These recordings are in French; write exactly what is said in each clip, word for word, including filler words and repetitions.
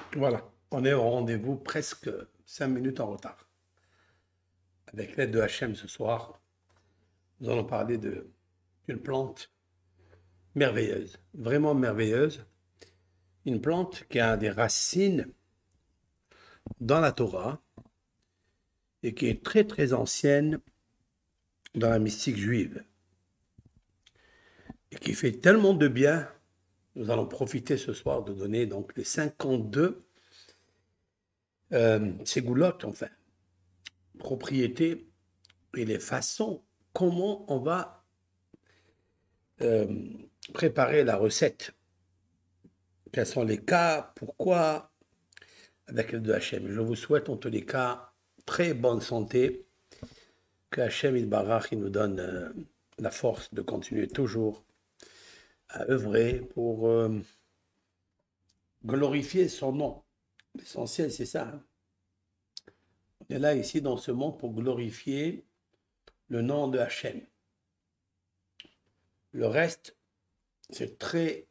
Voilà, on est au rendez-vous presque cinq minutes en retard. Avec l'aide de Hachem ce soir, nous allons parler de- d'une plante merveilleuse, vraiment merveilleuse. Une plante qui a des racines dans la Torah et qui est très très ancienne dans la mystique juive et qui fait tellement de bien. Nous allons profiter ce soir de donner donc les cinquante-deux euh, ségoulottes, enfin, propriétés et les façons comment on va euh, préparer la recette. Quels sont les cas, pourquoi, avec l'aide de Hachem. Je vous souhaite en tous les cas très bonne santé, que Hachem Yitbarach il nous donne euh, la force de continuer toujours à œuvrer pour euh, glorifier son nom. L'essentiel, c'est ça. Hein. On est là ici dans ce monde pour glorifier le nom de Hachem. Le reste, c'est très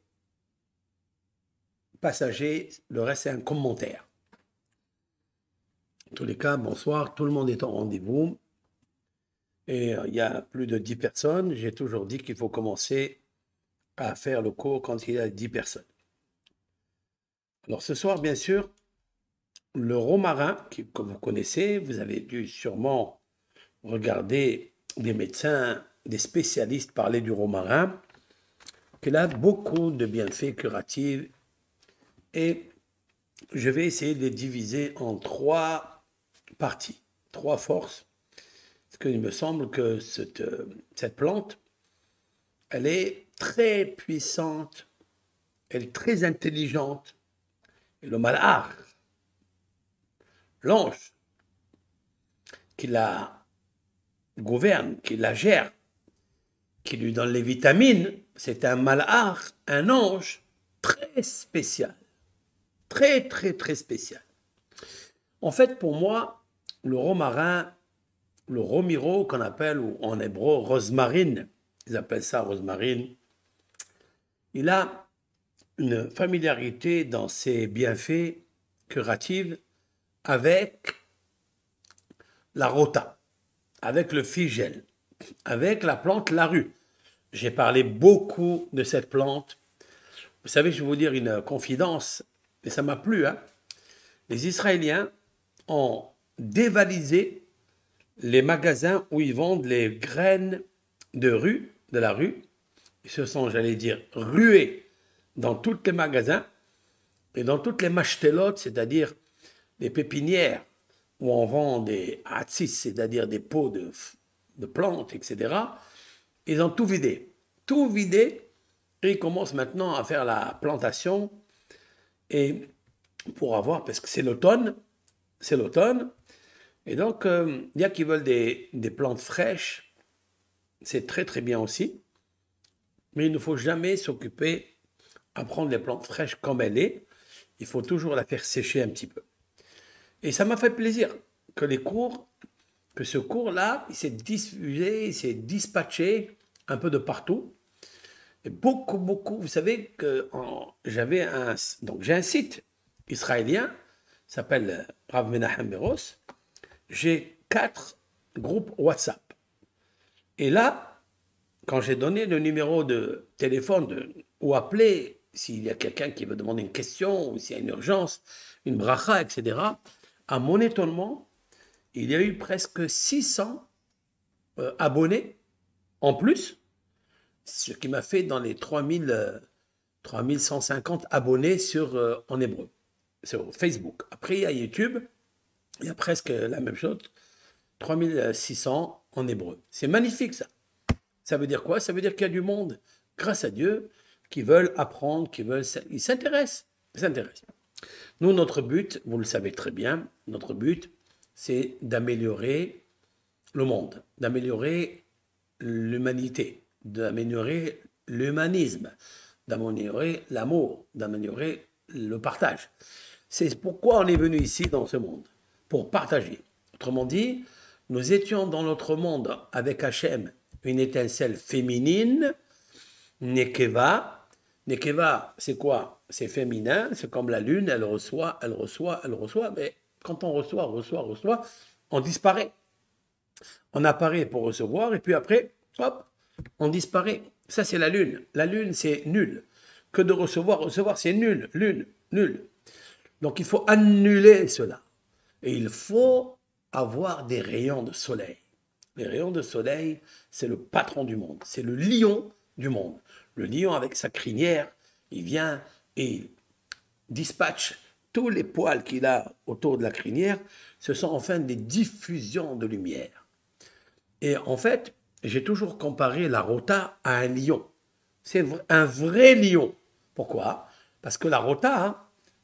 passager, le reste, c'est un commentaire. En tous les cas, bonsoir, tout le monde est en rendez-vous. Et euh, il y a plus de dix personnes. J'ai toujours dit qu'il faut commencer à faire le cours quand il y a dix personnes. Alors ce soir, bien sûr, le romarin, qui, que vous connaissez, vous avez dû sûrement regarder des médecins, des spécialistes parler du romarin, qu'il a beaucoup de bienfaits curatifs. Et je vais essayer de les diviser en trois parties, trois forces. Parce qu'il me semble que cette, cette plante, elle est très puissante, elle est très intelligente. Et le malach, l'ange, qui la gouverne, qui la gère, qui lui donne les vitamines, c'est un malach, un ange très spécial. Très, très, très spécial. En fait, pour moi, le romarin, le romiro qu'on appelle, ou en hébreu, rosmarine, ils appellent ça rosmarine, il a une familiarité dans ses bienfaits curatifs avec la rota, avec le figel, avec la plante larue. J'ai parlé beaucoup de cette plante. Vous savez, je vais vous dire une confidence, mais ça m'a plu. Hein. Les Israéliens ont dévalisé les magasins où ils vendent les graines de rue, de la rue. Ils se sont, j'allais dire, rués dans tous les magasins et dans toutes les machtelotes, c'est-à-dire les pépinières où on vend des hatsis, c'est-à-dire des pots de, de plantes, et cetera. Ils ont tout vidé. Tout vidé et ils commencent maintenant à faire la plantation et pour avoir, parce que c'est l'automne, c'est l'automne, et donc euh, il y a qui veulent des, des plantes fraîches, c'est très très bien aussi, mais il ne faut jamais s'occuper à prendre les plantes fraîches comme elle est, il faut toujours la faire sécher un petit peu. Et ça m'a fait plaisir que les cours, que ce cours-là, il s'est diffusé, il s'est dispatché un peu de partout. Et beaucoup, beaucoup, vous savez que en- j'avais un, donc j'ai un site israélien, s'appelle Rav Menachem Beros. J'ai quatre groupes WhatsApp. Et là, quand j'ai donné le numéro de téléphone de, ou appeler s'il y a quelqu'un qui veut demander une question, ou s'il y a une urgence, une bracha, et cetera, à mon étonnement, il y a eu presque six cents euh, abonnés en plus, ce qui m'a fait dans les trois mille, euh, trois mille cent cinquante abonnés sur, euh, en hébreu, sur Facebook. Après, il y a YouTube, il y a presque la même chose, trois mille six cents en hébreu. C'est magnifique ça. Ça veut dire quoi? Ça veut dire qu'il y a du monde, grâce à Dieu, qui veulent apprendre, qui veulent, ils s'intéressent, ils s'intéressent. Nous, notre but, vous le savez très bien, notre but, c'est d'améliorer le monde, d'améliorer l'humanité, d'améliorer l'humanisme, d'améliorer l'amour, d'améliorer le partage. C'est pourquoi on est venu ici dans ce monde, pour partager. Autrement dit, nous étions dans notre monde avec Hachem, une étincelle féminine, Nekeva, Nekeva, c'est quoi? C'est féminin, c'est comme la lune, elle reçoit, elle reçoit, elle reçoit, mais quand on reçoit, reçoit, reçoit, on disparaît. On apparaît pour recevoir, et puis après, hop, on disparaît. Ça, c'est la lune. La lune, c'est nul. Que de recevoir, recevoir, c'est nul, lune, nul. Donc, il faut annuler cela. Et il faut avoir des rayons de soleil. Les rayons de soleil, c'est le patron du monde. C'est le lion du monde. Le lion, avec sa crinière, il vient et il dispatche tous les poils qu'il a autour de la crinière. Ce sont enfin des diffusions de lumière. Et en fait, j'ai toujours comparé la rota à un lion. C'est un vrai lion. Pourquoi? Parce que la rota, hein,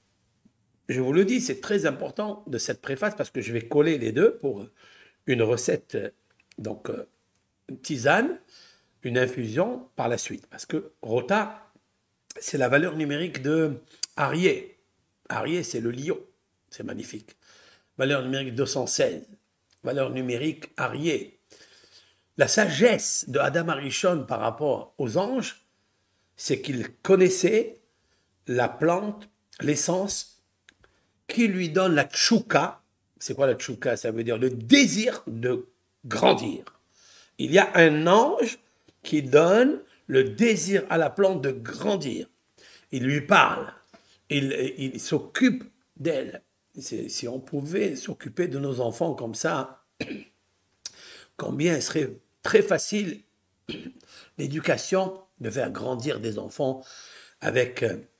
je vous le dis, c'est très important de cette préface parce que je vais coller les deux pour une recette, donc une tisane, une infusion par la suite. Parce que rota, c'est la valeur numérique de Arié. Arié, c'est le lion. C'est magnifique. Valeur numérique deux cent seize. Valeur numérique Arié. La sagesse de Adam Arishon par rapport aux anges, c'est qu'il connaissait la plante, l'essence, qui lui donne la tchouka. C'est quoi la tchouka? Ça veut dire le désir de grandir. Il y a un ange qui donne le désir à la plante de grandir. Il lui parle, il, il s'occupe d'elle. Si on pouvait s'occuper de nos enfants comme ça, combien il serait très facile l'éducation, de faire grandir des enfants avec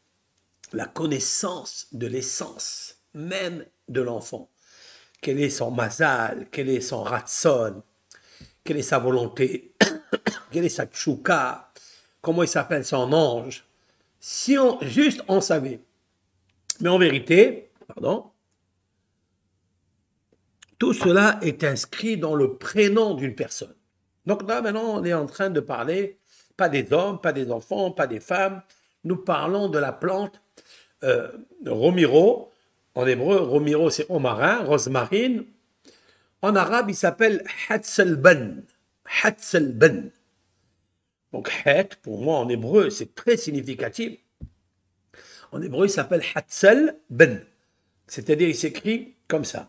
la connaissance de l'essence même de l'enfant. Quel est son mazal, quel est son ratson, quelle est sa volonté, quelle est sa tchouka, comment il s'appelle son ange. Si on, juste on savait. Mais en vérité, pardon, tout cela est inscrit dans le prénom d'une personne. Donc là, maintenant, on est en train de parler, pas des hommes, pas des enfants, pas des femmes. Nous parlons de la plante euh, Romiro. En hébreu, Romiro, c'est romarin, rosmarine. En arabe, il s'appelle Hatzelben. Hatzelben. Donc, Het, pour moi, en hébreu, c'est très significatif. En hébreu, il s'appelle Hatzelben. C'est-à-dire, il s'écrit comme ça.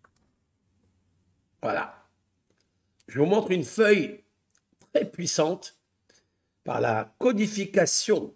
Voilà. Je vous montre une feuille très puissante par la codification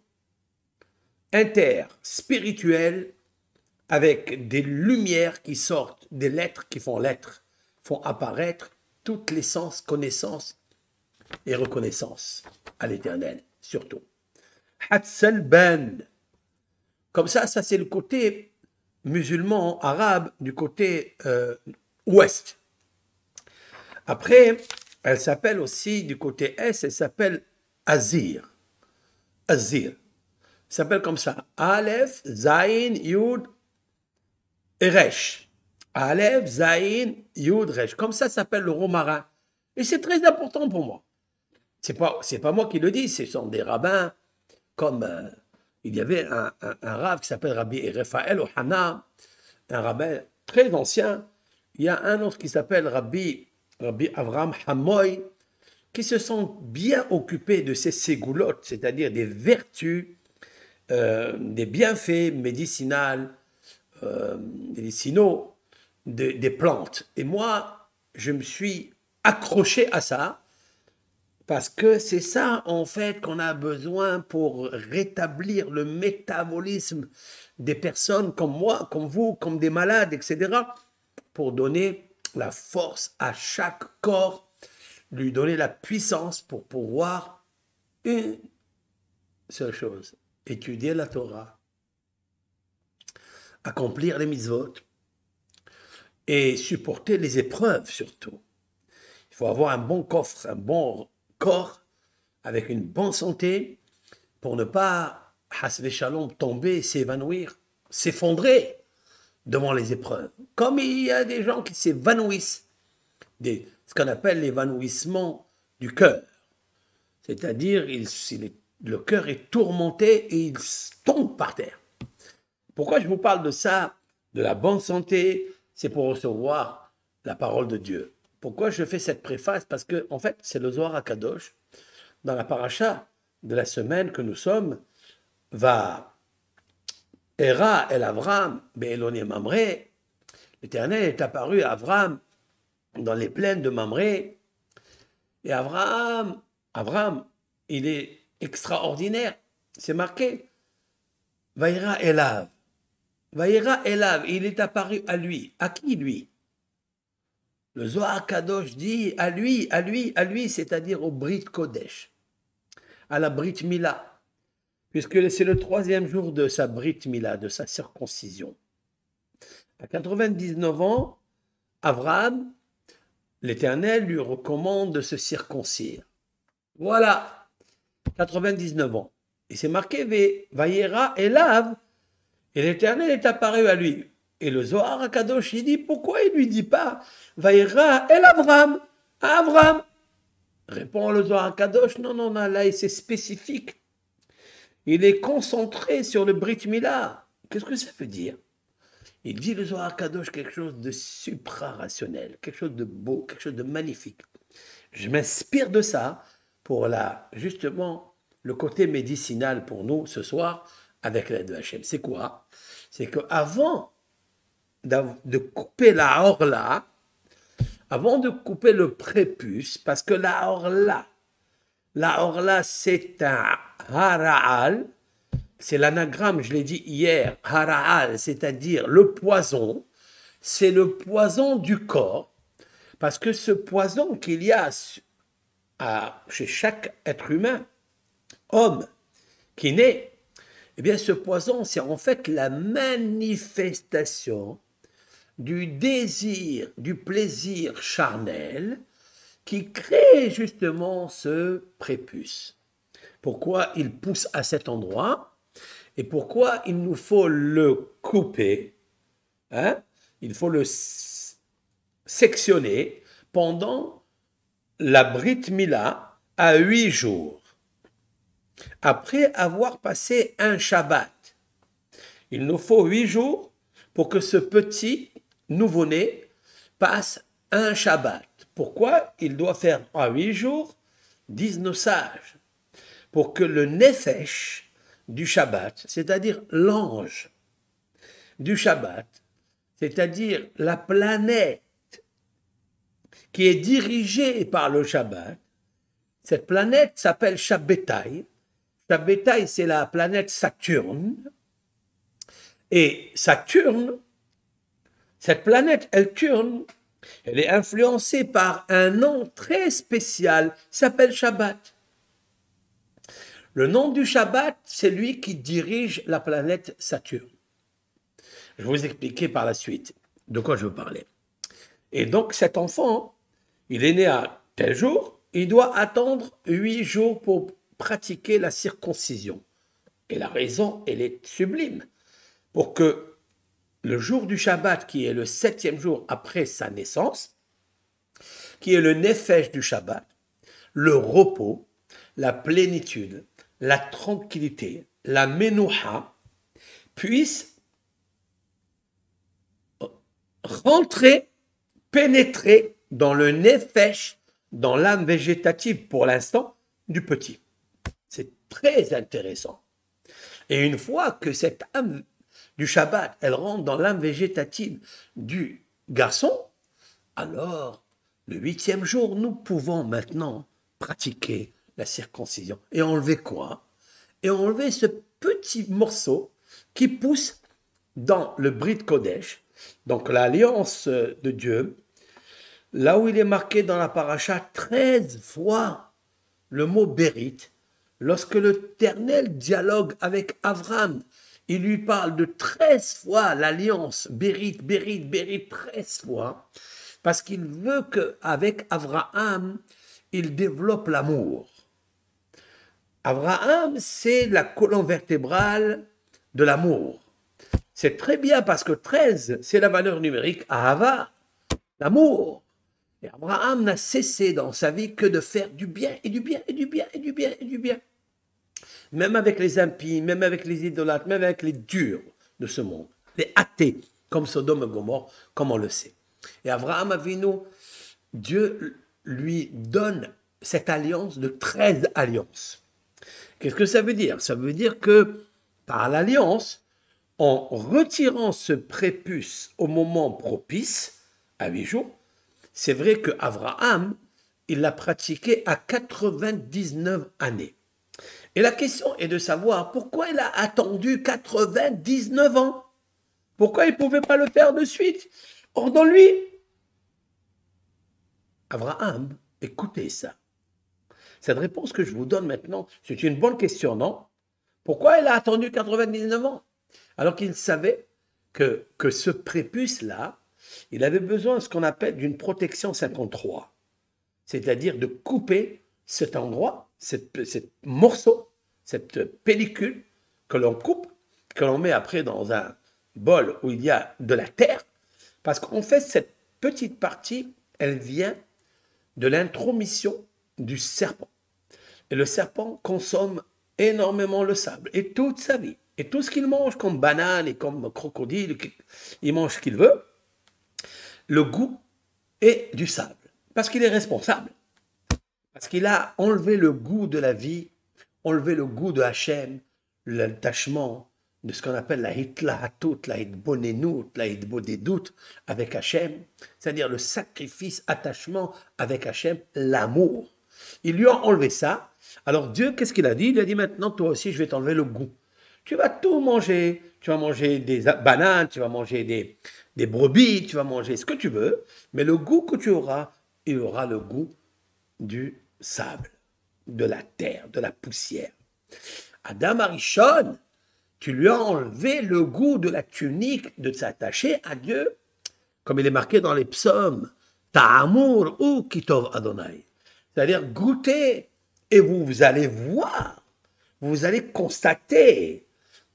interspirituelle avec des lumières qui sortent, des lettres qui font lettres, font apparaître toutes les sens, connaissances et reconnaissance à l'éternel, surtout. Hatzelben. Comme ça, ça c'est le côté musulman, arabe, du côté euh, ouest. Après, elle s'appelle aussi, du côté est, elle s'appelle Azir. Azir. Elle s'appelle comme ça. Aleph, Zayin, Yud, et Resh. Aleph, Zayin, Yud, Resh. Comme ça s'appelle le romarin. Et c'est très important pour moi. Ce n'est pas, c'est pas moi qui le dis, ce sont des rabbins, comme euh, il y avait un, un, un rabbin qui s'appelle Rabbi Raphaël Ohana, un rabbin très ancien. Il y a un autre qui s'appelle Rabbi Rabbi Avraham Hamoy, qui se sont bien occupés de ces ségoulottes, c'est-à-dire des vertus, euh, des bienfaits médicinaux, euh, médicinaux de, des plantes. Et moi, je me suis accroché à ça, parce que c'est ça, en fait, qu'on a besoin pour rétablir le métabolisme des personnes comme moi, comme vous, comme des malades, et cetera, pour donner la force à chaque corps, lui donner la puissance pour pouvoir une seule chose, étudier la Torah, accomplir les mitzvot et supporter les épreuves surtout. Il faut avoir un bon coffre, un bon corps avec une bonne santé pour ne pas, hasve shalom, tomber, s'évanouir, s'effondrer devant les épreuves. Comme il y a des gens qui s'évanouissent, des, ce qu'on appelle l'évanouissement du cœur. C'est-à-dire, il, il, le cœur est tourmenté et il tombe par terre. Pourquoi je vous parle de ça, de la bonne santé? C'est pour recevoir la parole de Dieu. Pourquoi je fais cette préface? Parce que, en fait, c'est le Zohar HaKadosh, dans la paracha de la semaine que nous sommes, va Era el Avram, Be'elonim Mamré, l'Éternel est apparu à Avram dans les plaines de Mamré, et Avram, Avram, il est extraordinaire, c'est marqué, Vaïra Elav, Vaïra Elav, il est apparu à lui, à qui lui? Le Zohar Kadosh dit à lui, à lui, à lui, c'est-à-dire au Brit Kodesh, à la Brit Mila, puisque c'est le troisième jour de sa Brit Mila, de sa circoncision. À quatre-vingt-dix-neuf ans, Abraham, l'Éternel lui recommande de se circoncire. Voilà, quatre-vingt-dix-neuf ans. Et c'est marqué Vaïra Elav, et l'Éternel est apparu à lui. Et le Zohar Kadosh, il dit, pourquoi il ne lui dit pas Vaïra El Avram, à Avram? Répond le Zohar Kadosh, non, non, non, là, c'est spécifique. Il est concentré sur le Brit Mila. Qu'est-ce que ça veut dire? Il dit le Zohar Kadosh quelque chose de supra-rationnel, quelque chose de beau, quelque chose de magnifique. Je m'inspire de ça pour la, justement le côté médicinal pour nous ce soir avec l'aide de Hachem. C'est quoi? C'est qu'avant de couper la orla, avant de couper le prépuce, parce que la orla, la orla c'est un hara'al, c'est l'anagramme, je l'ai dit hier, hara'al, c'est-à-dire le poison, c'est le poison du corps, parce que ce poison qu'il y a à, chez chaque être humain, homme, qui naît, eh bien ce poison, c'est en fait la manifestation du désir, du plaisir charnel qui crée justement ce prépuce. Pourquoi il pousse à cet endroit et pourquoi il nous faut le couper, hein? Il faut le sectionner pendant la Brit Mila à huit jours. Après avoir passé un Shabbat, il nous faut huit jours pour que ce petit nouveau-né passe un Shabbat. Pourquoi il doit faire en huit jours? Disent nos sages. Pour que le Nefesh du Shabbat, c'est-à-dire l'ange du Shabbat, c'est-à-dire la planète qui est dirigée par le Shabbat, cette planète s'appelle Shabbetai. Shabbetai, c'est la planète Saturne. Et Saturne, cette planète, elle tourne, elle est influencée par un nom très spécial, qui s'appelle Shabbat. Le nom du Shabbat, c'est lui qui dirige la planète Saturne. Je vais vous expliquer par la suite de quoi je veux parler. Et donc cet enfant, il est né à tel jour, il doit attendre huit jours pour pratiquer la circoncision. Et la raison, elle est sublime. Pour que le jour du Shabbat, qui est le septième jour après sa naissance, qui est le Nefesh du Shabbat, le repos, la plénitude, la tranquillité, la menouha, puisse rentrer, pénétrer dans le Nefesh, dans l'âme végétative pour l'instant du petit. C'est très intéressant. Et une fois que cette âme du Shabbat, elle rentre dans l'âme végétative du garçon, alors le huitième jour, nous pouvons maintenant pratiquer la circoncision. Et enlever quoi? Et enlever ce petit morceau qui pousse dans le Brit Kodesh, donc l'alliance de Dieu, là où il est marqué dans la paracha treize fois le mot Bérit, lorsque l'Éternel dialogue avec Avram, il lui parle de treize fois l'alliance, Bérit, Bérit, Bérit, treize fois, parce qu'il veut qu'avec Abraham, il développe l'amour. Abraham, c'est la colonne vertébrale de l'amour. C'est très bien parce que treize, c'est la valeur numérique, Ahava, l'amour. Et Abraham n'a cessé dans sa vie que de faire du bien, et du bien, et du bien, et du bien, et du bien. Même avec les impies, même avec les idolâtres, même avec les durs de ce monde, les athées, comme Sodome et Gomorrhe, comme on le sait. Et Abraham Avinu, Dieu lui donne cette alliance de treize alliances. Qu'est-ce que ça veut dire? Ça veut dire que par l'alliance, en retirant ce prépuce au moment propice, à huit jours, c'est vrai que Abraham, il l'a pratiqué à quatre-vingt-dix-neuf années. Et la question est de savoir pourquoi il a attendu quatre-vingt-dix-neuf ans. Pourquoi il ne pouvait pas le faire de suite? Or, dans lui, Abraham, écoutez ça. Cette réponse que je vous donne maintenant, c'est une bonne question, non? Pourquoi il a attendu quatre-vingt-dix-neuf ans? Alors qu'il savait que, que ce prépuce-là, il avait besoin de ce qu'on appelle d'une protection cinquante-trois. C'est-à-dire de couper cet endroit, cette, cette morceau, cette pellicule que l'on coupe, que l'on met après dans un bol où il y a de la terre, parce qu'en fait, cette petite partie, elle vient de l'intromission du serpent. Et le serpent consomme énormément le sable, et toute sa vie. Et tout ce qu'il mange comme banane et comme crocodile, il mange ce qu'il veut, le goût est du sable. Parce qu'il est responsable. Parce qu'il a enlevé le goût de la vie, enlevé le goût de Hachem, l'attachement de ce qu'on appelle la hitlahatout, la hitbonenout, la hitbodedout avec Hachem, c'est-à-dire le sacrifice, attachement avec Hachem, l'amour. Il lui a enlevé ça. Alors Dieu, qu'est-ce qu'il a dit? Il a dit maintenant, toi aussi, je vais t'enlever le goût. Tu vas tout manger. Tu vas manger des bananes, tu vas manger des, des brebis, tu vas manger ce que tu veux, mais le goût que tu auras, il aura le goût du sable, de la terre, de la poussière. Adam Arishon, tu lui as enlevé le goût de la tunique, de s'attacher à Dieu, comme il est marqué dans les psaumes, Ta'amour ou Kitov Adonai. C'est-à-dire goûter et vous, vous allez voir, vous allez constater,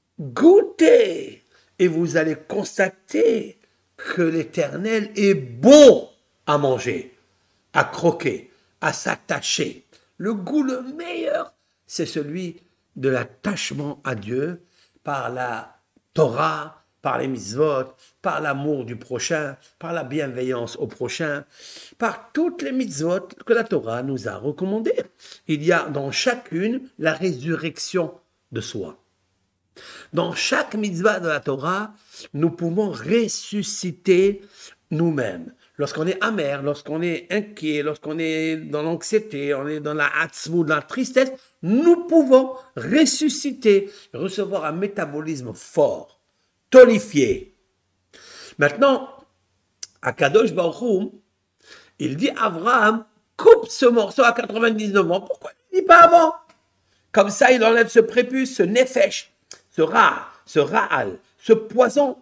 goûter et vous allez constater que l'Éternel est bon à manger, à croquer, à s'attacher. Le goût le meilleur, c'est celui de l'attachement à Dieu par la Torah, par les mitzvot, par l'amour du prochain, par la bienveillance au prochain, par toutes les mitzvot que la Torah nous a recommandées. Il y a dans chacune la résurrection de soi. Dans chaque mitzvah de la Torah, nous pouvons ressusciter nous-mêmes. Lorsqu'on est amer, lorsqu'on est inquiet, lorsqu'on est dans l'anxiété, on est dans la hatzvou, dans la tristesse, nous pouvons ressusciter, recevoir un métabolisme fort, tonifié. Maintenant, à Kadosh Baruch Hu, il dit à Abraham, coupe ce morceau à quatre-vingt-dix-neuf ans. Pourquoi il ne dit pas avant? Comme ça, il enlève ce prépuce, ce nefesh, ce ra, ce ra'al, ce poison.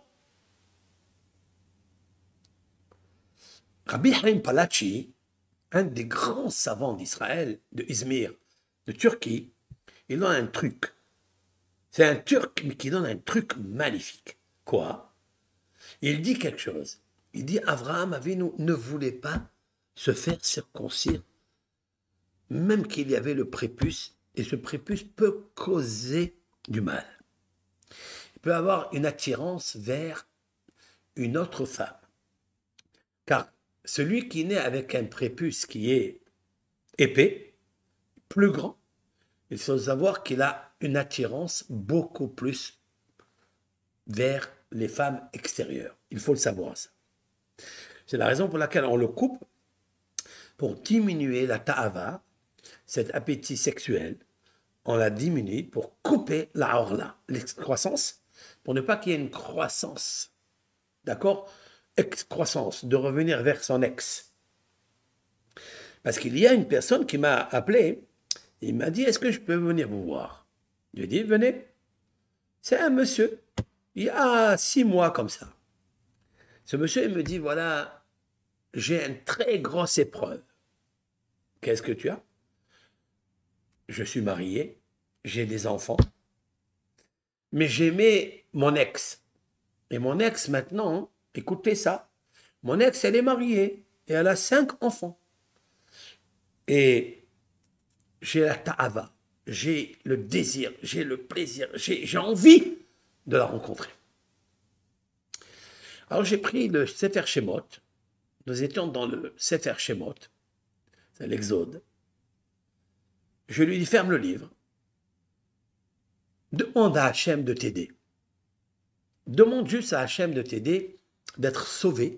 Rabbi Harim Palachi, un des grands savants d'Israël, de Izmir, de Turquie, il donne un truc. C'est un Turc, mais qui donne un truc magnifique. Quoi? Il dit quelque chose. Il dit, Abraham Avinu ne voulait pas se faire circoncire, même qu'il y avait le prépuce, et ce prépuce peut causer du mal. Il peut avoir une attirance vers une autre femme. Car celui qui naît avec un prépuce qui est épais, plus grand, il faut savoir qu'il a une attirance beaucoup plus vers les femmes extérieures. Il faut le savoir, ça. C'est la raison pour laquelle on le coupe, pour diminuer la ta'ava, cet appétit sexuel. On la diminue pour couper la orla, l'excroissance, pour ne pas qu'il y ait une croissance. D'accord? Excroissance, de revenir vers son ex. Parce qu'il y a une personne qui m'a appelé, il m'a dit, est-ce que je peux venir vous voir? Je lui ai dit, venez. C'est un monsieur, il y a six mois comme ça. Ce monsieur, il me dit, voilà, j'ai une très grosse épreuve. Qu'est-ce que tu as? Je suis marié, j'ai des enfants, mais j'aimais mon ex. Et mon ex, maintenant, écoutez ça, mon ex, elle est mariée et elle a cinq enfants. Et j'ai la ta'ava, j'ai le désir, j'ai le plaisir, j'ai, j'ai envie de la rencontrer. Alors j'ai pris le Sefer Shemot, nous étions dans le Sefer Shemot, c'est l'Exode. Je lui dis, ferme le livre. demande à Hachem de t'aider. Demande juste à Hachem de t'aider, d'être sauvé,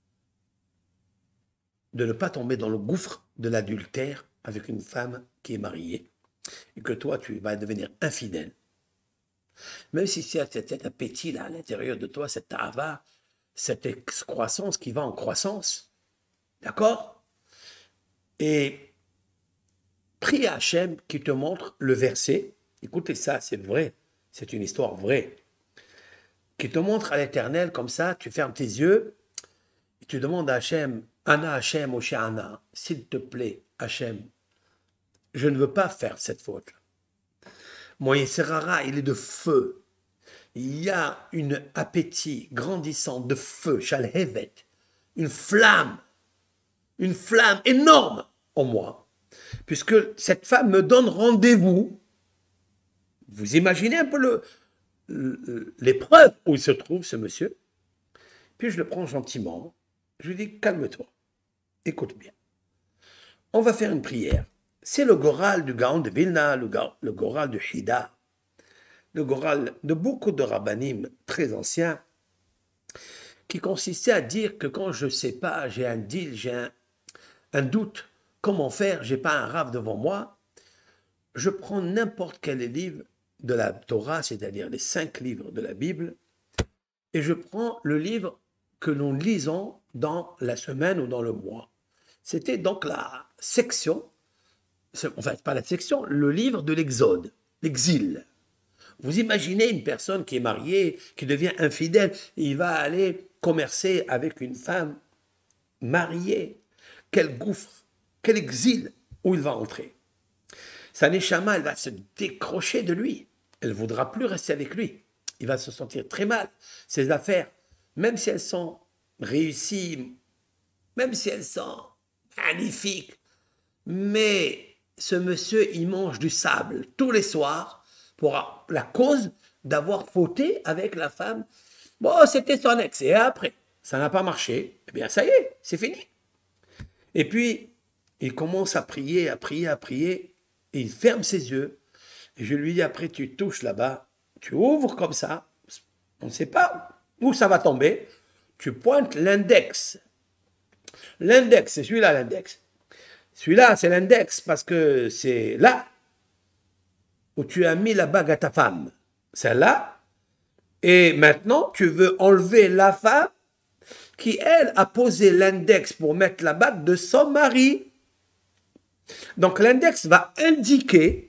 de ne pas tomber dans le gouffre de l'adultère avec une femme qui est mariée et que toi, tu vas devenir infidèle. Même si c'est cet appétit là à l'intérieur de toi, cette ahava, cette excroissance qui va en croissance, d'accord? Et prie à Hachem qui te montre le verset, écoutez ça, c'est vrai, c'est une histoire vraie, qui te montre à l'Éternel comme ça, tu fermes tes yeux, et tu demandes à Hachem, Ana Hachem Oshana, s'il te plaît, Hachem, je ne veux pas faire cette faute. Mon Yeserara, il est de feu. Il y a un appétit grandissant de feu, Shalhevet, une flamme, une flamme énorme en moi, puisque cette femme me donne rendez-vous. Vous imaginez un peu le, le, l'épreuve où il se trouve, ce monsieur. Puis je le prends gentiment, je lui dis, calme-toi, écoute bien. On va faire une prière. C'est le Goral du Gaon de Vilna, le, le Goral du Hida, le Goral de beaucoup de rabbanim très anciens, qui consistait à dire que quand je ne sais pas, j'ai un deal, j'ai un, un doute, comment faire, je n'ai pas un rave devant moi, je prends n'importe quel livre de la Torah, c'est-à-dire les cinq livres de la Bible, et je prends le livre que nous lisons dans la semaine ou dans le mois. C'était donc la section, enfin pas la section, le livre de l'Exode, l'exil. Vous imaginez une personne qui est mariée, qui devient infidèle, et il va aller commercer avec une femme mariée. Quel gouffre, quel exil où il va entrer. Sa neshama, elle va se décrocher de lui. Elle ne voudra plus rester avec lui. Il va se sentir très mal. Ses affaires, même si elles sont réussies, même si elles sont magnifiques, mais ce monsieur, il mange du sable tous les soirs pour la cause d'avoir fauté avec la femme. Bon, c'était son ex. Et après, ça n'a pas marché. Eh bien, ça y est, c'est fini. Et puis, il commence à prier, à prier, à prier. Et il ferme ses yeux. Et je lui dis, après, tu touches là-bas. Tu ouvres comme ça. On ne sait pas où ça va tomber. Tu pointes l'index. L'index, c'est celui-là, l'index. Celui-là, c'est l'index parce que c'est là où tu as mis la bague à ta femme. Celle-là. Et maintenant, tu veux enlever la femme qui, elle, a posé l'index pour mettre la bague de son mari. Donc, l'index va indiquer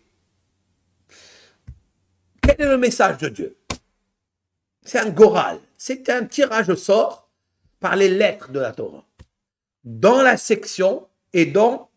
quel est le message de Dieu. C'est un goral. C'est un tirage au sort par les lettres de la Torah. Dans la section et dans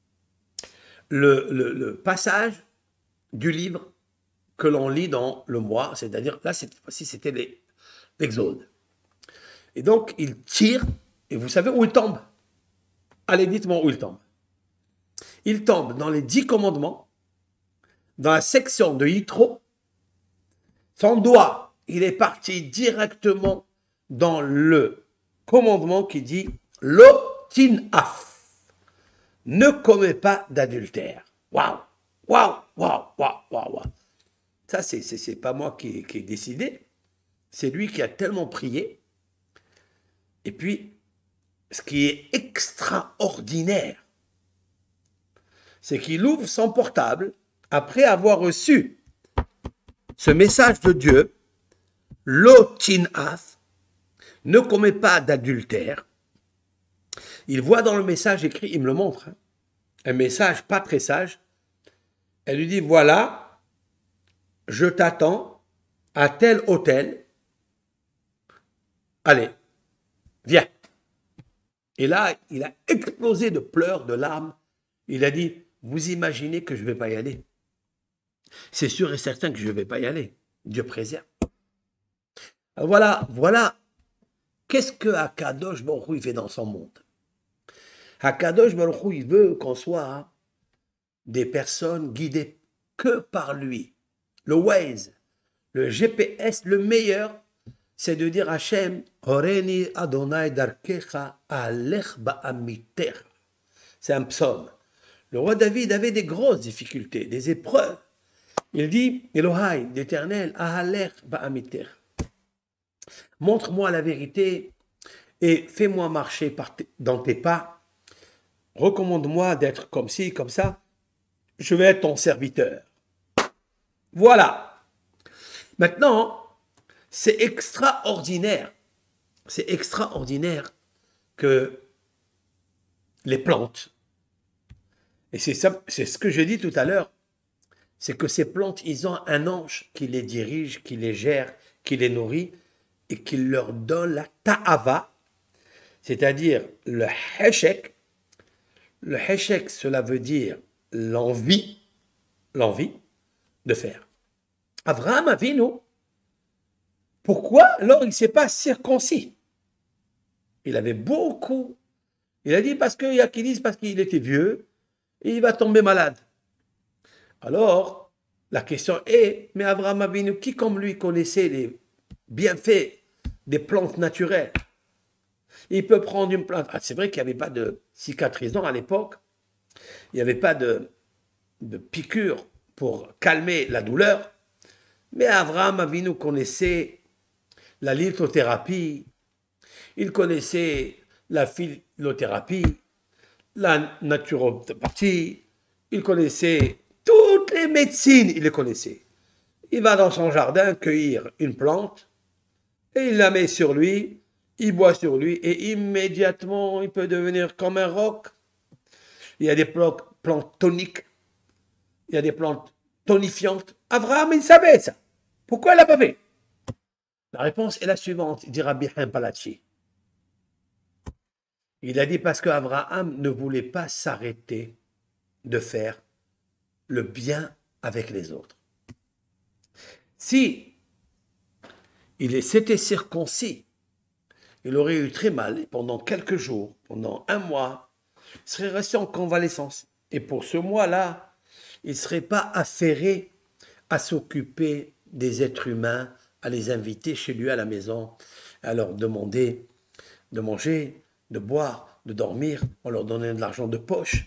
le, le, le passage du livre que l'on lit dans le mois, c'est-à-dire, là, cette fois-ci, c'était l'Exode. Et donc, il tire, et vous savez où il tombe? Allez, dites-moi où il tombe. Il tombe dans les dix commandements, dans la section de Yitro. Son doigt, il est parti directement dans le commandement qui dit « Lo tin'af » ne commets pas d'adultère. Waouh, waouh, waouh, waouh, waouh. Ça, c'est, c'est, c'est pas moi qui, qui ai décidé. C'est lui qui a tellement prié. Et puis, ce qui est extraordinaire, c'est qu'il ouvre son portable après avoir reçu ce message de Dieu, « Lo tin'af » ne commets pas d'adultère. Il voit dans le message écrit, il me le montre, hein, un message pas très sage. Elle lui dit, voilà, je t'attends à tel hôtel. Allez, viens. Et là, il a explosé de pleurs, de larmes. Il a dit, vous imaginez que je ne vais pas y aller? C'est sûr et certain que je ne vais pas y aller. Dieu préserve. Alors voilà, voilà. Qu'est-ce que Akadosh Baruch Hu fait dans son monde? Akadosh Baruch Hu, il veut qu'on soit hein, des personnes guidées que par lui. Le Waze, le G P S, le meilleur, c'est de dire Hachem, Horeni Adonai Darkecha Alech Ba'amiter. C'est un psaume. Le roi David avait des grosses difficultés, des épreuves. Il dit, Elohai, l'Éternel, Ahalech ba'amiter. Montre-moi la vérité et fais-moi marcher par tes- dans tes pas. Recommande-moi d'être comme ci, comme ça. Je vais être ton serviteur. Voilà. Maintenant, c'est extraordinaire. C'est extraordinaire que les plantes, et c'est ça, c'est ce que j'ai dit tout à l'heure, c'est que ces plantes, ils ont un ange qui les dirige, qui les gère, qui les nourrit et qui leur donne la ta'ava, c'est-à-dire le heshek. Le heshek, cela veut dire l'envie, l'envie de faire. Abraham Avinu, pourquoi alors il ne s'est pas circoncis? Il avait beaucoup. Il a dit parce qu'il y a qui disent parce qu'il était vieux et il va tomber malade. Alors, la question est, mais Abraham Avinu, qui comme lui connaissait les bienfaits des plantes naturelles? Il peut prendre une plante. Ah, c'est vrai qu'il n'y avait pas de cicatrisant à l'époque. Il n'y avait pas de, de piqûre pour calmer la douleur. Mais Abraham Avinu connaissait la lithothérapie, il connaissait la phytothérapie, la naturopathie, il connaissait toutes les médecines, il les connaissait. Il va dans son jardin cueillir une plante et il la met sur lui, il boit sur lui et immédiatement il peut devenir comme un roc. Il y a des plantes toniques, il y a des plantes tonifiantes. Abraham, il savait ça. Pourquoi il l'a pas fait? La réponse est la suivante, dit Rabbi Chaim Palati. Il a dit parce qu'Abraham ne voulait pas s'arrêter de faire le bien avec les autres. Si il s'était circoncis, il aurait eu très mal et pendant quelques jours, pendant un mois, il serait resté en convalescence. Et pour ce mois-là, il ne serait pas affairé à s'occuper des êtres humains, à les inviter chez lui à la maison, à leur demander de manger, de boire, de dormir, en leur donnant de l'argent de poche.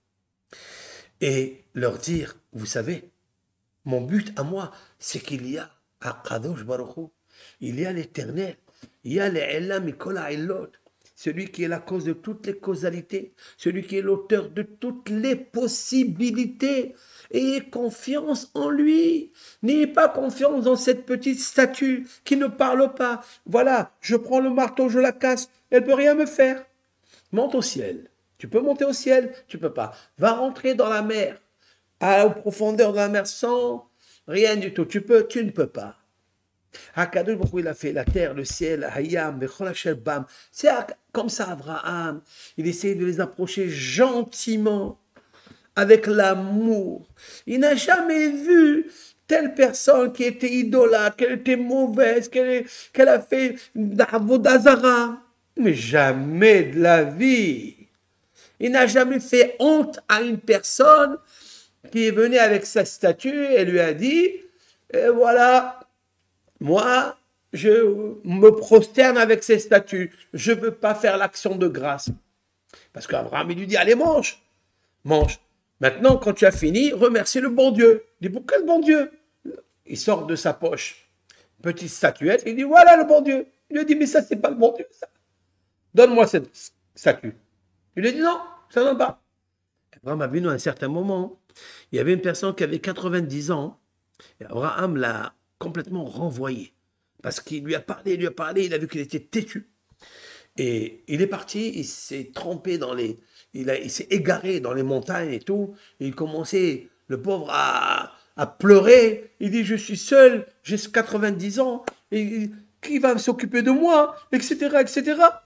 Et leur dire, vous savez, mon but à moi, c'est qu'il y a à Kadosh Baruch Hu, il y a l'Éternel, il y a l'Elam Mikol Ha'ilot, celui qui est la cause de toutes les causalités, celui qui est l'auteur de toutes les possibilités. Ayez confiance en lui. N'ayez pas confiance dans cette petite statue qui ne parle pas. Voilà, je prends le marteau, je la casse, elle ne peut rien me faire. Monte au ciel. Tu peux monter au ciel? Tu ne peux pas. Va rentrer dans la mer, à la profondeur de la mer sans rien du tout. Tu peux? Tu ne peux pas. Hakadosh Baruch Hu, il a fait la terre, le ciel, Hayam, Bechol Asher Bam. C'est comme ça Abraham. Il essaye de les approcher gentiment, avec l'amour. Il n'a jamais vu telle personne qui était idolâtre, qu'elle était mauvaise, qu'elle qu'elle a fait d'Avodazara. Mais jamais de la vie. Il n'a jamais fait honte à une personne qui est venue avec sa statue et lui a dit, et voilà, moi, je me prosterne avec ces statues. Je ne veux pas faire l'action de grâce. Parce qu'Abraham, il lui dit, allez, mange, mange. Maintenant, quand tu as fini, remercie le bon Dieu. Il dit, pourquoi le bon Dieu? Il sort de sa poche une petite statuette, il dit, voilà le bon Dieu. Il lui dit, mais ça, c'est pas le bon Dieu, ça. Donne-moi cette statue. Il lui dit, non, ça ne va pas. Abraham a vu à un certain moment, il y avait une personne qui avait quatre-vingt-dix ans, et Abraham l'a complètement renvoyé. Parce qu'il lui a parlé, il lui a parlé, il a vu qu'il était têtu. Et il est parti, il s'est trempé dans les... Il, il s'est égaré dans les montagnes et tout. Et il commençait, le pauvre, à, à pleurer. Il dit, je suis seul, j'ai quatre-vingt-dix ans. Et qui va s'occuper de moi? Etc, et cetera.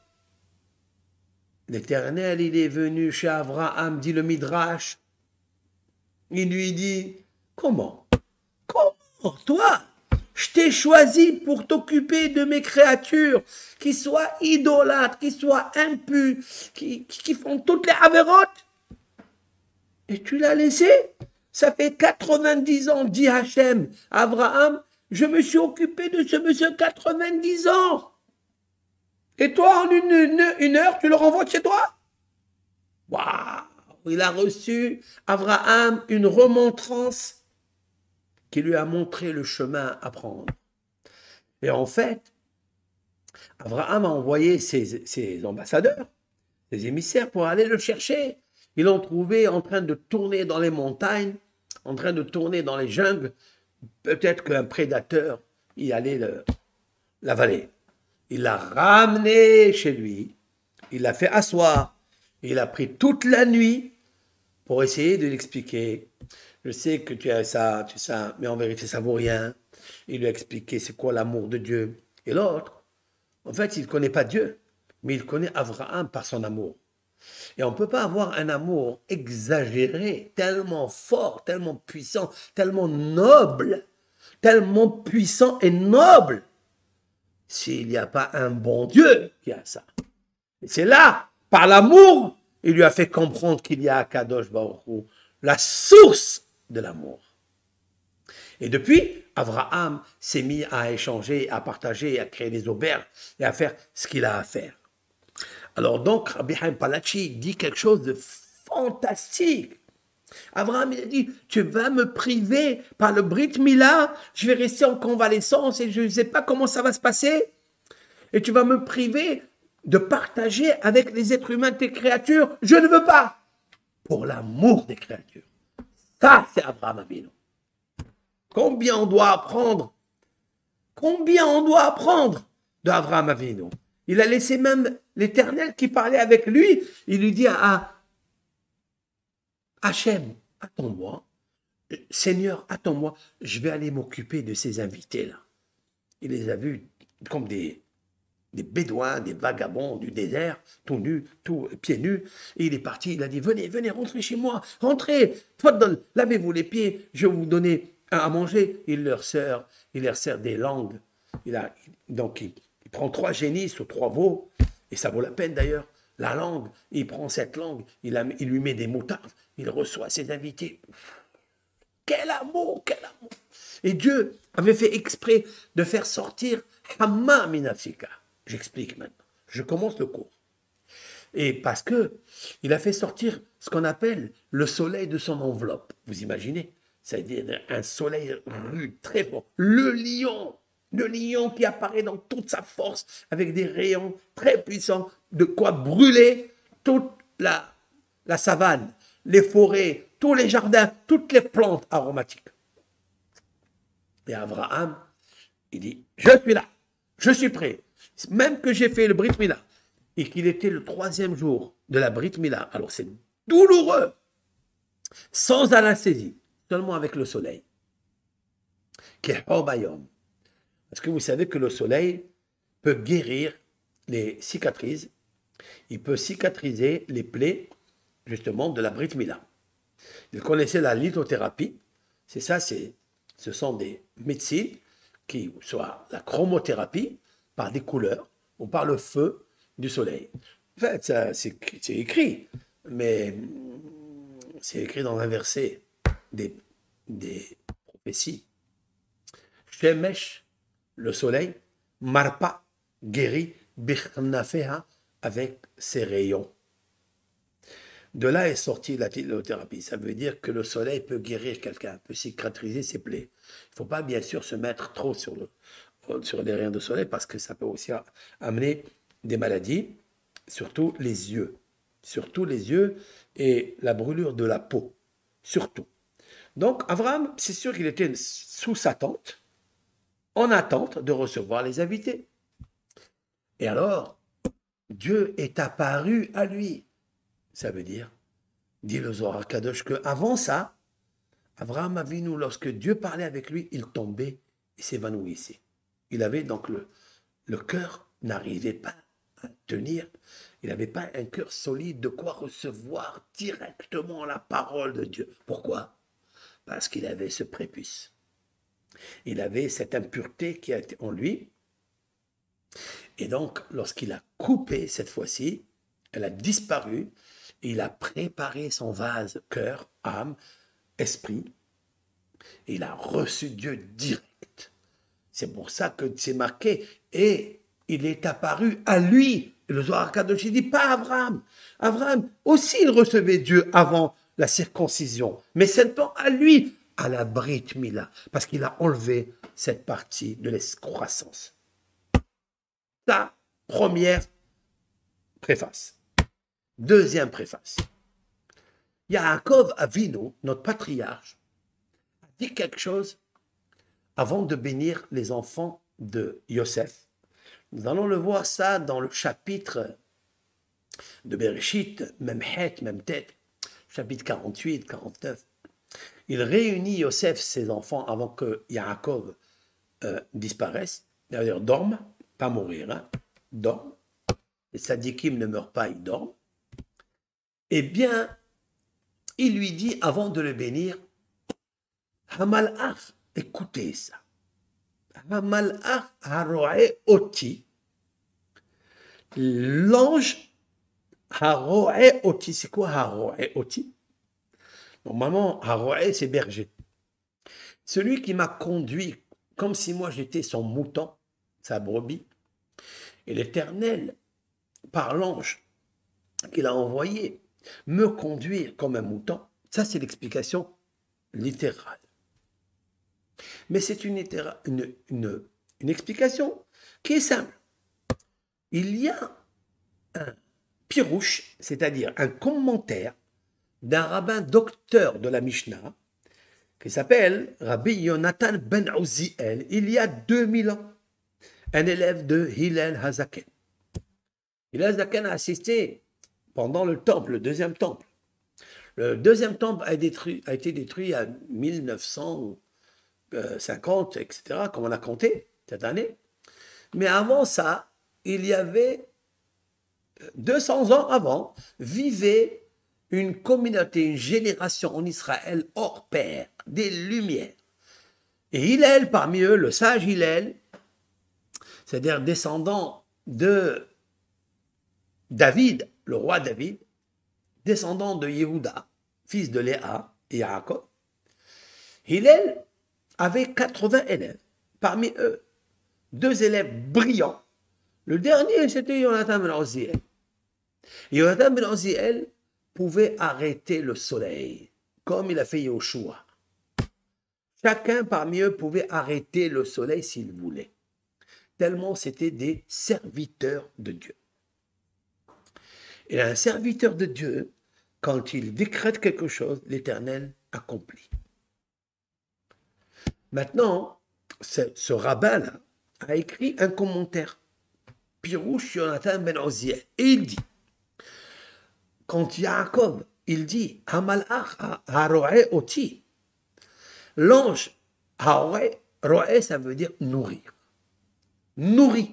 L'Éternel, il est venu chez Abraham, dit le Midrash. Il lui dit, comment? Comment, toi? Je t'ai choisi pour t'occuper de mes créatures qui soient idolâtres, qui soient impus, qui, qui, qui font toutes les avérotes. Et tu l'as laissé? Ça fait quatre-vingt-dix ans, dit Hachem, Abraham, je me suis occupé de ce monsieur quatre-vingt-dix ans. Et toi, en une, une, une heure, tu le renvoies chez toi? Waouh! Il a reçu, Abraham, une remontrance qui lui a montré le chemin à prendre. Et en fait, Abraham a envoyé ses, ses ambassadeurs, ses émissaires pour aller le chercher. Ils l'ont trouvé en train de tourner dans les montagnes, en train de tourner dans les jungles. Peut-être qu'un prédateur y allait le, l'avaler. Il l'a ramené chez lui, il l'a fait asseoir, il a pris toute la nuit pour essayer de l'expliquer. Je sais que tu as ça, tu sais ça, mais en vérité ça vaut rien. Il lui a expliqué c'est quoi l'amour de Dieu. Et l'autre, en fait, il ne connaît pas Dieu, mais il connaît Abraham par son amour. Et on ne peut pas avoir un amour exagéré, tellement fort, tellement puissant, tellement noble, tellement puissant et noble, s'il n'y a pas un bon Dieu qui a ça. Et c'est là, par l'amour, il lui a fait comprendre qu'il y a Kadosh Baruch Hu, la source de l'amour. Et depuis, Abraham s'est mis à échanger, à partager, à créer des auberges et à faire ce qu'il a à faire. Alors donc, Rabbi Haim Palachi dit quelque chose de fantastique. Abraham, il a dit, tu vas me priver par le Brit Mila, je vais rester en convalescence et je ne sais pas comment ça va se passer. Et tu vas me priver de partager avec les êtres humains tes créatures. Je ne veux pas. Pour l'amour des créatures. Ça, c'est Abraham Avinu. Combien on doit apprendre? Combien on doit apprendre d'Abraham Avinu? Il a laissé même l'Éternel qui parlait avec lui. Il lui dit à Hachem, attends-moi. Seigneur, attends-moi. Je vais aller m'occuper de ces invités-là. Il les a vus comme des, des bédouins, des vagabonds du désert, tout nus, tout pieds nus. Et il est parti. Il a dit, venez, venez, rentrez chez moi. Rentrez. Lavez-vous les pieds. Je vais vous donner à manger. Il leur sert, il leur sert des langues. Il a, donc, il, il prend trois génisses ou trois veaux, et ça vaut la peine d'ailleurs. La langue, il prend cette langue, il, a, il lui met des moutardes, il reçoit ses invités. Quel amour, quel amour! Et Dieu avait fait exprès de faire sortir Hamma Minafsika. J'explique maintenant. Je commence le cours. Et parce que il a fait sortir ce qu'on appelle le soleil de son enveloppe. Vous imaginez? C'est-à-dire un soleil rude, très fort. Le lion, le lion qui apparaît dans toute sa force, avec des rayons très puissants, de quoi brûler toute la, la savane, les forêts, tous les jardins, toutes les plantes aromatiques. Et Abraham, il dit, je suis là, je suis prêt. Même que j'ai fait le Brit Mila, et qu'il était le troisième jour de la Brit Mila, alors c'est douloureux, sans anesthésie, seulement avec le soleil. Parce que vous savez que le soleil peut guérir les cicatrices, il peut cicatriser les plaies, justement, de la Brit Mila. Il connaissait la lithothérapie, c'est ça, c'est, ce sont des médecines qui, soit la chromothérapie, par des couleurs, ou par le feu du soleil. En fait, ça, c'est, c'est écrit, mais c'est écrit dans un verset des, des prophéties. Shemesh, le soleil, Marpa, guérit, Bichnafeha, avec ses rayons. De là est sortie la lithothérapie. Ça veut dire que le soleil peut guérir quelqu'un, peut cicatriser ses plaies. Il ne faut pas bien sûr se mettre trop sur, le, sur les rayons de soleil parce que ça peut aussi amener des maladies, surtout les yeux. Surtout les yeux et la brûlure de la peau. Surtout. Donc Abraham, c'est sûr qu'il était sous sa tente, en attente de recevoir les invités. Et alors, Dieu est apparu à lui. Ça veut dire, dit le Zohar Kadosh, qu'avant ça, Abraham Avinu, lorsque Dieu parlait avec lui, il tombait et s'évanouissait. Il avait donc le, le cœur n'arrivait pas à tenir, il n'avait pas un cœur solide de quoi recevoir directement la parole de Dieu. Pourquoi? Parce qu'il avait ce prépuce. Il avait cette impureté qui a été en lui. Et donc, lorsqu'il a coupé cette fois-ci, elle a disparu. Et il a préparé son vase, cœur, âme, esprit. Et il a reçu Dieu direct. C'est pour ça que c'est marqué. Et il est apparu à lui. Et le Zohar Kadosh dit pas Abraham. Abraham aussi, il recevait Dieu avant la circoncision. Mais c'est à lui, à la Brit Mila, parce qu'il a enlevé cette partie de l'excroissance. Ça, première préface. Deuxième préface. Yaakov Avinu, notre patriarche, a dit quelque chose avant de bénir les enfants de Yosef. Nous allons le voir ça dans le chapitre de Bereshit, même Het, même Tête, chapitre quarante-huit, quarante-neuf. Il réunit Yosef, ses enfants, avant que Yaakov euh, disparaisse, c'est-à-dire dorme, pas mourir, hein, dorme. Les sadikim ne meurent pas, ils dorment. Eh bien, il lui dit, avant de le bénir, Hamalach, écoutez ça. Hamalach haroe oti. L'ange haroe oti. C'est quoi haroe oti? Normalement, haroe, c'est berger. Celui qui m'a conduit comme si moi j'étais son mouton, sa brebis, et l'Éternel, par l'ange qu'il a envoyé, me conduire comme un mouton, ça c'est l'explication littérale. Mais c'est une, une, une, une explication qui est simple. Il y a un pirouche, c'est-à-dire un commentaire d'un rabbin docteur de la Mishnah, qui s'appelle Rabbi Yonatan ben Uziel, il y a deux mille ans, un élève de Hillel Hazaken. Hillel Hazaken a assisté pendant le temple, le deuxième temple. Le deuxième temple a, détruit, a été détruit en mille neuf cent cinquante, et cetera, comme on a compté cette année. Mais avant ça, il y avait deux cents ans avant, vivait une communauté, une génération en Israël hors pair, des lumières. Et Hillel, parmi eux, le sage Hillel, c'est-à-dire descendant de David, le roi David, descendant de Yehuda, fils de Léa et Yaakov, Hillel avait quatre-vingts élèves. Parmi eux, deux élèves brillants. Le dernier, c'était Yonatan ben Uziel. Yonatan ben Uziel pouvait arrêter le soleil, comme il a fait Yoshua. Chacun parmi eux pouvait arrêter le soleil s'il voulait, tellement c'était des serviteurs de Dieu. Et un serviteur de Dieu, quand il décrète quelque chose, l'Éternel accomplit. Maintenant, ce, ce rabbin-là a écrit un commentaire, Pirouche Yonatan ben Uziel, et il dit, quand Yaakov, il dit, Hamalach haroe oti, l'ange haroe, roe, ça veut dire nourrir. Nourri.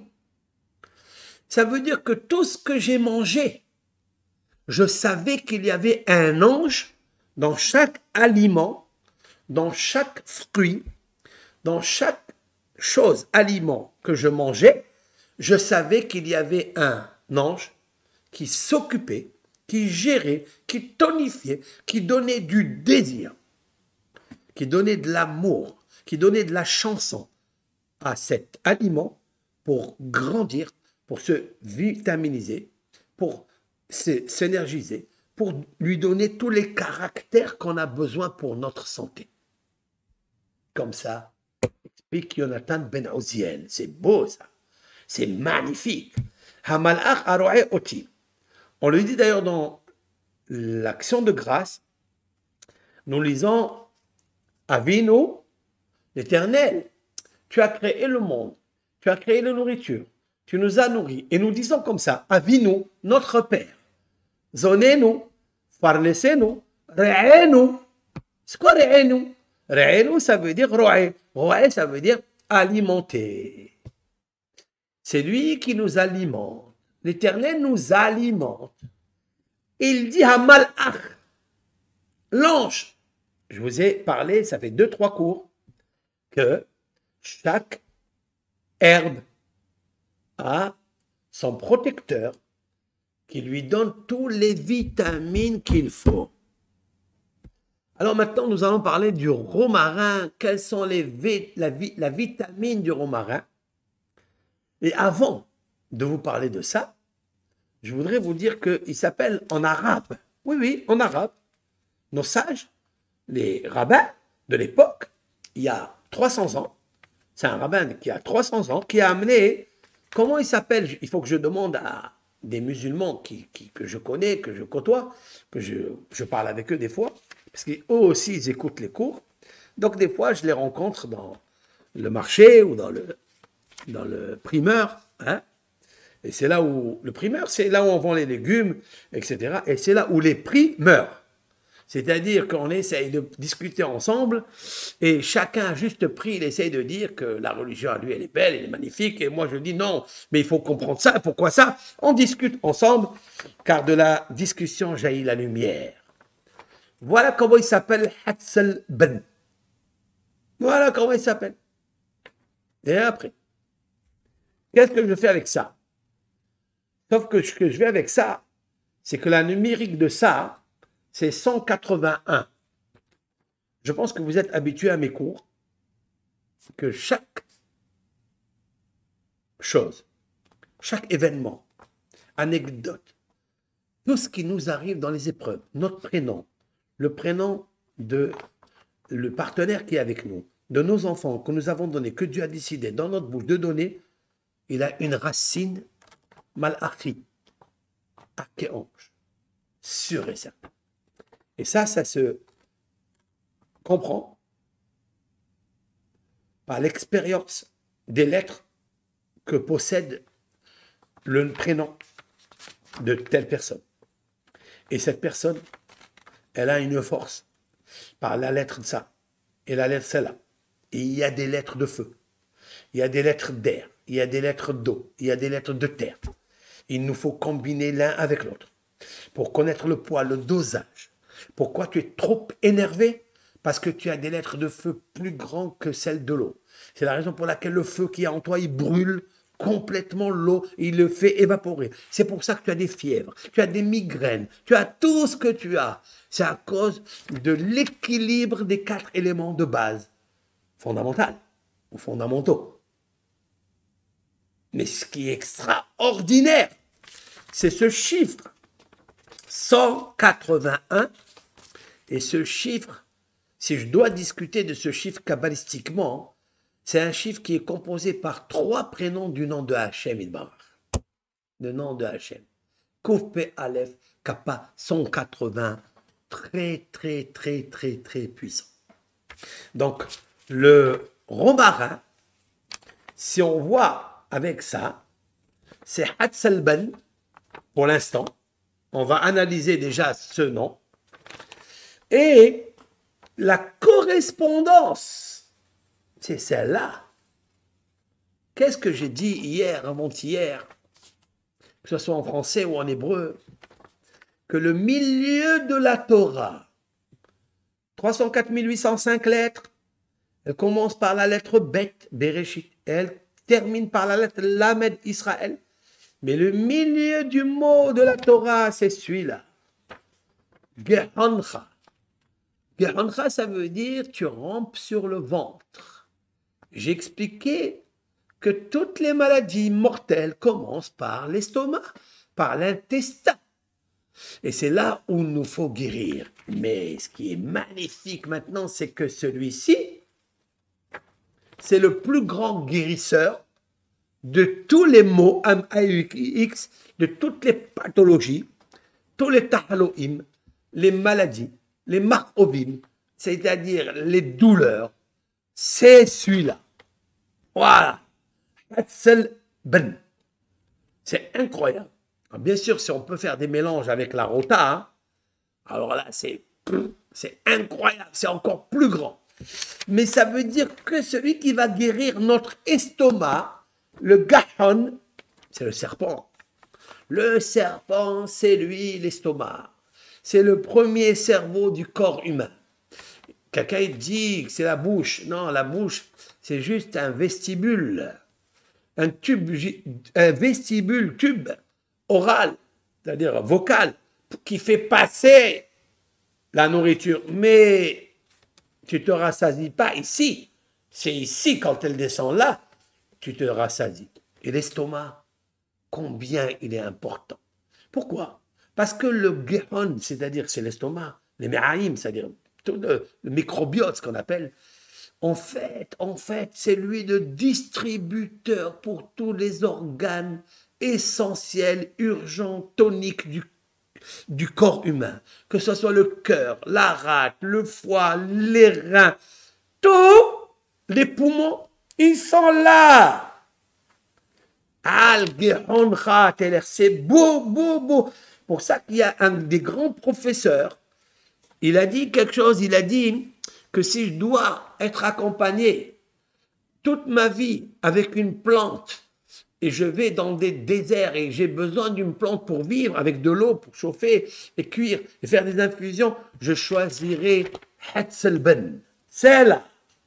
Ça veut dire que tout ce que j'ai mangé, je savais qu'il y avait un ange dans chaque aliment, dans chaque fruit, dans chaque chose, aliment que je mangeais, je savais qu'il y avait un ange qui s'occupait, qui gérait, qui tonifiait, qui donnait du désir, qui donnait de l'amour, qui donnait de la chanson à cet aliment pour grandir, pour se vitaminiser, pour s'énergiser, pour lui donner tous les caractères qu'on a besoin pour notre santé. Comme ça, explique Yonatan ben Uziel. C'est beau ça. C'est magnifique. Hamalach haroe oti. On le dit d'ailleurs dans l'action de grâce. Nous lisons Avinu, l'Éternel, tu as créé le monde, tu as créé la nourriture, tu nous as nourris. Et nous disons comme ça, Avinu, notre Père, Zonenu, Farlesenu, Re'enu. C'est quoi Re'enu? Re'enu, ça veut dire Ro'e. Ro'e, ça veut dire alimenter. C'est lui qui nous alimente. L'Éternel nous alimente. Il dit à Malach, l'ange. Je vous ai parlé, ça fait deux, trois cours, que chaque herbe a son protecteur qui lui donne toutes les vitamines qu'il faut. Alors maintenant, nous allons parler du romarin. Quelles sont les vi la, vi la vitamine du romarin? Et avant de vous parler de ça, je voudrais vous dire qu'il s'appelle en arabe. Oui, oui, en arabe. Nos sages, les rabbins, de l'époque, il y a trois cents ans, c'est un rabbin qui a trois cents ans, qui a amené, comment il s'appelle? Il faut que je demande à des musulmans qui, qui, que je connais, que je côtoie, que je, je parle avec eux des fois, parce qu'eux aussi, ils écoutent les cours. Donc, des fois, je les rencontre dans le marché ou dans le, dans le primeur. Hein? Et c'est là où, le primeur, c'est là où on vend les légumes, et cetera. Et c'est là où les prix meurent. C'est-à-dire qu'on essaye de discuter ensemble et chacun à juste prix, il essaye de dire que la religion à lui, elle est belle, elle est magnifique. Et moi, je dis non, mais il faut comprendre ça. Pourquoi ça? On discute ensemble, car de la discussion jaillit la lumière. Voilà comment il s'appelle Hatzel Ben. Voilà comment il s'appelle. Et après, qu'est-ce que je fais avec ça? Sauf que ce que je fais avec ça, c'est que la numérique de ça, c'est cent quatre-vingt-un. Je pense que vous êtes habitués à mes cours, que chaque chose, chaque événement, anecdote, tout ce qui nous arrive dans les épreuves, notre prénom, le prénom de le partenaire qui est avec nous, de nos enfants que nous avons donnés, que Dieu a décidé dans notre bouche de donner, il a une racine malachi, archéange, sûr et certain. Et ça, ça se comprend par l'expérience des lettres que possède le prénom de telle personne. Et cette personne, elle a une force par la lettre de ça et la lettre celle-là. Et il y a des lettres de feu, il y a des lettres d'air, il y a des lettres d'eau, il y a des lettres de terre. Il nous faut combiner l'un avec l'autre pour connaître le poids, le dosage. Pourquoi tu es trop énervé? Parce que tu as des lettres de feu plus grandes que celles de l'eau. C'est la raison pour laquelle le feu qui est en toi, il brûle complètement l'eau, il le fait évaporer. C'est pour ça que tu as des fièvres, tu as des migraines, tu as tout ce que tu as. C'est à cause de l'équilibre des quatre éléments de base, fondamentaux ou fondamentaux. Mais ce qui est extraordinaire, c'est ce chiffre, cent quatre-vingt-un. Et ce chiffre, si je dois discuter de ce chiffre kabbalistiquement, c'est un chiffre qui est composé par trois prénoms du nom de Hachem Idbarach. Le nom de Hachem. Kouf Pe Aleph Kappa cent quatre-vingts. Très, très, très, très, très puissant. Donc, le romarin, si on voit avec ça, c'est Hatzel Ben, pour l'instant. On va analyser déjà ce nom. Et la correspondance, c'est celle-là. Qu'est-ce que j'ai dit hier, avant-hier, que ce soit en français ou en hébreu, que le milieu de la Torah, trois cent quatre mille huit cent cinq lettres, elle commence par la lettre Bet, Bereshit, et elle termine par la lettre Lamed, Israël. Mais le milieu du mot de la Torah, c'est celui-là. Gehancha. Gehancha, ça veut dire tu rampes sur le ventre. J'ai expliqué que toutes les maladies mortelles commencent par l'estomac, par l'intestin. Et c'est là où nous faut guérir. Mais ce qui est magnifique maintenant, c'est que celui-ci, c'est le plus grand guérisseur de tous les maux, M A U X, de toutes les pathologies, tous les tahaloïm, les maladies, les marchovim, c'est-à-dire les douleurs, c'est celui-là. Voilà. Hatzel Ben. C'est incroyable. Alors, bien sûr, si on peut faire des mélanges avec la rota, hein, alors là, c'est c'est incroyable, c'est encore plus grand. Mais ça veut dire que celui qui va guérir notre estomac, le gahon, c'est le serpent. Le serpent, c'est lui, l'estomac. C'est le premier cerveau du corps humain. Quelqu'un dit que c'est la bouche. Non, la bouche, c'est juste un vestibule. Un tube, un vestibule tube oral, c'est-à-dire vocal, qui fait passer la nourriture. Mais tu ne te rassasies pas ici. C'est ici, quand elle descend là, tu te rassasies. Et l'estomac, combien il est important. Pourquoi? Parce que le gehon, c'est-à-dire c'est l'estomac, les méraïm, c'est-à-dire tout le, le microbiote, ce qu'on appelle. En fait, en fait, c'est lui le distributeur pour tous les organes essentiels, urgents, toniques du, du corps humain. Que ce soit le cœur, la rate, le foie, les reins, tous les poumons, ils sont là. C'est beau, beau, beau. Pour ça qu'il y a un des grands professeurs, il a dit quelque chose, il a dit que si je dois être accompagné toute ma vie avec une plante et je vais dans des déserts et j'ai besoin d'une plante pour vivre, avec de l'eau pour chauffer et cuire et faire des infusions, je choisirai Hatzelben. C'est là.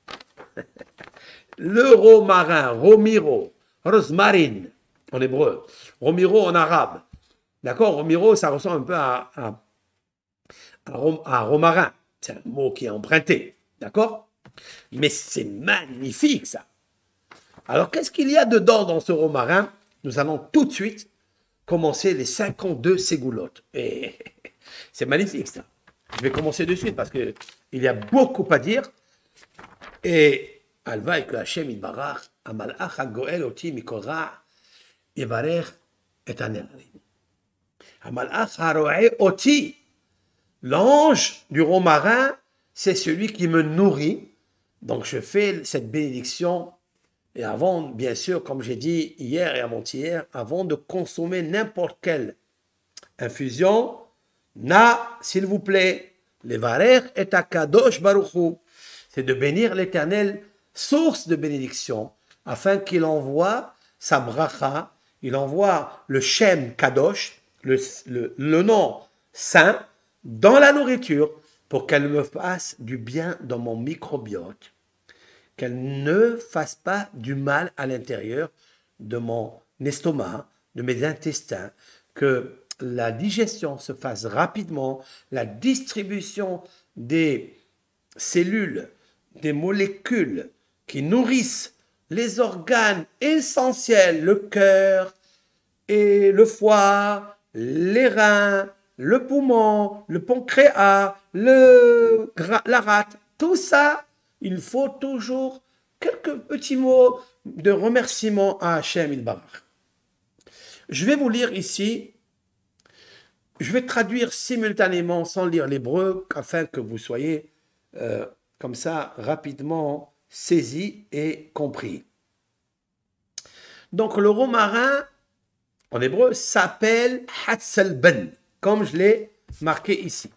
Le romarin, romiro, rosmarine en hébreu, romiro en arabe. D'accord, romiro, ça ressemble un peu à, à, à, rom, à romarin. C'est un mot qui est emprunté. D'accord? Mais c'est magnifique, ça. Alors, qu'est-ce qu'il y a dedans dans ce romarin? Nous allons tout de suite commencer les cinquante-deux ségoulottes. Et c'est magnifique, ça. Je vais commencer de suite parce qu'il y a beaucoup à dire. Et Alva et que Hachem Yitbarach, Amalach HaGoel Oti Mikol Ra, Yivarech et Anerim. Amalach HaRoe Oti, l'ange du romarin, c'est celui qui me nourrit. Donc je fais cette bénédiction. Et avant, bien sûr, comme j'ai dit hier et avant-hier, avant de consommer n'importe quelle infusion, na, s'il vous plaît, Levarer et Akadosh Baruchu, c'est de bénir l'Éternel, source de bénédiction, afin qu'il envoie sa bracha, il envoie le Shem Kadosh, le, le, le nom saint, dans la nourriture, pour qu'elle me fasse du bien dans mon microbiote, qu'elle ne fasse pas du mal à l'intérieur de mon estomac, de mes intestins, que la digestion se fasse rapidement, la distribution des cellules, des molécules qui nourrissent les organes essentiels, le cœur et le foie, les reins, le poumon, le pancréas, le, la rate, tout ça, il faut toujours quelques petits mots de remerciement à Hachem Yitbarach. Je vais vous lire ici, je vais traduire simultanément sans lire l'hébreu, afin que vous soyez euh, comme ça rapidement saisis et compris. Donc le romarin, en hébreu, s'appelle Hatzelben, comme je l'ai marqué ici.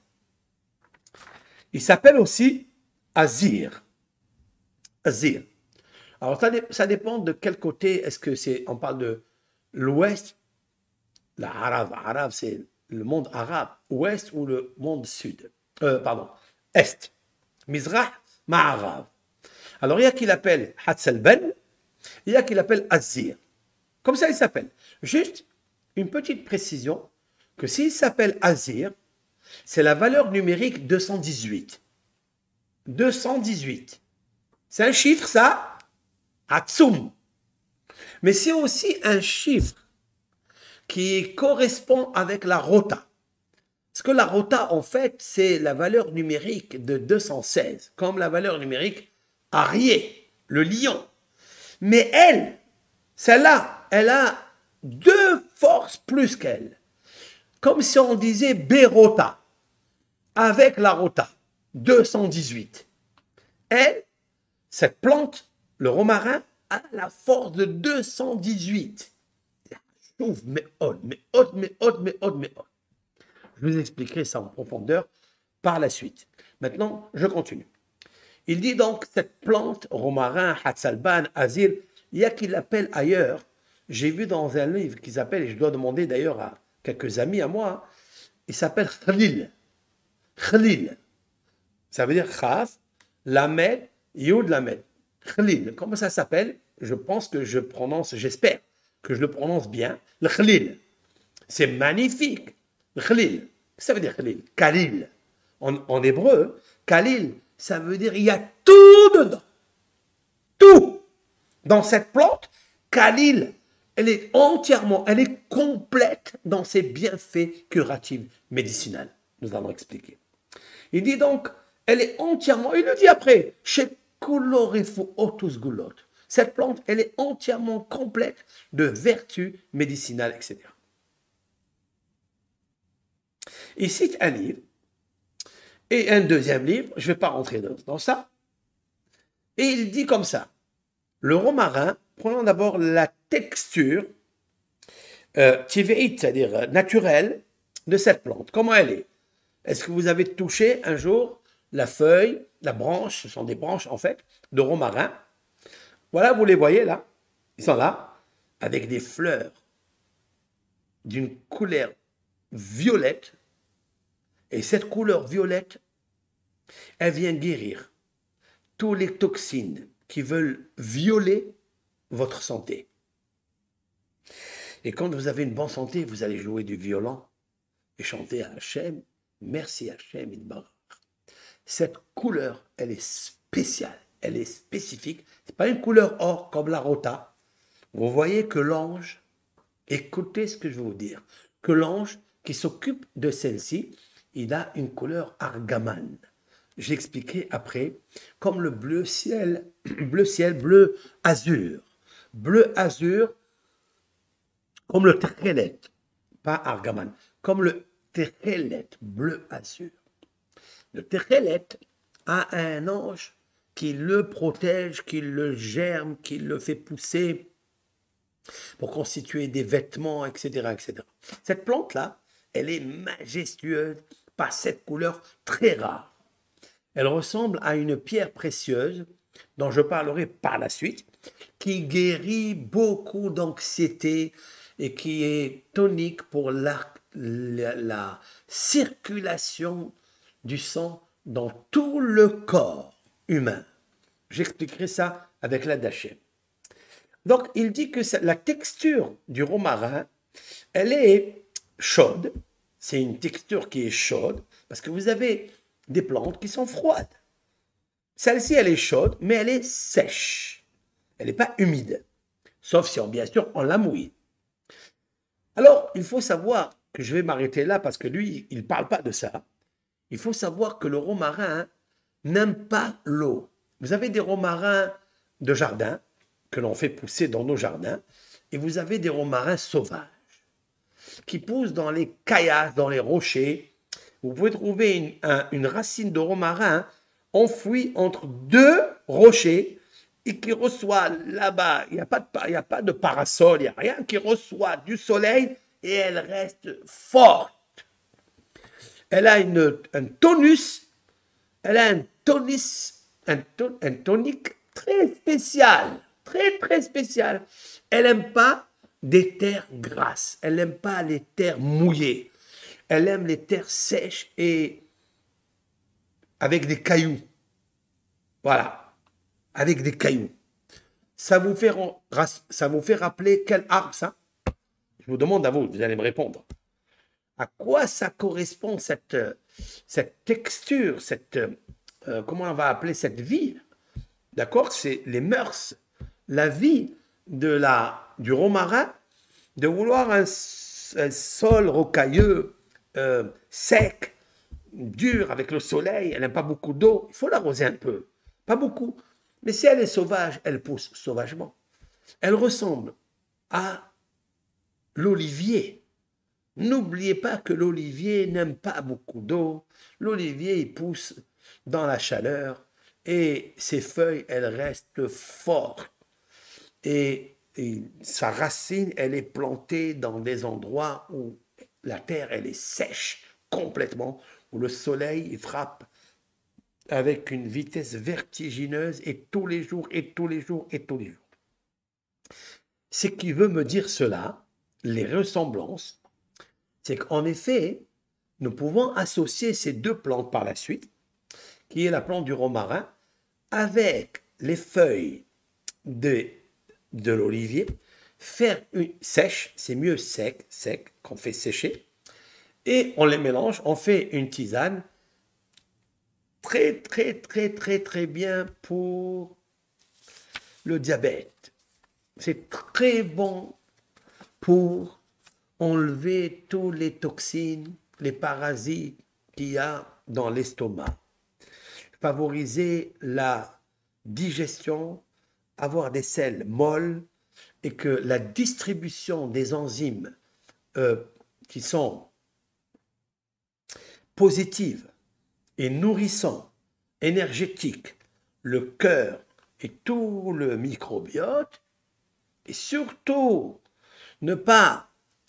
Il s'appelle aussi Azir. Azir. Alors ça, ça dépend de quel côté est-ce que c'est. On parle de l'ouest, la Arabe. Arabe, c'est le monde arabe. Ouest ou le monde sud. Euh, pardon, est. Mizrah, Ma'arav. Alors il y a qui l'appelle Hatzelben, il y a qui l'appelle Azir. Comme ça il s'appelle. Juste une petite précision, que s'il s'appelle Azir, c'est la valeur numérique deux cent dix-huit. deux cent dix-huit. C'est un chiffre, ça, Atsum. Mais c'est aussi un chiffre qui correspond avec la rota. Parce que la rota, en fait, c'est la valeur numérique de deux cent seize, comme la valeur numérique Arié, le lion. Mais elle, celle-là, elle a deux forces plus qu'elle. Comme si on disait Bérota, avec la rota, deux cent dix-huit. Elle, cette plante, le romarin, a la force de deux cent dix-huit. Mais haute, mais haute, mais haute, mais haute, mais haute. Je vous expliquerai ça en profondeur par la suite. Maintenant, je continue. Il dit donc, cette plante, romarin, Hatzelben, Azir, il y a qui l'appelle ailleurs. J'ai vu dans un livre qui s'appelle, et je dois demander d'ailleurs à quelques amis à moi, il s'appelle Khalil. Khalil. Ça veut dire Khaf, Lamed, Yud Lamed. Khalil. Comment ça s'appelle? Je pense que je prononce, j'espère que je le prononce bien. Le Khalil. C'est magnifique. Le Khalil. Ça veut dire Khalil. Khalil. En, en hébreu, Khalil, ça veut dire il y a tout dedans. Tout. Dans cette plante, Khalil, elle est entièrement, elle est complète dans ses bienfaits curatifs médicinaux. Nous allons expliquer. Il dit donc, elle est entièrement, il le dit après, chez Colorifo Otus Gulot. Cette plante, elle est entièrement complète de vertus médicinales, et cetera. Il cite un livre et un deuxième livre, je ne vais pas rentrer dans, dans ça, et il dit comme ça, le romarin, prenons d'abord la texture euh, tivéite, c'est-à-dire naturelle, de cette plante. Comment elle est? Est-ce que vous avez touché un jour la feuille, la branche, ce sont des branches en fait, de romarin. Voilà, vous les voyez là, ils sont là, avec des fleurs d'une couleur violette. Et cette couleur violette, elle vient guérir tous les toxines qui veulent violer votre santé. Et quand vous avez une bonne santé, vous allez jouer du violon et chanter à Hachem, merci Hachem Idbarach. Cette couleur, elle est spéciale, elle est spécifique. Ce n'est pas une couleur or comme la rota. Vous voyez que l'ange, écoutez ce que je vais vous dire, que l'ange qui s'occupe de celle-ci, il a une couleur argamane. J'expliquerai après, comme le bleu ciel, bleu ciel, bleu azur. Bleu azur, comme le terrelet, pas argamane, comme le terrelet, bleu azur. Le terrelet a un ange qui le protège, qui le germe, qui le fait pousser pour constituer des vêtements, et cetera, et cetera. Cette plante-là, elle est majestueuse par cette couleur très rare. Elle ressemble à une pierre précieuse dont je parlerai par la suite, qui guérit beaucoup d'anxiété et qui est tonique pour la, la, la circulation du sang dans tout le corps humain. J'expliquerai ça avec la d'Hachem. Donc, il dit que la texture du romarin, elle est chaude. C'est une texture qui est chaude parce que vous avez des plantes qui sont froides. Celle-ci, elle est chaude, mais elle est sèche. Elle n'est pas humide. Sauf si, on, bien sûr, on la mouille. Alors, il faut savoir que je vais m'arrêter là parce que lui, il ne parle pas de ça. Il faut savoir que le romarin n'aime pas l'eau. Vous avez des romarins de jardin que l'on fait pousser dans nos jardins et vous avez des romarins sauvages qui poussent dans les caillasses, dans les rochers. Vous pouvez trouver une, un, une racine de romarin enfouie entre deux rochers et qui reçoit là-bas, il n'y a, a pas de parasol, il n'y a rien, qui reçoit du soleil et elle reste forte. Elle a une, un tonus, elle a un tonus, un, ton, un tonique très spécial, très très spécial. Elle n'aime pas des terres grasses, elle n'aime pas les terres mouillées, elle aime les terres sèches et avec des cailloux. Voilà, avec des cailloux. Ça vous fait, ça vous fait rappeler quel arbre ça? Je vous demande à vous, vous allez me répondre. À quoi ça correspond cette, cette texture, cette, euh, comment on va appeler cette vie? D'accord? C'est les mœurs, la vie de la, du romarin, de vouloir un, un sol rocailleux, euh, sec, dur, avec le soleil. Elle n'aime pas beaucoup d'eau. Il faut l'arroser un peu. Pas beaucoup. Mais si elle est sauvage, elle pousse sauvagement. Elle ressemble à l'olivier. N'oubliez pas que l'olivier n'aime pas beaucoup d'eau. L'olivier, il pousse dans la chaleur et ses feuilles, elles restent fortes. Et, et sa racine, elle est plantée dans des endroits où la terre, elle est sèche complètement, où le soleil il frappe avec une vitesse vertigineuse et tous les jours, et tous les jours, et tous les jours. Ce qui veut me dire cela, les ressemblances, c'est qu'en effet, nous pouvons associer ces deux plantes par la suite, qui est la plante du romarin, avec les feuilles de, de l'olivier, faire une sèche, c'est mieux sec, sec, qu'on fait sécher, et on les mélange, on fait une tisane, très, très, très, très, très bien pour le diabète. C'est très bon pour enlever tous les toxines, les parasites qu'il y a dans l'estomac. favoriser la digestion, avoir des selles molles et que la distribution des enzymes euh, qui sont positives et nourrissants, énergétiques, le cœur et tout le microbiote, et surtout ne pas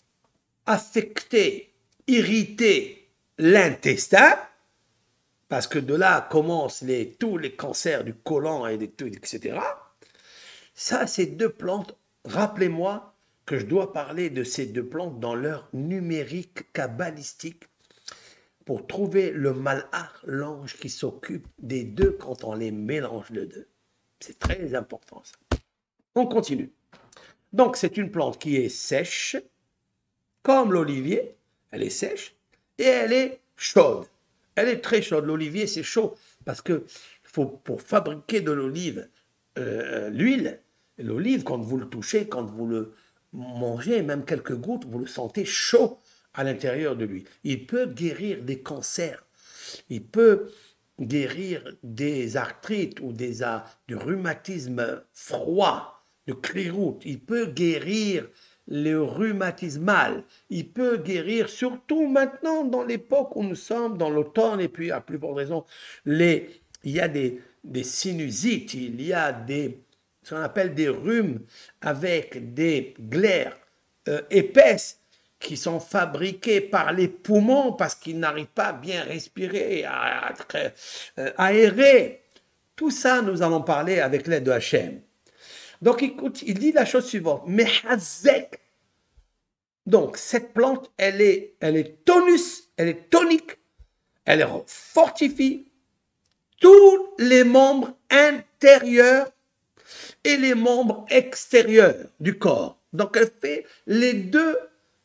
affecter, irriter l'intestin, parce que de là commencent les, tous les cancers du côlon et des et cetera. Ça, ces deux plantes, rappelez-moi que je dois parler de ces deux plantes dans leur numérique kabbalistique pour trouver le malach, l'ange qui s'occupe des deux quand on les mélange les deux. C'est très important ça. On continue. Donc c'est une plante qui est sèche, comme l'olivier, elle est sèche et elle est chaude. Elle est très chaude. L'olivier, c'est chaud parce que faut, pour fabriquer de l'olive, euh, l'huile, l'olive, quand vous le touchez, quand vous le mangez, même quelques gouttes, vous le sentez chaud à l'intérieur de lui. Il peut guérir des cancers. Il peut guérir des arthrites ou des, du rhumatisme froid, de cliroute. Il peut guérir le rhumatismal. Il peut guérir, surtout maintenant, dans l'époque où nous sommes, dans l'automne, et puis à plus forte raison, les, il y a des, des sinusites, il y a des, ce qu'on appelle des rhumes avec des glaires euh, épaisses qui sont fabriquées par les poumons parce qu'ils n'arrivent pas à bien respirer, à, à euh, aérer. Tout ça, nous allons parler avec l'aide de Hachem. Donc, écoute, il dit la chose suivante. Mehazek. Donc, cette plante, elle est, elle est tonus, elle est tonique, elle fortifie tous les membres intérieurs et les membres extérieurs du corps. Donc, elle fait les deux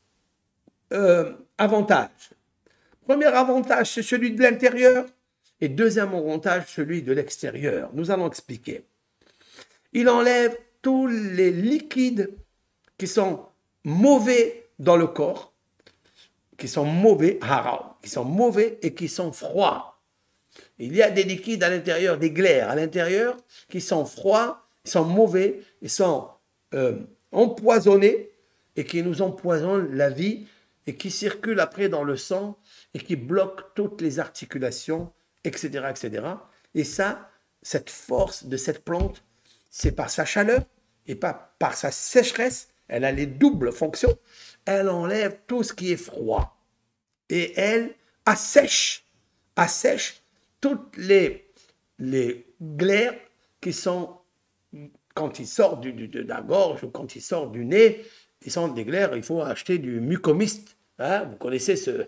euh, avantages. Premier avantage, c'est celui de l'intérieur et deuxième avantage, celui de l'extérieur. Nous allons expliquer. Il enlève tous les liquides qui sont mauvais dans le corps, qui sont mauvais, qui sont mauvais et qui sont froids. Il y a des liquides à l'intérieur, des glaires à l'intérieur, qui sont froids, qui sont mauvais, ils sont euh, empoisonnés et qui nous empoisonnent la vie et qui circulent après dans le sang et qui bloquent toutes les articulations, et cetera, et cetera. Et ça, cette force de cette plante, c'est par sa chaleur et pas par sa sécheresse. Elle a les doubles fonctions. Elle enlève tout ce qui est froid. Et elle assèche, assèche toutes les, les glaires qui sont, quand ils sortent du, du, de la gorge ou quand ils sortent du nez, ils sont des glaires, il faut acheter du mucomyste. Hein? Vous connaissez ce,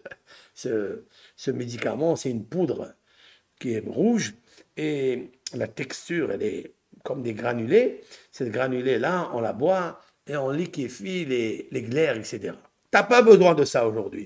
ce, ce médicament, c'est une poudre qui est rouge et la texture, elle est comme des granulés. Cette granulée-là, on la boit et on liquéfie les, les glaires, et cetera. Tu n'as pas besoin de ça aujourd'hui.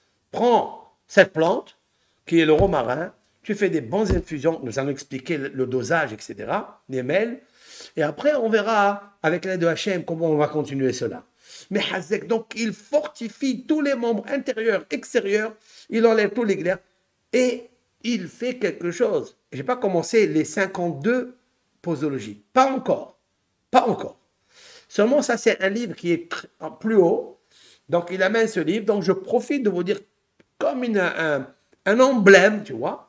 Prends cette plante, qui est le romarin, tu fais des bonnes infusions, nous allons expliquer le, le dosage, et cetera, les mêles, et après on verra avec l'aide de Hachem comment on va continuer cela. Mais Hazek, donc il fortifie tous les membres intérieurs, extérieurs, il enlève tous les glaires, et il fait quelque chose. Je n'ai pas commencé les cinquante-deux posologies. Pas encore. Pas encore. Seulement, ça, c'est un livre qui est plus haut. Donc, il amène ce livre. Donc, je profite de vous dire comme une, un, un emblème, tu vois.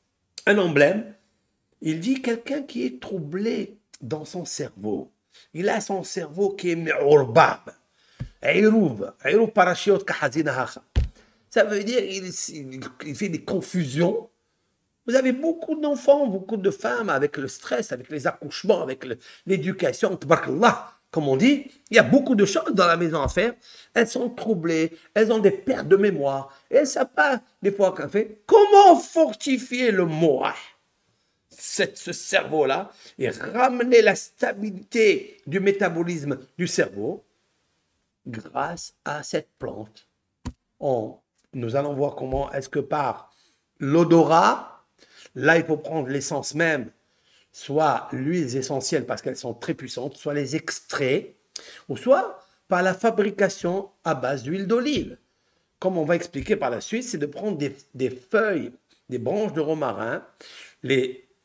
Un emblème. Il dit quelqu'un qui est troublé dans son cerveau. Il a son cerveau qui est mi'urbab. Ayroub. Ayroub parashiot kahazinahacha. Ça veut dire qu'il il fait des confusions. Vous avez beaucoup d'enfants, beaucoup de femmes avec le stress, avec les accouchements, avec l'éducation, comme on dit. Il y a beaucoup de choses dans la maison à faire. Elles sont troublées, elles ont des pertes de mémoire. Et elles ne savent pas, des fois, qu'en fait, comment fortifier le moah, ce cerveau-là, et ramener la stabilité du métabolisme du cerveau grâce à cette plante. On, nous allons voir comment est-ce que par l'odorat, là, il faut prendre l'essence même, soit l'huile essentielle parce qu'elles sont très puissantes, soit les extraits, ou soit par la fabrication à base d'huile d'olive. Comme on va expliquer par la suite, c'est de prendre des, des feuilles, des branches de romarin, les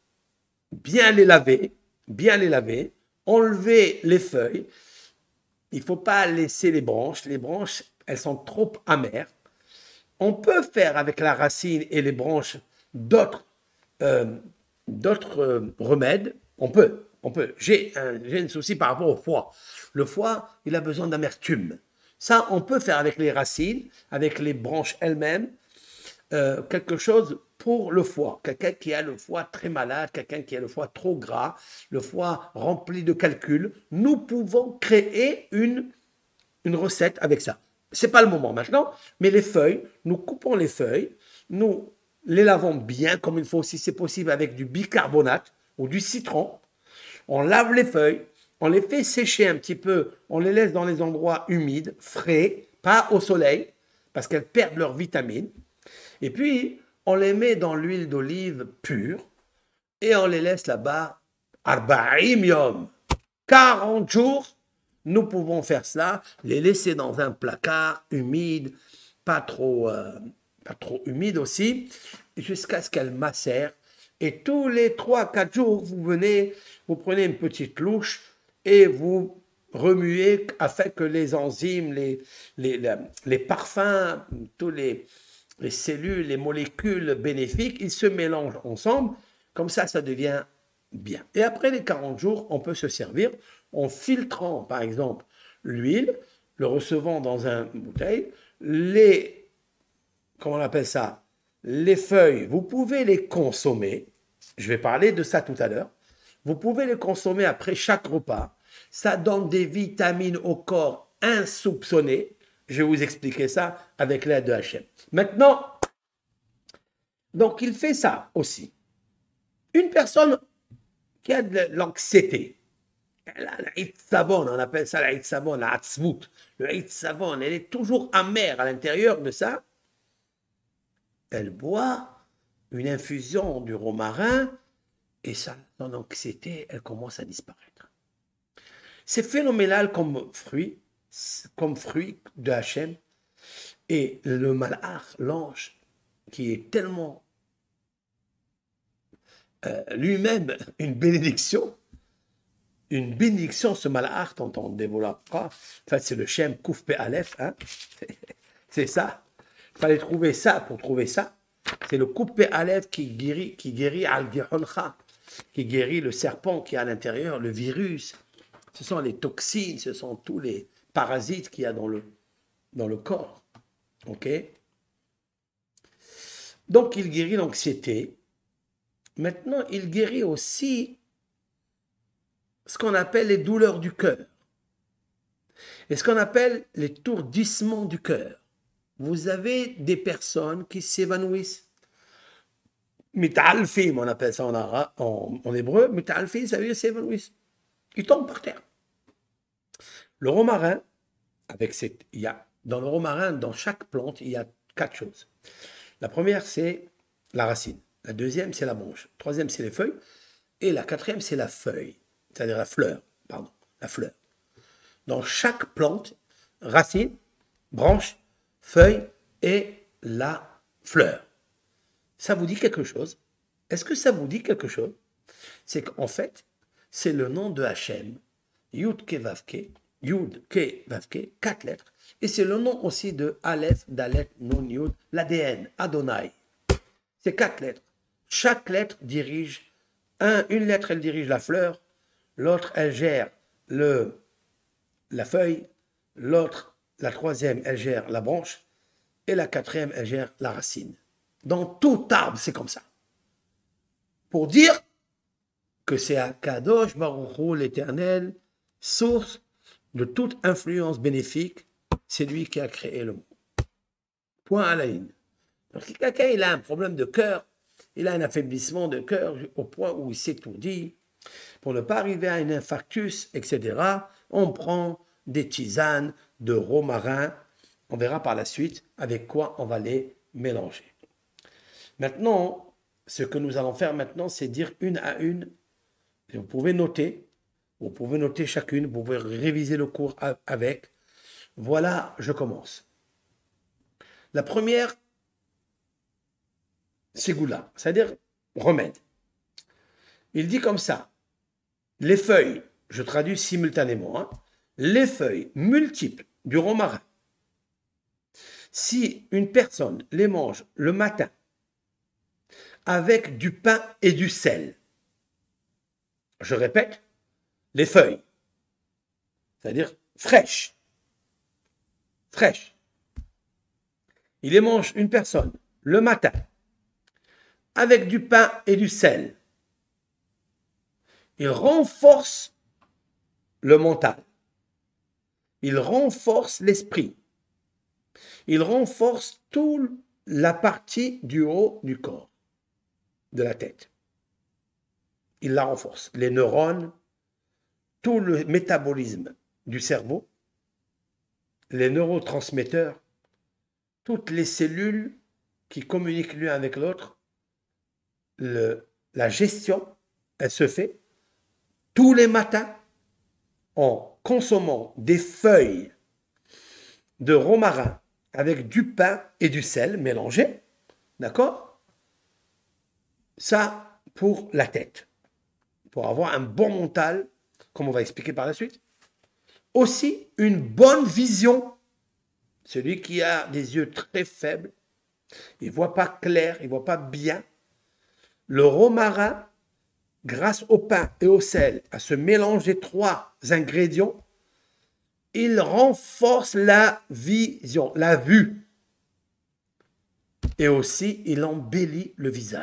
bien les laver, bien les laver, enlever les feuilles. Il ne faut pas laisser les branches. Les branches, elles sont trop amères. On peut faire avec la racine et les branches d'autres euh, d'autres euh, remèdes. On peut, on peut. J'ai un, j'ai un souci par rapport au foie. Le foie, il a besoin d'amertume. Ça, on peut faire avec les racines, avec les branches elles-mêmes, euh, quelque chose pour le foie. Quelqu'un qui a le foie très malade, quelqu'un qui a le foie trop gras, le foie rempli de calculs, nous pouvons créer une, une recette avec ça. Ce n'est pas le moment maintenant, mais les feuilles, nous coupons les feuilles, nous les lavons bien comme il faut, si c'est possible, avec du bicarbonate ou du citron. On lave les feuilles, on les fait sécher un petit peu, on les laisse dans les endroits humides, frais, pas au soleil, parce qu'elles perdent leurs vitamines. Et puis, on les met dans l'huile d'olive pure et on les laisse là-bas arba'im yom, quarante jours. Nous pouvons faire cela, les laisser dans un placard humide, pas trop, euh, pas trop humide aussi, jusqu'à ce qu'elles macèrent. Et tous les trois à quatre jours, vous venez, vous prenez une petite louche et vous remuez afin que les enzymes, les, les, les, les parfums, tous les, les cellules, les molécules bénéfiques, ils se mélangent ensemble. Comme ça, ça devient bien. Et après les quarante jours, on peut se servir en filtrant, par exemple, l'huile, le recevant dans une bouteille, les, comment on appelle ça, les feuilles, vous pouvez les consommer. Je vais parler de ça tout à l'heure. Vous pouvez les consommer après chaque repas. Ça donne des vitamines au corps insoupçonnées. Je vais vous expliquer ça avec l'aide de Hachem. Maintenant, donc il fait ça aussi. Une personne qui a de l'anxiété, la savon, on appelle ça la savon, la hatzvout. Le savon, elle est toujours amère à l'intérieur de ça. Elle boit une infusion du romarin et ça, son anxiété, elle commence à disparaître. C'est phénoménal comme fruit, comme fruit de Hachem. Et le malach, l'ange, qui est tellement euh, lui-même une bénédiction, une bénédiction, ce malach dont on ne développera. En fait, c'est le Shem Kouf Pe Aleph, hein? C'est ça. Il fallait trouver ça pour trouver ça. C'est le Kouf Pe Aleph qui guérit, qui guérit Al-Gihoncha, qui guérit le serpent qui est à l'intérieur, le virus. Ce sont les toxines, ce sont tous les parasites qu'il y a dans le, dans le corps. OK? Donc, il guérit l'anxiété. Maintenant, il guérit aussi ce qu'on appelle les douleurs du cœur et ce qu'on appelle les tourdissements du cœur. Vous avez des personnes qui s'évanouissent. Mitalfim, on appelle ça en, arabe, en, en hébreu. Mitalfim, ça veut dire s'évanouissent. Ils tombent par terre. Le romarin, avec cette, il y a, dans le romarin, dans chaque plante, il y a quatre choses. La première, c'est la racine. La deuxième, c'est la branche. La troisième, c'est les feuilles. Et la quatrième, c'est la feuille. C'est-à-dire la fleur, pardon, la fleur. Dans chaque plante, racine, branche, feuille et la fleur. Ça vous dit quelque chose? Est-ce que ça vous dit quelque chose? C'est qu'en fait, c'est le nom de Hachem, Yud Ke Vav Ke, Yud Ke Vav Ke, quatre lettres. Et c'est le nom aussi de Aleph, Dalet, Nun, Yud, l'A D N, Adonai. C'est quatre lettres. Chaque lettre dirige, un, une lettre, elle dirige la fleur, l'autre, elle gère le, la feuille, l'autre, la troisième, elle gère la branche, et la quatrième, elle gère la racine. Dans tout arbre, c'est comme ça. Pour dire que c'est Akadosh Baruch Hu, l'Éternel, source de toute influence bénéfique, c'est lui qui a créé le monde. Point à la ligne. Donc, si quelqu'un il a un problème de cœur, il a un affaiblissement de cœur au point où il s'étourdit, pour ne pas arriver à un infarctus, et cetera, on prend des tisanes de romarin. On verra par la suite avec quoi on va les mélanger. Maintenant, ce que nous allons faire maintenant, c'est dire une à une. Vous pouvez noter, vous pouvez noter chacune, vous pouvez réviser le cours avec. Voilà, je commence. La première, c'est goula, c'est-à-dire remède. Il dit comme ça, les feuilles, je traduis simultanément, hein, les feuilles multiples du romarin, si une personne les mange le matin avec du pain et du sel, je répète, les feuilles, c'est-à-dire fraîches, fraîches, il les mange une personne le matin avec du pain et du sel, il renforce le mental, il renforce l'esprit, il renforce toute la partie du haut du corps, de la tête. Il la renforce. Les neurones, tout le métabolisme du cerveau, les neurotransmetteurs, toutes les cellules qui communiquent l'une avec l'autre, la gestion, elle se fait tous les matins en consommant des feuilles de romarin avec du pain et du sel mélangés, d'accord? Ça pour la tête, pour avoir un bon mental, comme on va expliquer par la suite. Aussi une bonne vision. Celui qui a des yeux très faibles, il ne voit pas clair, il ne voit pas bien. Le romarin, grâce au pain et au sel, à ce mélange des trois ingrédients, il renforce la vision, la vue. Et aussi, il embellit le visage.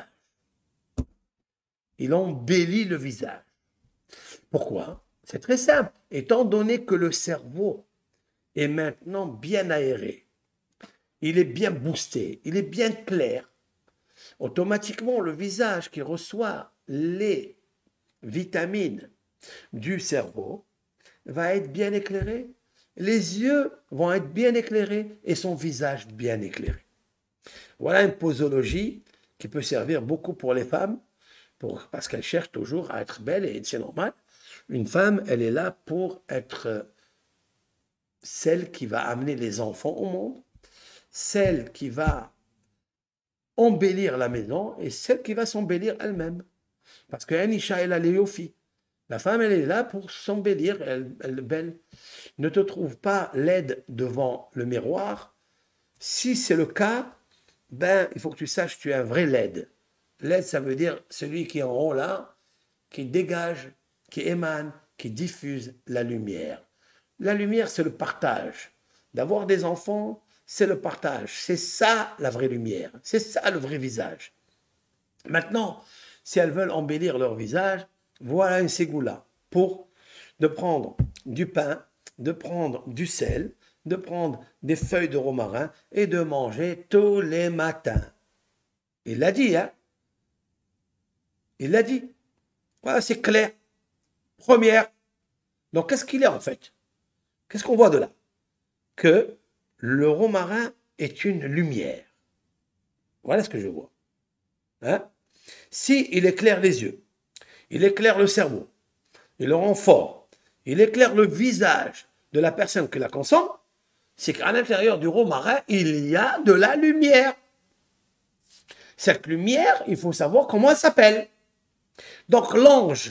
Il embellit le visage. Pourquoi? C'est très simple. Étant donné que le cerveau est maintenant bien aéré, il est bien boosté, il est bien clair, automatiquement, le visage qui reçoit les vitamines du cerveau va être bien éclairé. Les yeux vont être bien éclairés et son visage bien éclairé. Voilà une posologie qui peut servir beaucoup pour les femmes, pour, parce qu'elles cherchent toujours à être belles et c'est normal. Une femme, elle est là pour être celle qui va amener les enfants au monde, celle qui va embellir la maison et celle qui va s'embellir elle-même. Parce que Anisha, elle a les yofi. La femme, elle est là pour s'embellir, elle, elle est belle. Ne te trouve pas laide devant le miroir. Si c'est le cas, ben, il faut que tu saches que tu es un vrai laide. Laide, ça veut dire celui qui est en haut là, qui dégage, qui émane, qui diffuse la lumière. La lumière, c'est le partage. D'avoir des enfants, c'est le partage. C'est ça la vraie lumière. C'est ça le vrai visage. Maintenant, si elles veulent embellir leur visage, voilà une ségoula pour de prendre du pain, de prendre du sel, de prendre des feuilles de romarin et de manger tous les matins. Il l'a dit, hein? Il l'a dit. Voilà, c'est clair. Première. Donc, qu'est-ce qu'il est en fait? Qu'est-ce qu'on voit de là? Que le romarin est une lumière. Voilà ce que je vois. Hein? Si il éclaire les yeux, il éclaire le cerveau, il le rend fort, il éclaire le visage de la personne qui la consomme, c'est qu'à l'intérieur du romarin, il y a de la lumière. Cette lumière, il faut savoir comment elle s'appelle. Donc l'ange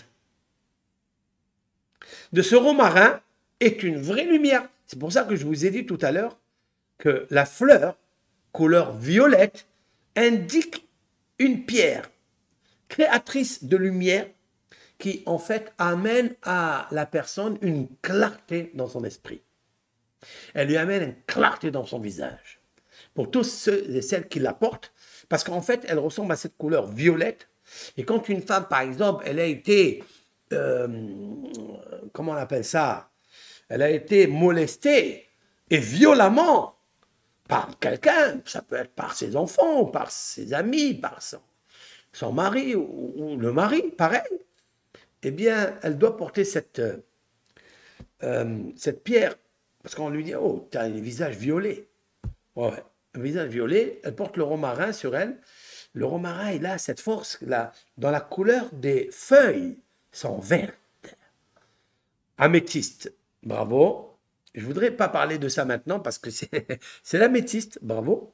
de ce romarin est une vraie lumière. C'est pour ça que je vous ai dit tout à l'heure que la fleur, couleur violette, indique une pierre créatrice de lumière qui en fait amène à la personne une clarté dans son esprit. Elle lui amène une clarté dans son visage. Pour tous ceux et celles qui la portent, parce qu'en fait, elle ressemble à cette couleur violette. Et quand une femme, par exemple, elle a été, euh, comment on appelle ça? Elle a été molestée et violemment par quelqu'un, ça peut être par ses enfants, par ses amis, par son, son mari ou, ou le mari, pareil. Eh bien, elle doit porter cette, euh, cette pierre, parce qu'on lui dit, oh, tu as un visage violet. Ouais, un visage violet, elle porte le romarin sur elle. Le romarin, il a cette force là, dans la couleur des feuilles, sont vertes. Améthyste, bravo. Je ne voudrais pas parler de ça maintenant parce que c'est l'améthyste, bravo.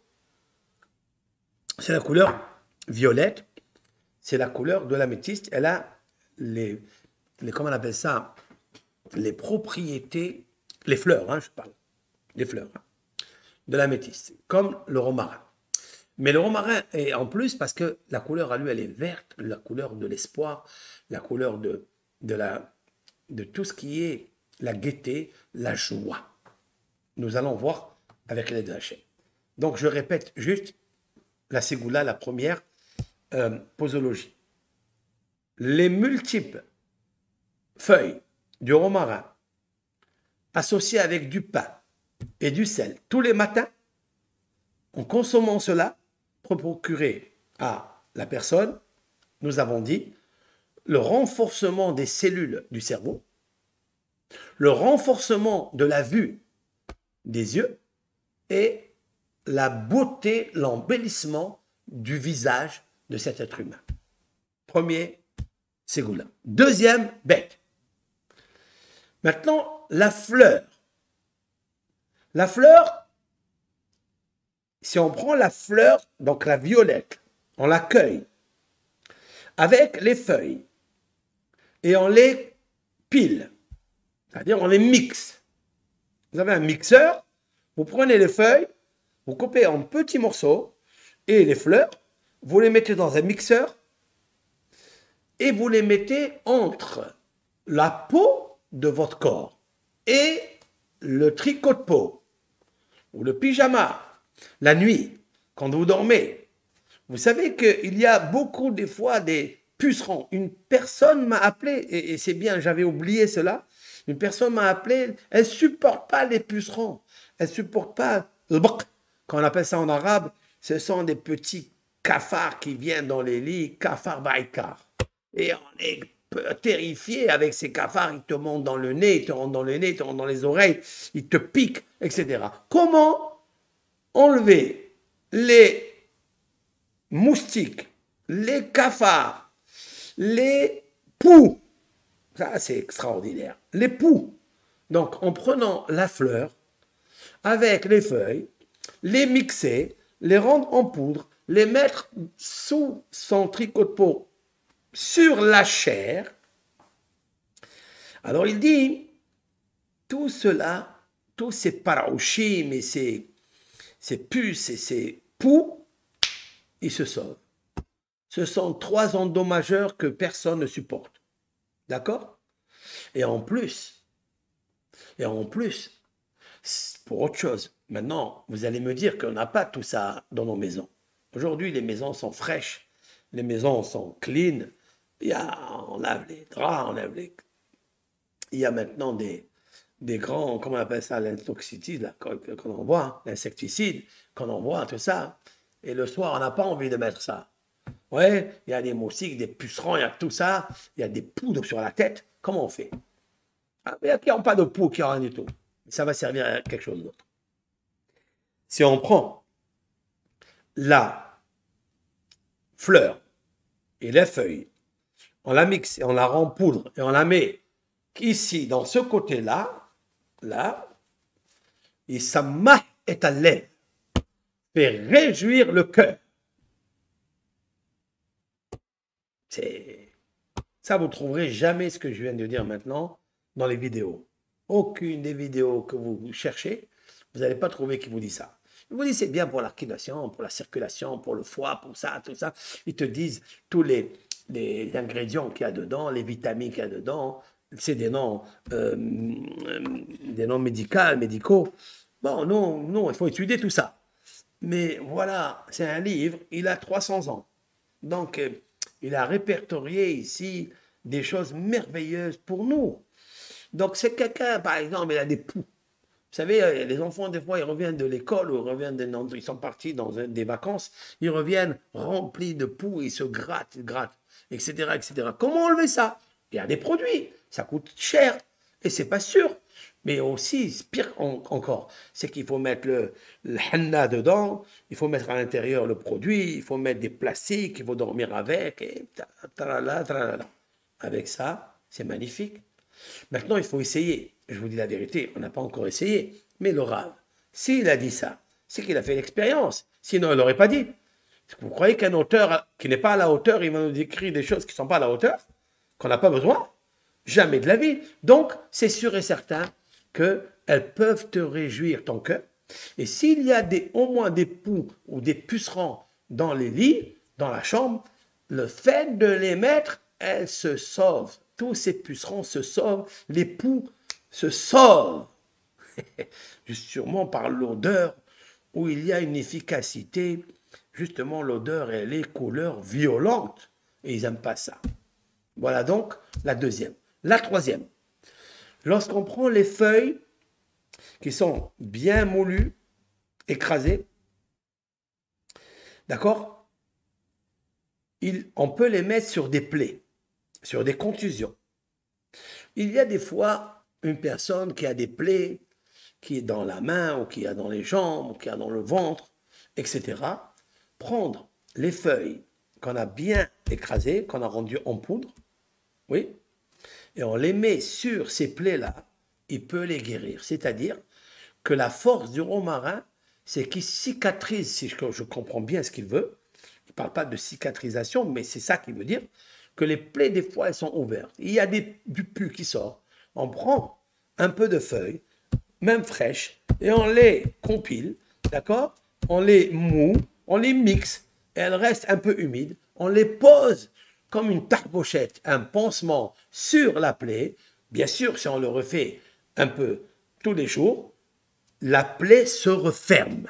C'est la couleur violette, c'est la couleur de l'améthyste. Elle a les, les, comment on appelle ça, les propriétés, les fleurs, hein, je parle, les fleurs, hein, de l'améthyste, comme le romarin. Mais le romarin est en plus parce que la couleur à lui, elle est verte, la couleur de l'espoir, la couleur de, de, la, de tout ce qui est la gaieté, la joie. Nous allons voir avec l'aide de Hachem. Donc, je répète juste la ségoula, la première euh, posologie. Les multiples feuilles du romarin associées avec du pain et du sel tous les matins, en consommant cela, pour procurer à la personne, nous avons dit, le renforcement des cellules du cerveau, le renforcement de la vue des yeux et la beauté, l'embellissement du visage de cet être humain. Premier, ségoula. Deuxième, bête. Maintenant, la fleur. La fleur, si on prend la fleur, donc la violette, on la cueille avec les feuilles et on les pile, c'est-à-dire on les mixe. Vous avez un mixeur, vous prenez les feuilles, vous coupez en petits morceaux et les fleurs, vous les mettez dans un mixeur et vous les mettez entre la peau de votre corps et le tricot de peau ou le pyjama. La nuit, quand vous dormez, vous savez qu'il y a beaucoup des fois des pucerons. Une personne m'a appelé, et, et c'est bien, j'avais oublié cela, une personne m'a appelé, elle ne supporte pas les pucerons, elle ne supporte pas le bok, quand on appelle ça en arabe, ce sont des petits cafards qui viennent dans les lits, cafards baïkar. Et on est terrifié avec ces cafards, ils te montent dans le nez, ils te rentrent dans le nez, ils te rentrent dans les oreilles, ils te piquent, et cetera. Comment enlever les moustiques, les cafards, les poux, ça c'est extraordinaire, les poux. Donc en prenant la fleur avec les feuilles, les mixer, les rendre en poudre, les mettre sous son tricot de peau sur la chair. Alors il dit, tout cela, tous ces paraouchim et ces ces puces et ces poux, ils se sauvent. Ce sont trois endommageurs que personne ne supporte. D'accord? Et en plus, et en plus, pour autre chose, maintenant, vous allez me dire qu'on n'a pas tout ça dans nos maisons. Aujourd'hui, les maisons sont fraîches, les maisons sont clean, il y a, on lave les draps, on lave les... Il y a maintenant des... des grands, comment on appelle ça, l'insecticide, qu'on envoie, l'insecticide, qu'on envoie, tout ça. Et le soir, on n'a pas envie de mettre ça. Ouais, il y a des moustiques, des pucerons, il y a tout ça, il y a des poudres sur la tête. Comment on fait? Ah, il n'y a pas de poux, qui a rien du tout. Ça va servir à quelque chose d'autre. Si on prend la fleur et les feuilles, on la mixe et on la rend poudre et on la met ici, dans ce côté-là, là, et ça mah est à l'air, fait réjouir le cœur. C'est ça, vous ne trouverez jamais ce que je viens de dire maintenant dans les vidéos. Aucune des vidéos que vous cherchez, vous n'allez pas trouver qui vous dit ça. Ils vous disent c'est bien pour l'articulation, pour la circulation, pour le foie, pour ça, tout ça. Ils te disent tous les, les ingrédients qu'il y a dedans, les vitamines qu'il y a dedans. C'est des noms, euh, des noms médicaux, médicaux. Bon, non, non, il faut étudier tout ça. Mais voilà, c'est un livre, il a trois cents ans. Donc, euh, il a répertorié ici des choses merveilleuses pour nous. Donc, c'est quelqu'un, par exemple, il a des poux. Vous savez, les enfants, des fois, ils reviennent de l'école ou ils, reviennent de, ils sont partis dans un, des vacances, ils reviennent remplis de poux, ils se grattent, ils grattent, et cetera, et cetera. Comment enlever ça? Il y a des produits, ça coûte cher, et c'est pas sûr. Mais aussi, pire en, encore, c'est qu'il faut mettre le, le henna dedans, il faut mettre à l'intérieur le produit, il faut mettre des plastiques, il faut dormir avec, et tralala, tralala. Avec ça, c'est magnifique. Maintenant, il faut essayer. Je vous dis la vérité, on n'a pas encore essayé. Mais le Rav, s'il a dit ça, c'est qu'il a fait l'expérience. Sinon, il n'aurait pas dit. Est-ce que vous croyez qu'un auteur qui n'est pas à la hauteur, il va nous décrire des choses qui ne sont pas à la hauteur? qu'on n'a pas besoin, jamais de la vie. Donc, c'est sûr et certain qu'elles peuvent te réjouir ton cœur. Et s'il y a des, au moins des poux ou des pucerons dans les lits, dans la chambre, le fait de les mettre, elles se sauvent. Tous ces pucerons se sauvent, les poux se sauvent. Sûrement par l'odeur, où il y a une efficacité. Justement, l'odeur et les couleurs violentes. Et ils n'aiment pas ça. Voilà donc la deuxième. La troisième, lorsqu'on prend les feuilles qui sont bien moulues, écrasées, d'accord, on peut les mettre sur des plaies, sur des contusions. Il y a des fois une personne qui a des plaies, qui est dans la main, ou qui a dans les jambes, ou qui a dans le ventre, et cetera. Prendre les feuilles qu'on a bien écrasées, qu'on a rendues en poudre, oui, et on les met sur ces plaies-là, il peut les guérir. C'est-à-dire que la force du romarin, c'est qu'il cicatrise, si je comprends bien ce qu'il veut. Il ne parle pas de cicatrisation, mais c'est ça qu'il veut dire, que les plaies, des fois, elles sont ouvertes. Il y a des, du pus qui sort. On prend un peu de feuilles, même fraîches, et on les compile, d'accord? On les moue, on les mixe, et elles restent un peu humides. On les pose comme une tarbouchette, un pansement sur la plaie. Bien sûr, si on le refait un peu tous les jours, la plaie se referme.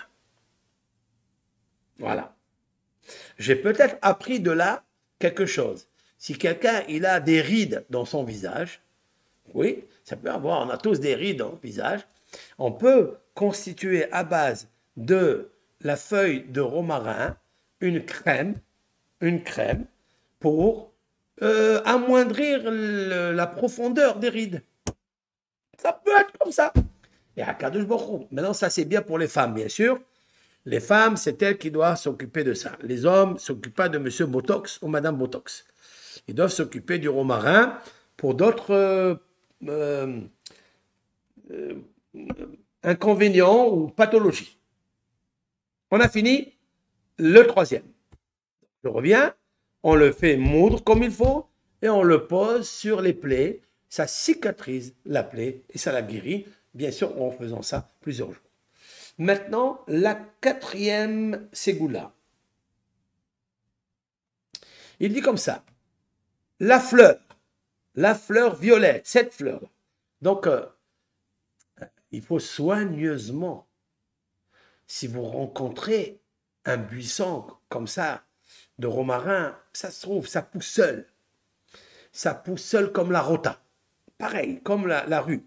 Voilà. J'ai peut-être appris de là quelque chose. Si quelqu'un il a des rides dans son visage, oui, ça peut avoir, on a tous des rides dans le visage, on peut constituer à base de la feuille de romarin une crème, une crème pour euh, amoindrir le, la profondeur des rides. Ça peut être comme ça. Et à Kadosh Baruch Hu. Maintenant, ça c'est bien pour les femmes, bien sûr. Les femmes, c'est elles qui doivent s'occuper de ça. Les hommes ne s'occupent pas de monsieur Botox ou madame Botox. Ils doivent s'occuper du romarin pour d'autres euh, euh, euh, inconvénients ou pathologies. On a fini le troisième. Je reviens, on le fait moudre comme il faut et on le pose sur les plaies. Ça cicatrise la plaie et ça la guérit, bien sûr, en faisant ça plusieurs jours. Maintenant, la quatrième ségoula. Il dit comme ça, la fleur, la fleur violette, cette fleur. Donc, euh, il faut soigneusement, si vous rencontrez un buisson comme ça, de romarin, ça se trouve, ça pousse seul. Ça pousse seul comme la rota. Pareil, comme la, la rue.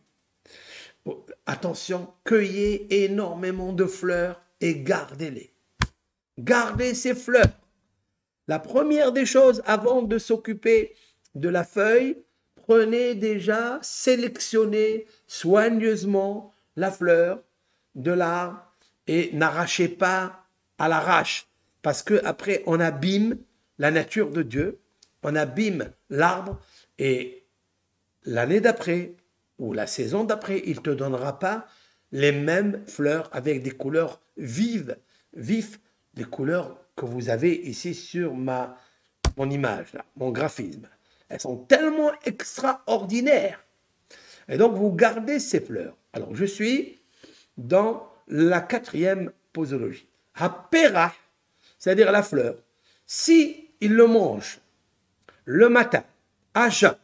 Attention, cueillez énormément de fleurs et gardez-les. Gardez ces fleurs. La première des choses, avant de s'occuper de la feuille, prenez déjà, sélectionnez soigneusement la fleur de l'arbre et n'arrachez pas à l'arrache parce qu'après on abîme la nature de Dieu, on abîme l'arbre et l'année d'après ou la saison d'après, il ne te donnera pas les mêmes fleurs avec des couleurs vives, vives, des couleurs que vous avez ici sur ma, mon image, là, mon graphisme. Elles sont tellement extraordinaires. Et donc, vous gardez ces fleurs. Alors, je suis dans la quatrième posologie. Hapera, c'est-à-dire la fleur. Si il le mange le matin, à jeun,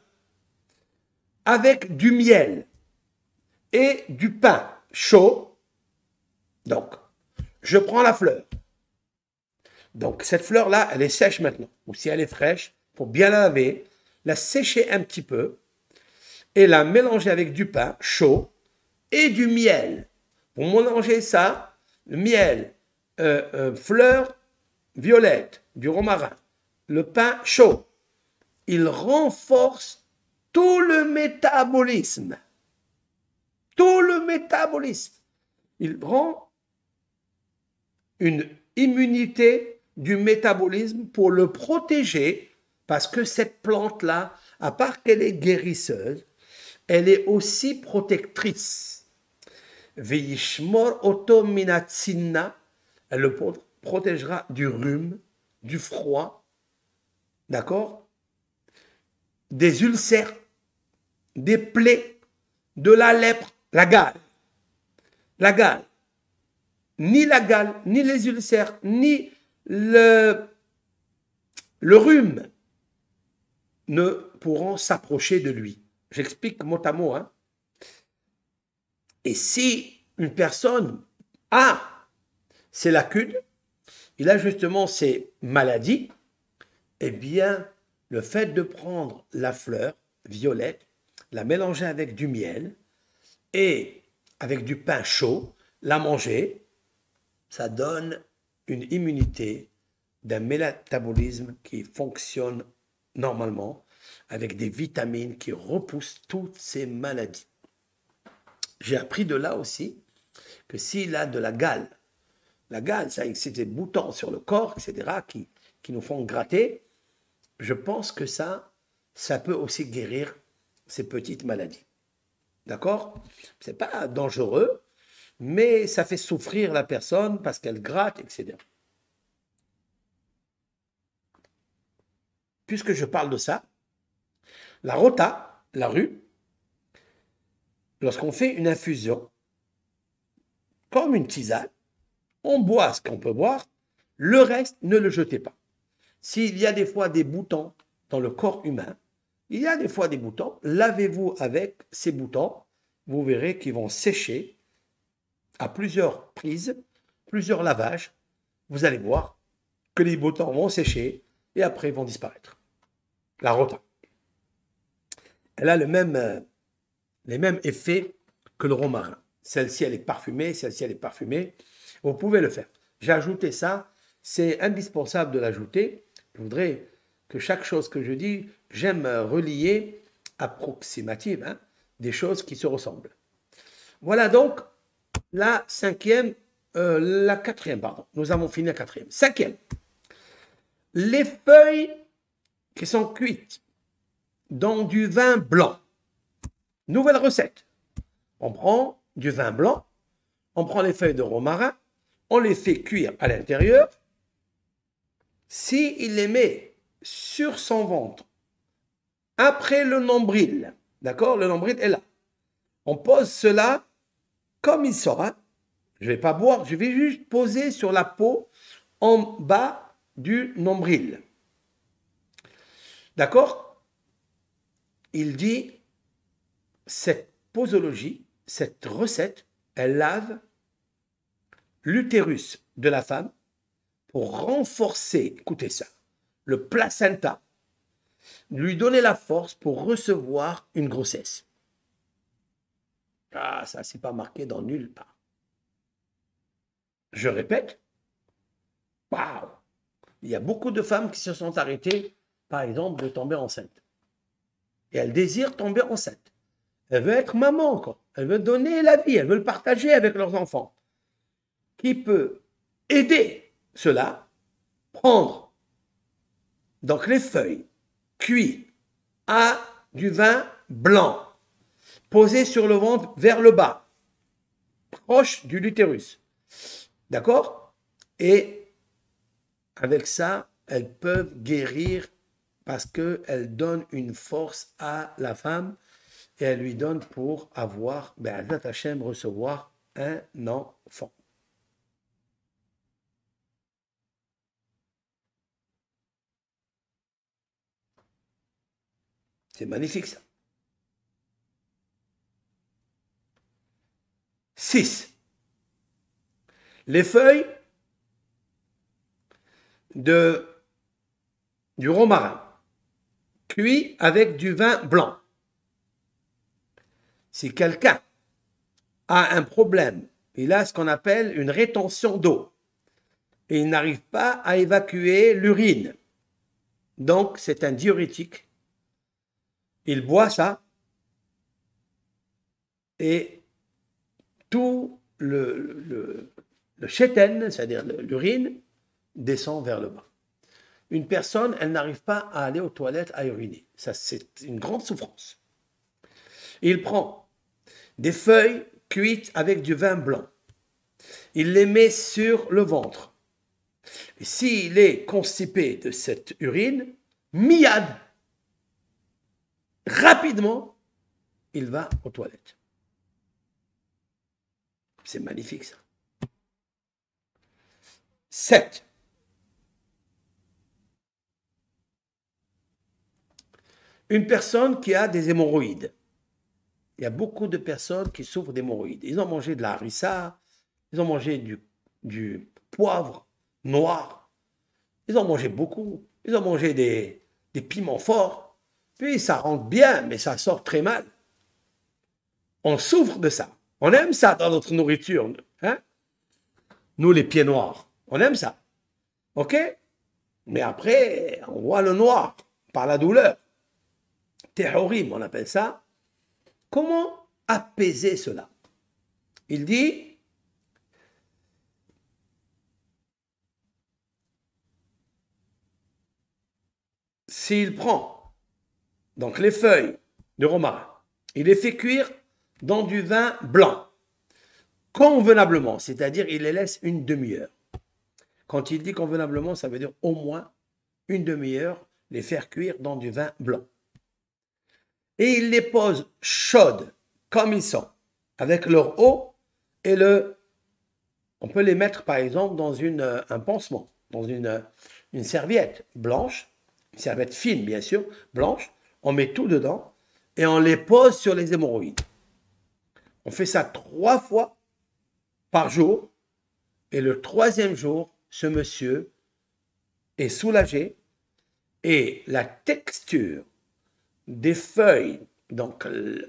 avec du miel et du pain chaud, donc, je prends la fleur. Donc, cette fleur-là, elle est sèche maintenant. Ou si elle est fraîche, il faut bien la laver, la sécher un petit peu et la mélanger avec du pain chaud et du miel. Pour mélanger ça, le miel, euh, euh, fleur violette, du romarin, le pain chaud, il renforce tout le métabolisme. Tout le métabolisme. Il rend une immunité du métabolisme pour le protéger parce que cette plante-là, à part qu'elle est guérisseuse, elle est aussi protectrice. Veishmor oto minatsina, elle le protégera du rhume, du froid, d'accord? des ulcères, des plaies, de la lèpre, la gale. La gale. Ni la gale, ni les ulcères, ni le, le rhume ne pourront s'approcher de lui. J'explique mot à mot. Hein. Et si une personne a ces lacunes, il a justement ces maladies, eh bien, le fait de prendre la fleur violette, la mélanger avec du miel et avec du pain chaud, la manger, ça donne une immunité d'un métabolisme qui fonctionne normalement, avec des vitamines qui repoussent toutes ces maladies. J'ai appris de là aussi que s'il a de la gale, la gale, c'est des boutons sur le corps, et cetera, qui, qui nous font gratter, je pense que ça, ça peut aussi guérir ces petites maladies. D'accord? Ce n'est pas dangereux, mais ça fait souffrir la personne parce qu'elle gratte, et cetera. Puisque je parle de ça, la rota, la rue, lorsqu'on fait une infusion, comme une tisane, on boit ce qu'on peut boire, le reste, ne le jetez pas. S'il y a des fois des boutons dans le corps humain, il y a des fois des boutons, lavez-vous avec ces boutons, vous verrez qu'ils vont sécher à plusieurs prises, plusieurs lavages, vous allez voir que les boutons vont sécher et après vont disparaître. La rota. Elle a le même, euh, les mêmes effets que le romarin. Celle-ci, elle est parfumée, celle-ci, elle est parfumée. Vous pouvez le faire. J'ai ajouté ça, c'est indispensable de l'ajouter. Je voudrais que chaque chose que je dis, j'aime relier approximative, hein, des choses qui se ressemblent. Voilà donc la cinquième, euh, la quatrième, pardon. Nous avons fini la quatrième. Cinquième. Les feuilles qui sont cuites dans du vin blanc. Nouvelle recette. On prend du vin blanc, on prend les feuilles de romarin, on les fait cuire à l'intérieur. S'il les met sur son ventre, après le nombril, d'accord, le nombril est là. On pose cela comme il sort. Hein. Je ne vais pas boire, je vais juste poser sur la peau en bas du nombril. D'accord? Il dit, cette posologie, cette recette, elle lave l'utérus de la femme pour renforcer, écoutez ça, le placenta, lui donner la force pour recevoir une grossesse. Ah, ça, c'est pas marqué dans nulle part. Je répète, waouh! Il y a beaucoup de femmes qui se sont arrêtées, par exemple, de tomber enceinte. Et elles désirent tomber enceinte. Elles veulent être maman, quoi. Elles veulent donner la vie, elles veulent partager avec leurs enfants. Qui peut aider cela? Prendre donc les feuilles cuites à du vin blanc, posé sur le ventre vers le bas, proche du l'utérus. D'accord? Et avec ça, elles peuvent guérir parce qu'elles donnent une force à la femme et elles lui donnent pour avoir, ben, Hachem, recevoir un enfant. C'est magnifique ça. six. Les feuilles de, du romarin cuit avec du vin blanc. Si quelqu'un a un problème, il a ce qu'on appelle une rétention d'eau et il n'arrive pas à évacuer l'urine, donc c'est un diurétique. Il boit ça et tout le, le, le chéten, c'est-à-dire l'urine, descend vers le bas. Une personne, elle n'arrive pas à aller aux toilettes à uriner. Ça, c'est une grande souffrance. Il prend des feuilles cuites avec du vin blanc. Il les met sur le ventre. Et s'il est constipé de cette urine, miad, rapidement, il va aux toilettes. C'est magnifique ça. sept. Une personne qui a des hémorroïdes. Il y a beaucoup de personnes qui souffrent d'hémorroïdes. Ils ont mangé de la harissa, ils ont mangé du, du poivre noir, ils ont mangé beaucoup, ils ont mangé des, des piments forts, puis ça rentre bien, mais ça sort très mal. On souffre de ça. On aime ça dans notre nourriture. Hein? Nous, les pieds noirs, on aime ça. OK? Mais après, on voit le noir par la douleur. Terrorim, on appelle ça. Comment apaiser cela? Il dit, s'il prend donc les feuilles de romarin, il les fait cuire dans du vin blanc, convenablement, c'est-à-dire il les laisse une demi-heure. Quand il dit convenablement, ça veut dire au moins une demi-heure, les faire cuire dans du vin blanc. Et il les pose chaudes, comme ils sont, avec leur eau et le... On peut les mettre, par exemple, dans une, un pansement, dans une, une serviette blanche, une serviette fine, bien sûr, blanche. On met tout dedans et on les pose sur les hémorroïdes. On fait ça trois fois par jour. Et le troisième jour, ce monsieur est soulagé et la texture des feuilles, donc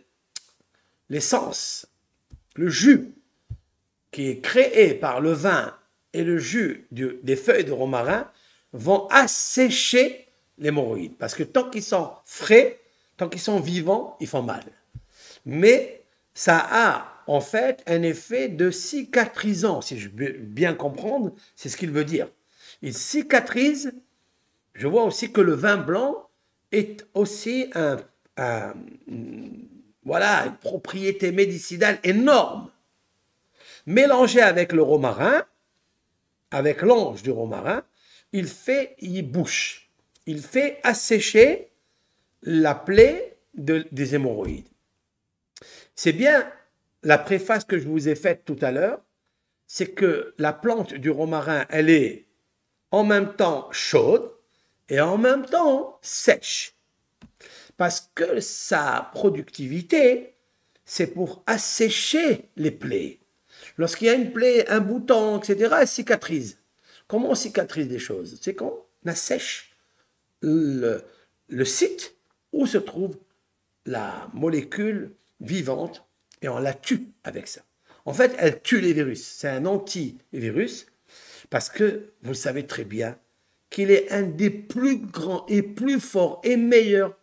l'essence, le jus qui est créé par le vin et le jus du, des feuilles de romarin vont assécher l'hémorroïde. Parce que tant qu'ils sont frais, tant qu'ils sont vivants, ils font mal. Mais ça a en fait un effet de cicatrisant, si je veux bien comprendre, c'est ce qu'il veut dire. Il cicatrise. Je vois aussi que le vin blanc est aussi un, un, voilà, une propriété médicinale énorme. Mélangé avec le romarin, avec l'ange du romarin, il fait, il bouche, il fait assécher la plaie de, des hémorroïdes. C'est bien la préface que je vous ai faite tout à l'heure, c'est que la plante du romarin, elle est en même temps chaude et en même temps sèche. Parce que sa productivité, c'est pour assécher les plaies. Lorsqu'il y a une plaie, un bouton, et cetera, elle cicatrise. Comment on cicatrise des choses? C'est qu'on assèche le, le site où se trouve la molécule vivante et on la tue avec ça. En fait, elle tue les virus. C'est un antivirus parce que vous savez très bien qu'il est un des plus grands et plus forts et meilleurs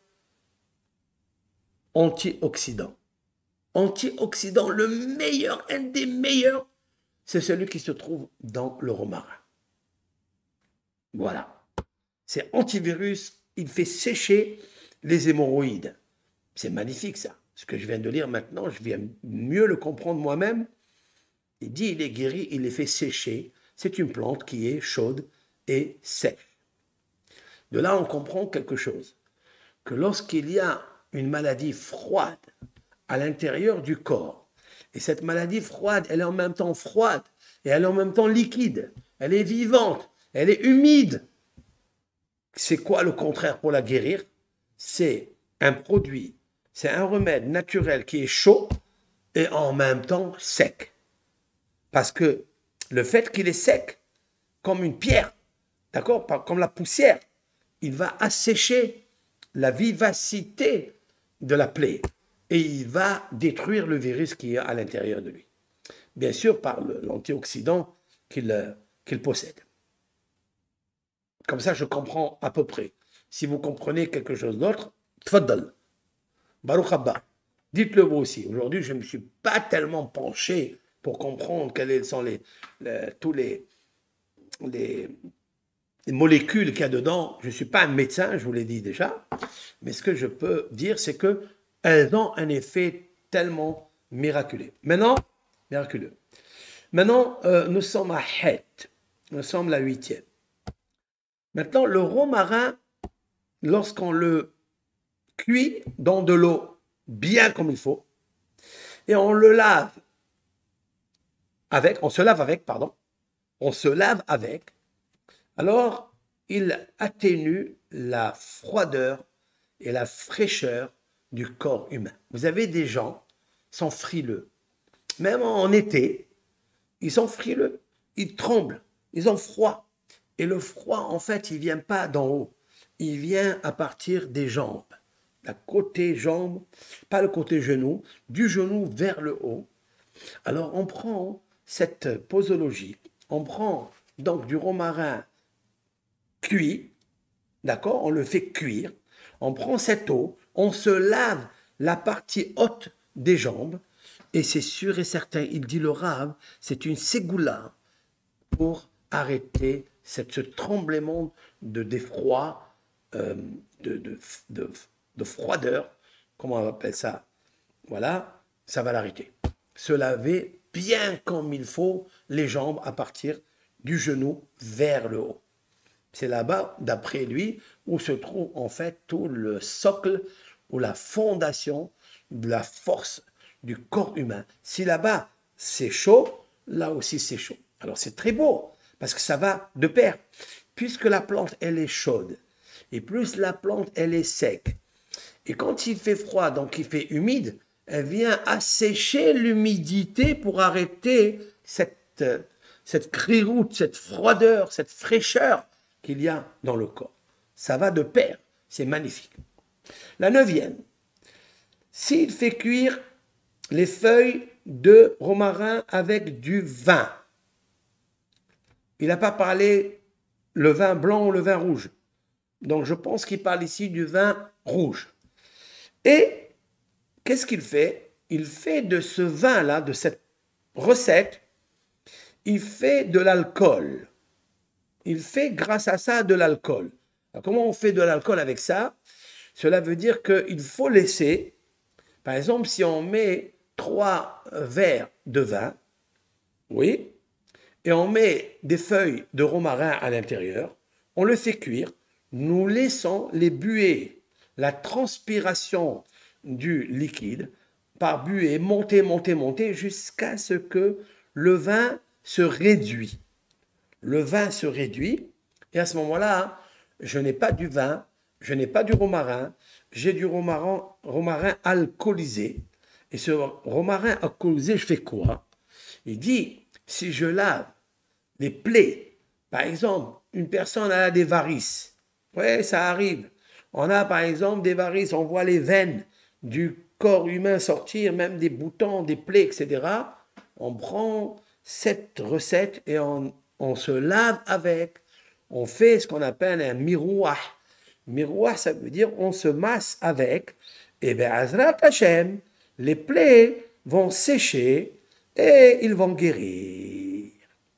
antioxydants. Antioxydant, le meilleur, un des meilleurs, c'est celui qui se trouve dans le romarin. Voilà. C'est antivirus, il fait sécher les hémorroïdes. C'est magnifique ça. Ce que je viens de lire maintenant, je viens mieux le comprendre moi-même. Il dit il est guéri, il les fait sécher. C'est une plante qui est chaude et sèche. De là, on comprend quelque chose. Que lorsqu'il y a une maladie froide à l'intérieur du corps, et cette maladie froide, elle est en même temps froide, et elle est en même temps liquide, elle est vivante, elle est humide. C'est quoi le contraire pour la guérir? C'est un produit, c'est un remède naturel qui est chaud et en même temps sec. Parce que le fait qu'il est sec, comme une pierre, d'accord, comme la poussière, il va assécher la vivacité de la plaie et il va détruire le virus qui est à l'intérieur de lui. Bien sûr, par l'antioxydant qu'il qu'il possède. Comme ça, je comprends à peu près. Si vous comprenez quelque chose d'autre, tfaddal. Baruch Abba. Dites-le vous aussi. Aujourd'hui, je ne me suis pas tellement penché pour comprendre quels sont les, les, tous les, les, les molécules qu'il y a dedans. Je ne suis pas un médecin, je vous l'ai dit déjà. Mais ce que je peux dire, c'est qu'elles ont un effet tellement miraculeux. Maintenant, miraculeux. Maintenant, euh, nous sommes à Het. Nous sommes la huitième. Maintenant, le romarin, lorsqu'on le cuit dans de l'eau bien comme il faut, et on le lave avec, on se lave avec, pardon, on se lave avec, alors il atténue la froideur et la fraîcheur du corps humain. Vous avez des gens qui sont frileux, même en été, ils sont frileux, ils tremblent, ils ont froid. Et le froid, en fait, il ne vient pas d'en haut, il vient à partir des jambes. La côté jambe, pas le côté genou, du genou vers le haut. Alors on prend cette posologie, on prend donc du romarin cuit, d'accord, on le fait cuire, on prend cette eau, on se lave la partie haute des jambes, et c'est sûr et certain, il dit le Rav, c'est une ségoula pour arrêter cette, ce tremblement de d'effroi, euh, de, de, de, de froideur, comment on appelle ça? Voilà, ça va l'arrêter. Se laver bien comme il faut les jambes à partir du genou vers le haut. C'est là-bas, d'après lui, où se trouve en fait tout le socle ou la fondation de la force du corps humain. Si là-bas c'est chaud, là aussi c'est chaud. Alors c'est très beau, parce que ça va de pair. Puisque la plante, elle est chaude, et plus la plante, elle est sec, et quand il fait froid, donc il fait humide, elle vient assécher l'humidité pour arrêter cette, cette criroute, cette froideur, cette fraîcheur qu'il y a dans le corps. Ça va de pair, c'est magnifique. La neuvième, s'il fait cuire les feuilles de romarin avec du vin, il n'a pas parlé le vin blanc ou le vin rouge. Donc je pense qu'il parle ici du vin rouge. Et qu'est-ce qu'il fait? Il fait de ce vin-là, de cette recette, il fait de l'alcool. Il fait grâce à ça de l'alcool. Comment on fait de l'alcool avec ça? Cela veut dire qu'il faut laisser, par exemple, si on met trois verres de vin, oui, et on met des feuilles de romarin à l'intérieur, on le fait cuire, nous laissons les buées, la transpiration du liquide par buée monter, monter, monter jusqu'à ce que le vin se réduit. Le vin se réduit et à ce moment-là, je n'ai pas du vin, je n'ai pas du romarin, j'ai du romarin, romarin alcoolisé. Et ce romarin alcoolisé, je fais quoi? Il dit, si je lave les plaies, par exemple, une personne a des varices, ouais, ça arrive. On a par exemple des varices, on voit les veines du corps humain sortir, même des boutons, des plaies, et cetera. On prend cette recette et on, on se lave avec. On fait ce qu'on appelle un miroir. Miroir, ça veut dire on se masse avec. Et bien, Azrat Hashem, les plaies vont sécher et ils vont guérir.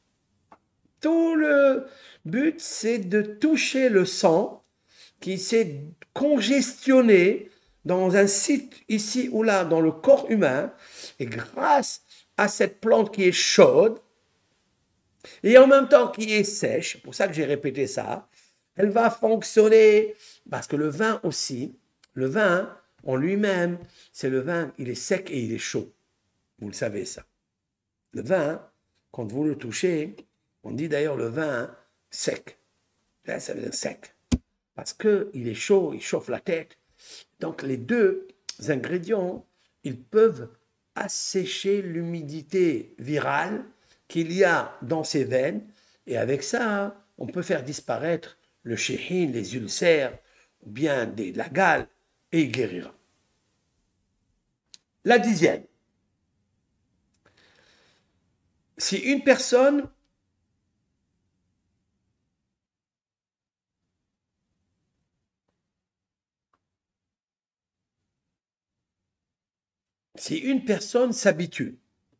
Tout le but, c'est de toucher le sang qui s'est congestionné dans un site ici ou là dans le corps humain, et grâce à cette plante qui est chaude et en même temps qui est sèche, c'est pour ça que j'ai répété ça, elle va fonctionner, parce que le vin aussi, le vin en lui-même, c'est le vin, il est sec et il est chaud, vous le savez ça. Le vin, quand vous le touchez, on dit d'ailleurs le vin sec, là ça veut dire sec, parce qu'il est chaud, il chauffe la tête. Donc les deux ingrédients, ils peuvent assécher l'humidité virale qu'il y a dans ces veines, et avec ça, on peut faire disparaître le chéhin, les ulcères, ou bien des, la gale, et il guérira. La dixième, si une personne Si une personne s'habitue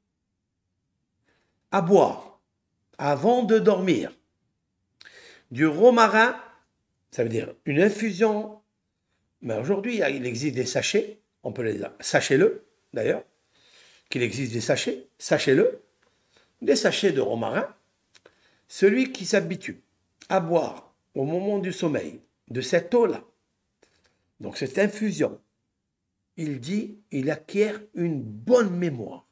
à boire avant de dormir du romarin, ça veut dire une infusion, mais aujourd'hui il existe des sachets, on peut les sachez-le d'ailleurs, qu'il existe des sachets, sachez-le, des sachets de romarin, celui qui s'habitue à boire au moment du sommeil de cette eau-là, Donc cette infusion, il dit, il acquiert une bonne mémoire.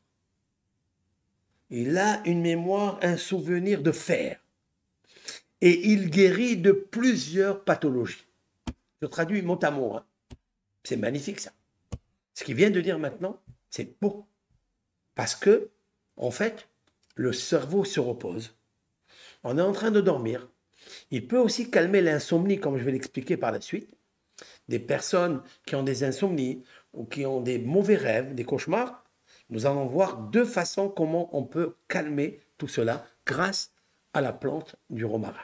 Il a une mémoire, un souvenir de fer. Et il guérit de plusieurs pathologies. Je traduis mot à mot. Hein. C'est magnifique ça. Ce qu'il vient de dire maintenant, c'est beau. Parce que, en fait, le cerveau se repose. On est en train de dormir. Il peut aussi calmer l'insomnie, comme je vais l'expliquer par la suite. Des personnes qui ont des insomnies ou qui ont des mauvais rêves, des cauchemars, nous allons voir deux façons comment on peut calmer tout cela grâce à la plante du romarin.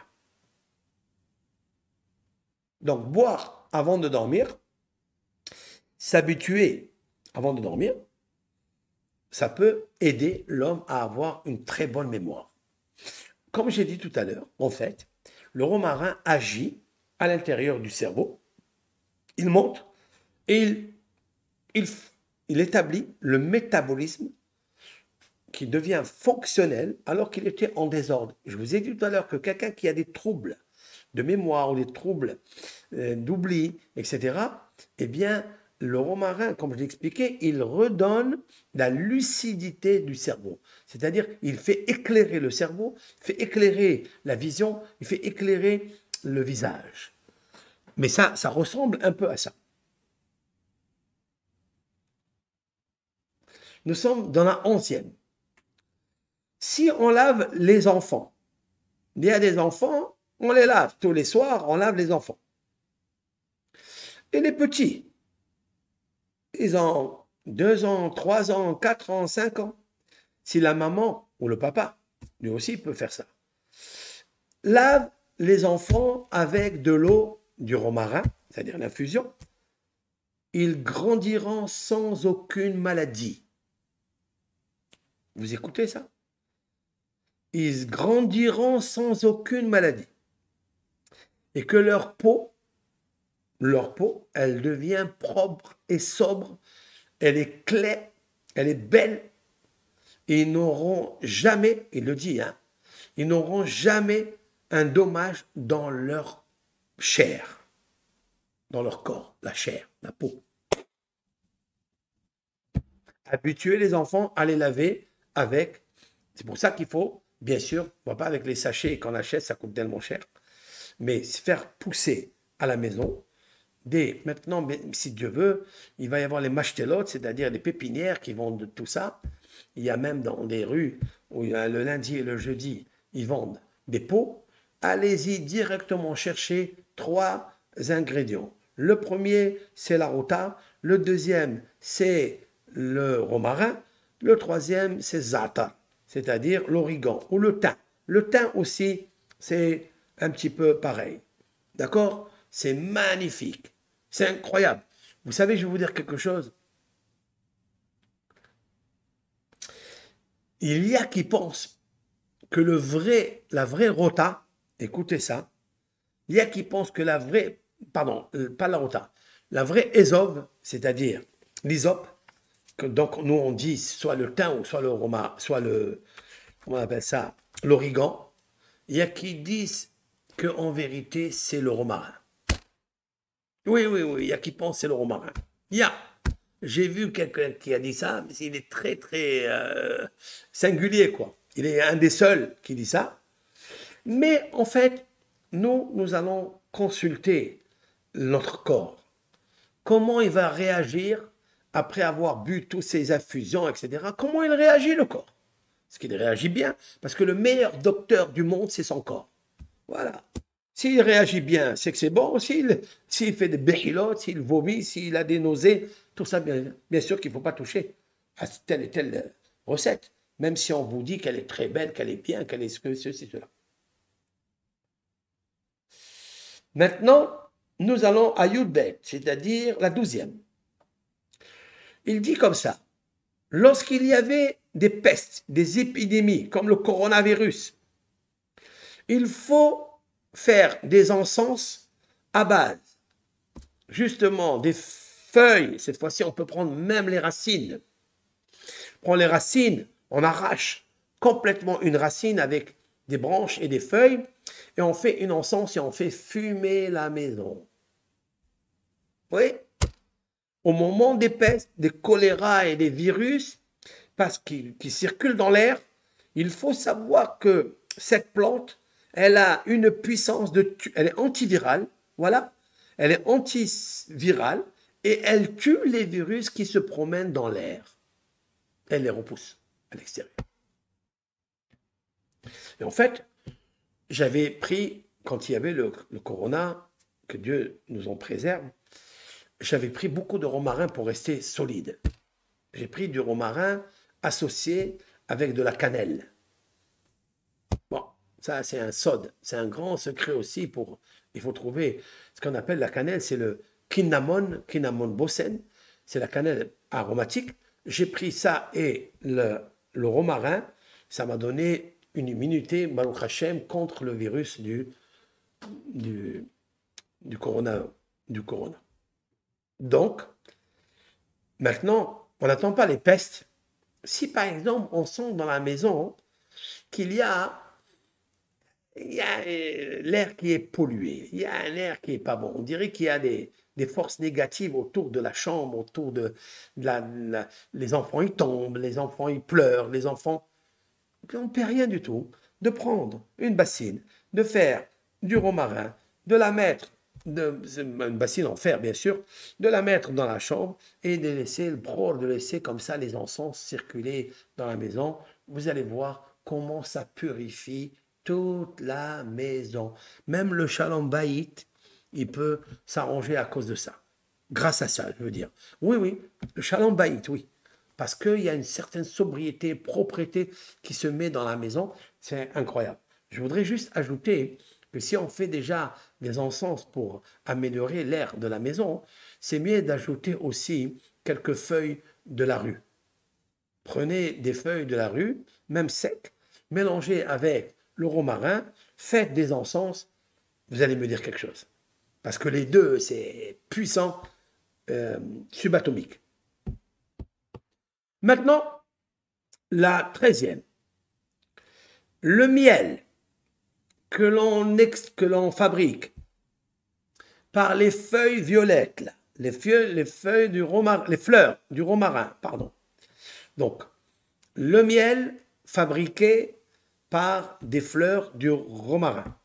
Donc, boire avant de dormir, s'habituer avant de dormir, ça peut aider l'homme à avoir une très bonne mémoire. Comme j'ai dit tout à l'heure, en fait, le romarin agit à l'intérieur du cerveau, il monte et il, il, il établit le métabolisme qui devient fonctionnel alors qu'il était en désordre. Je vous ai dit tout à l'heure que quelqu'un qui a des troubles de mémoire ou des troubles euh, d'oubli, et cetera, eh bien, le romarin, comme je l'ai expliqué, il redonne la lucidité du cerveau. C'est-à-dire, il fait éclairer le cerveau, il fait éclairer la vision, il fait éclairer le visage. Mais ça, ça ressemble un peu à ça. Nous sommes dans la onzième. Si on lave les enfants, il y a des enfants, on les lave. Tous les soirs, on lave les enfants. Et les petits, ils ont deux ans, trois ans, quatre ans, cinq ans. Si la maman ou le papa, lui aussi peut faire ça, lave les enfants avec de l'eau du romarin, c'est-à-dire l'infusion, ils grandiront sans aucune maladie. Vous écoutez ça? Ils grandiront sans aucune maladie. Et que leur peau, leur peau, elle devient propre et sobre, elle est claire, elle est belle, et ils n'auront jamais, il le dit, hein, ils n'auront jamais un dommage dans leur chair, dans leur corps, la chair, la peau. Habituer les enfants à les laver avec, c'est pour ça qu'il faut, bien sûr, pas avec les sachets qu'on achète, ça coûte tellement cher, mais faire pousser à la maison des, maintenant, si Dieu veut, il va y avoir les machtelotes, c'est-à-dire des pépinières qui vendent tout ça. Il y a même dans des rues où il y a le lundi et le jeudi, ils vendent des pots. Allez-y directement chercher trois ingrédients. Le premier, c'est la rota. Le deuxième, c'est le romarin. Le troisième, c'est za'atar, c'est-à-dire l'origan ou le thym. Le thym aussi, c'est un petit peu pareil. D'accord? C'est magnifique. C'est incroyable. Vous savez, je vais vous dire quelque chose. Il y a qui pensent que le vrai, la vraie rota, écoutez ça, il y a qui pensent que la vraie, pardon, pas la rota, la vraie ésove, c'est-à-dire l'hysope, que donc nous on dit soit le thym ou soit le romarin, soit le, comment on appelle ça, l'origan, il y a qui disent qu'en vérité c'est le romarin. Oui, oui, oui, il y a qui pensent que c'est le romarin. Il y a. J'ai vu quelqu'un qui a dit ça, mais il est très, très euh, singulier, quoi. Il est un des seuls qui dit ça. Mais en fait, nous, nous allons consulter notre corps. Comment il va réagir après avoir bu toutes ces infusions, et cetera. Comment il réagit, le corps? Est-ce qu'il réagit bien? Parce que le meilleur docteur du monde, c'est son corps. Voilà. S'il réagit bien, c'est que c'est bon. S'il s'il fait des béhilotes, s'il vomit, s'il a des nausées, tout ça, bien, bien sûr qu'il ne faut pas toucher à telle et telle recette. Même si on vous dit qu'elle est très belle, qu'elle est bien, qu'elle est ce que ceci, cela. Maintenant, nous allons à Yudbet, c'est-à-dire la douzième. Il dit comme ça. Lorsqu'il y avait des pestes, des épidémies, comme le coronavirus, il faut faire des encens à base, justement, des feuilles. Cette fois-ci, on peut prendre même les racines. On prend les racines, on arrache complètement une racine avec des branches et des feuilles, et on fait une encens et on fait fumer la maison. Oui, au moment des pestes, des choléras et des virus, parce qu'ils qui circulent dans l'air, il faut savoir que cette plante, elle a une puissance de... tu- Elle est antivirale, voilà. Elle est antivirale et elle tue les virus qui se promènent dans l'air. Elle les repousse à l'extérieur. Et en fait, j'avais pris, quand il y avait le, le corona, que Dieu nous en préserve, j'avais pris beaucoup de romarin pour rester solide. J'ai pris du romarin associé avec de la cannelle. Bon, ça c'est un sod, c'est un grand secret aussi pour... Il faut trouver ce qu'on appelle la cannelle, c'est le cinnamon, cinnamon bossen, c'est la cannelle aromatique. J'ai pris ça et le, le romarin, ça m'a donné une immunité, Baruch Hashem, contre le virus du, du, du corona, du corona. Donc, maintenant, on n'attend pas les pestes. Si par exemple, on sent dans la maison qu'il y a, il y a euh, l'air qui est pollué, il y a un air qui n'est pas bon, on dirait qu'il y a des, des forces négatives autour de la chambre, autour de, de la, de la- les enfants ils tombent, les enfants ils pleurent, les enfants, on ne fait rien du tout, de prendre une bassine, de faire du romarin, de la mettre, de, c'est une bassine en fer bien sûr, de la mettre dans la chambre et de laisser le bror, de laisser comme ça les encens circuler dans la maison. Vous allez voir comment ça purifie toute la maison. Même le shalom bayit, il peut s'arranger à cause de ça. Grâce à ça, je veux dire. Oui, oui, le shalom bayit, oui. Parce qu'il y a une certaine sobriété, propreté qui se met dans la maison. C'est incroyable. Je voudrais juste ajouter que si on fait déjà des encens pour améliorer l'air de la maison, c'est mieux d'ajouter aussi quelques feuilles de la rue. Prenez des feuilles de la rue, même secs, mélangez avec le romarin, faites des encens, vous allez me dire quelque chose. Parce que les deux, c'est puissant, euh, subatomique. Maintenant, la treizième. Le miel que l'on ex- que l'on fabrique par les feuilles violettes, là, les feuilles, les feuilles du romarin, les fleurs du romarin, pardon. Donc, le miel fabriqué par des fleurs du romarin.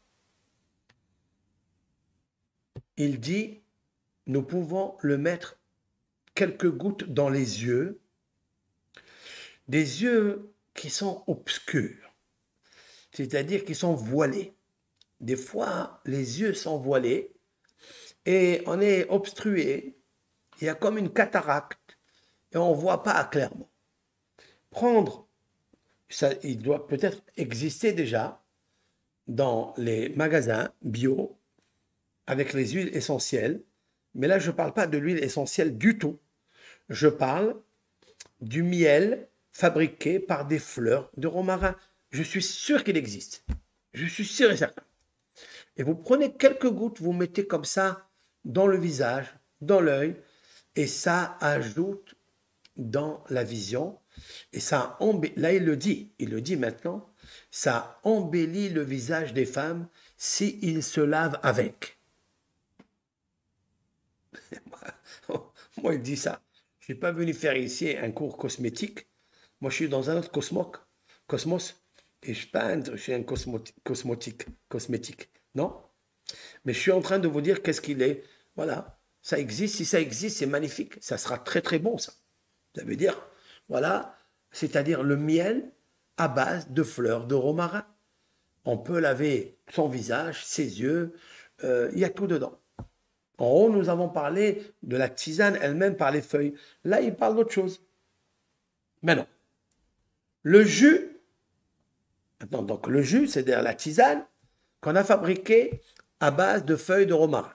Il dit, nous pouvons le mettre quelques gouttes dans les yeux, des yeux qui sont obscurs, c'est-à-dire qui sont voilés. Des fois, les yeux sont voilés et on est obstrué. Il y a comme une cataracte et on ne voit pas clairement. Prendre, ça, il doit peut-être exister déjà dans les magasins bio avec les huiles essentielles. Mais là, je ne parle pas de l'huile essentielle du tout. Je parle du miel fabriqué par des fleurs de romarin. Je suis sûr qu'il existe. Je suis sûr et certain. Et vous prenez quelques gouttes, vous mettez comme ça dans le visage, dans l'œil, et ça ajoute dans la vision. Et ça embellit, là il le dit, il le dit maintenant, ça embellit le visage des femmes s'ils se lavent avec. Moi, il dit ça. Je n'ai pas venu faire ici un cours cosmétique. Moi, je suis dans un autre cosmos, cosmos et je peins, je suis un cosmotique, cosmotique, cosmétique. Non? Mais je suis en train de vous dire qu'est-ce qu'il est. Voilà. Ça existe. Si ça existe, c'est magnifique. Ça sera très, très bon, ça. Ça veut dire, voilà, c'est-à-dire le miel à base de fleurs de romarin. On peut laver son visage, ses yeux, euh, il y a tout dedans. En haut, nous avons parlé de la tisane elle-même par les feuilles. Là, il parle d'autre chose. Maintenant, le jus, maintenant, donc le jus, c'est-à-dire la tisane qu'on a fabriquée à base de feuilles de romarin.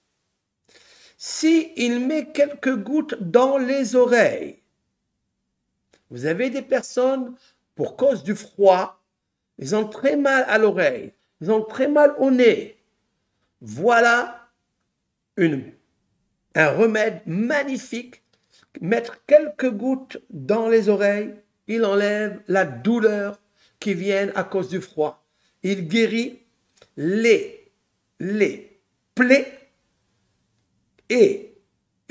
Si il met quelques gouttes dans les oreilles, vous avez des personnes, pour cause du froid, ils ont très mal à l'oreille, ils ont très mal au nez. Voilà une, un remède magnifique. Mettre quelques gouttes dans les oreilles, il enlève la douleur qui vient à cause du froid. Il guérit les, les plaies et